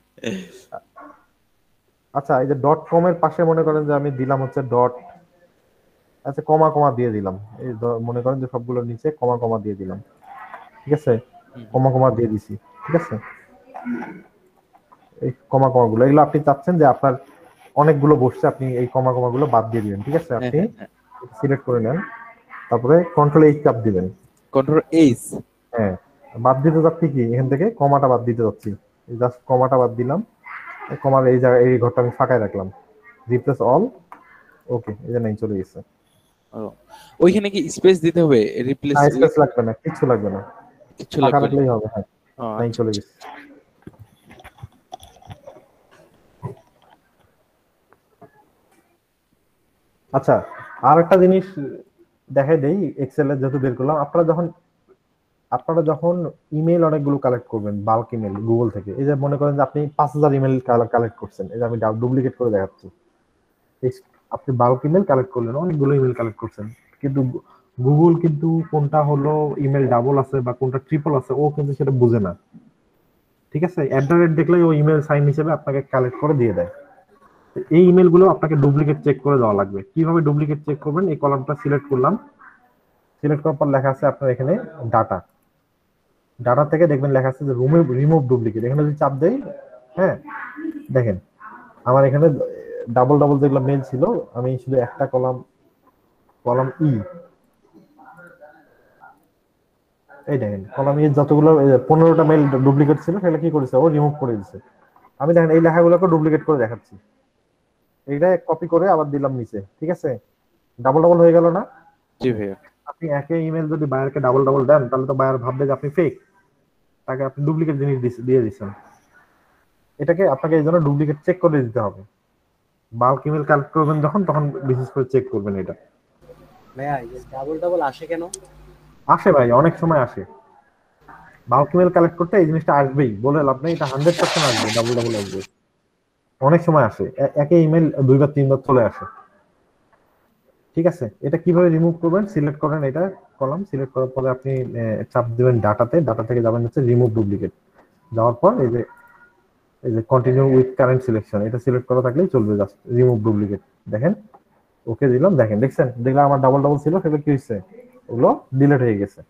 আচ্ছা, এই যে ডট কম এর পাশে মনে করেন যে আমি দিলাম হচ্ছে ডট, আচ্ছা কমা কমা দিয়ে দিলাম। এই মনে করেন যে সবগুলোর নিচে কমা কমা দিয়ে দিলাম, ঠিক আছে? হুম, হুম। কমা কমা দিয়ে দিছি, ঠিক আছে? এই কমা কমা গুলো, এগুলো আপনি চাচ্ছেন যে আপনার অনেকগুলো বসছে, আপনি এই কমা কমা গুলো বাদ দিয়ে দিবেন, ঠিক আছে? হ্যাঁ আপনি হ্যাঁ হ্যাঁ, সিলেক্ট করে নেন, তারপরে কন্ট্রোল এইচ চাপ দিবেন। Control H. হ্যাঁ, বাদ দিতে যাচ্ছি কি, এখান থেকে কমাটা বাদ দিতে যাচ্ছি। জাস্ট কমাটা বাদ দিলাম, কমার এই জায়গায় এই ঘরটা আমি ফাঁকায় রাখলাম। রিপ্লেস অল, ওকে, এই যে নাই চলে গেছে। ও, ওইখানে কি স্পেস দিতে হবে? রিপ্লেস না, উইথ স্পেস লাগবে না, কিচ্ছু লাগবে না, কিছু ফাঁকা লাগবে না? রাখলেই হবে। হ্যাঁ, ও নাই আচ্ছা চলে আচ্ছা। গেছে। আচ্ছা, আর একটা জিনিস দেখাই দেই, এক্সেলে যেহেতু বের করলাম, আপনারা যখন ইমেল অনেকগুলো কালেক্ট করবেন, বাল্ক ইমেল গুগল থেকে, এই যে মনে করেন যে আপনি 5000 ইমেল কালেক্ট করছেন, এই যে আমি ডুপ্লিকেট করে দেখাচ্ছি। আপনি বাল্ক ইমেল কালেক্ট করলেন, অনেকগুলো ইমেল কালেক্ট করছেন, কিন্তু গুগল কিন্তু কোনটা হলো ইমেল ডাবল আছে বা কোনটা ট্রিপল আছে ও কিন্তু সেটা বুঝে না, ঠিক আছে? অ্যাট দ্য রেট দেখলেই ও ইমেল সাইন হিসেবে আপনাকে কালেক্ট করে দিয়ে দেয়। তো এই ইমেল গুলো আপনাকে ডুপ্লিকেট চেক করে দেওয়া লাগবে। কিভাবে ডুপ্লিকেট চেক করবেন? এই কলামটা সিলেক্ট করলাম, সিলেক্ট করার পর লেখা আছে আপনার এখানে ডাটা, ডাটা থেকে দেখবেন লেখা আছে যে রিমুভ ডুপ্লিকেট, এখানে যদি চাপ দেই, হ্যাঁ দেখেন আমার এখানে ডাবল ডাবল যেগুলো মেল ছিল, আমি শুধু একটা কলাম, কলাম ই, এই দেখেন কলাম ই যতগুলো 15টা মেল ডুপ্লিকেট ছিল সেগুলো কি করেছে, ও রিমুভ করে দিচ্ছে। আমি দেখেন এই লেখাগুলোকে ডুপ্লিকেট করে দেখাচ্ছি, এইটা কপি করে আবার দিলাম নিচে, ঠিক আছে? ডাবল ডাবল হয়ে গেল না? জি ভাইয়া। আপনি একই ইমেল যদি বায়ারকে ডাবল ডাবল দেন, তাহলে তো বায়ার ভাববে যে আপনি ফেক, তাকে আপনি ডুপ্লিকেট জিনিস দিয়ে দিচ্ছেন। এটাকে আপনাকে এই জন্য ডুপ্লিকেট চেক করে দিতে হবে। বাল্ক ইমেল কালেক্ট করবেন যখন, তখন বিশেষ করে চেক করবেন এটা। ভাইয়া ডাবল ডাবল আসে কেন? আসে ভাই, অনেক সময় আসে। বাল্ক ইমেল কালেক্ট করতে এই জিনিসটা আসবেই, বলে লাভ নেই, এটা 100% আসবে, ডাবল ডাবল আসবে, অনেক সময় আসে। একই ইমেল দুইবার তিনবার চলে আসে, ঠিক আছে? এটা কিভাবে রিমুভ করবেন? সিলেক্ট করেন এটা কলাম, সিলেক্ট করার পরে আপনি চাপ দিবেন ডাটাতে, ডাটা থেকে যাবেন হচ্ছে রিমুভ ডুপ্লিকেট, যাওয়ার পর এই যে কন্টিনিউ উইথ কারেন্ট সিলেকশন, এটা সিলেক্ট করা থাকলেই চলবে, জাস্ট রিমুভ ডুপ্লিকেট, দেখেন ওকে দিলাম, দেখেন দেখলাম আমার ডাবল ডাবল ছিল, সেটা কি হয়েছে, ওগুলো ডিলিট হয়ে গেছে।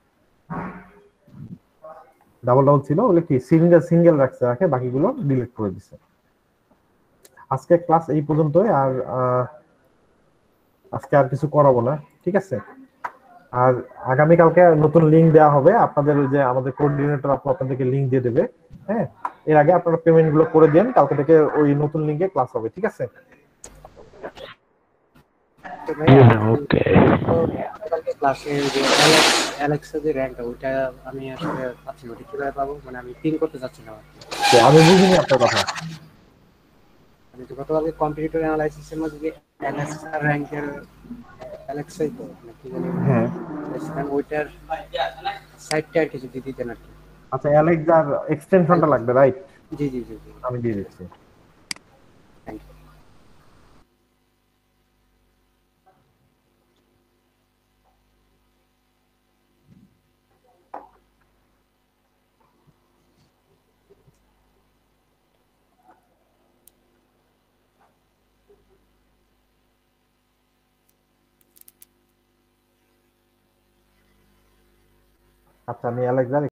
ডাবল ডাবল ছিল ওগুলো কি সিঙ্গেল সিঙ্গেল রাখে, বাকিগুলো ডিলিট করে দিছে। আজকে ক্লাস এই পর্যন্তই, আর আজকে আর কিছু করাবো না, ঠিক আছে? আর আগামীকালকে নতুন লিংক দেওয়া হবে আপনাদের, ওই যে আমাদের কোঅর্ডিনেটর আপনাদেরকে লিংক দিয়ে দেবে। হ্যাঁ, এর আগে আপনারা পেমেন্ট গুলো করে দেন, কালকে থেকে ওই নতুন লিংকে ক্লাস হবে, ঠিক আছে? তো ভাইয়া আমি ওকে। তো কালকে ক্লাসে যে অ্যালেক্সা যে র্যাঙ্কটা ওইটা আমি আসলে পাচ্ছি না, ওটা কিভাবে পাবো? মানে আমি পিন করতে চাচ্ছি না আর কি। তো আমি বুঝিনি আপনার কথা। আমি তো গতকালকে কম্পিউটার অ্যানালাইসিসের মধ্যে যে অ্যালেক্সা র্যাঙ্কের অ্যালেক্সাই তো মানে কি জানি হ্যাঁ, চাইছিলাম, ওইটার সাইটটা আর কি যদি দিতেন আর কি। আচ্ছা, অ্যালেক্সার এক্সটেনশনটা লাগবে, রাইট? জি জি জি জি, আমি দিয়ে দিচ্ছি। Thank you. আচ্ছা, আমি অ্যালেক্সার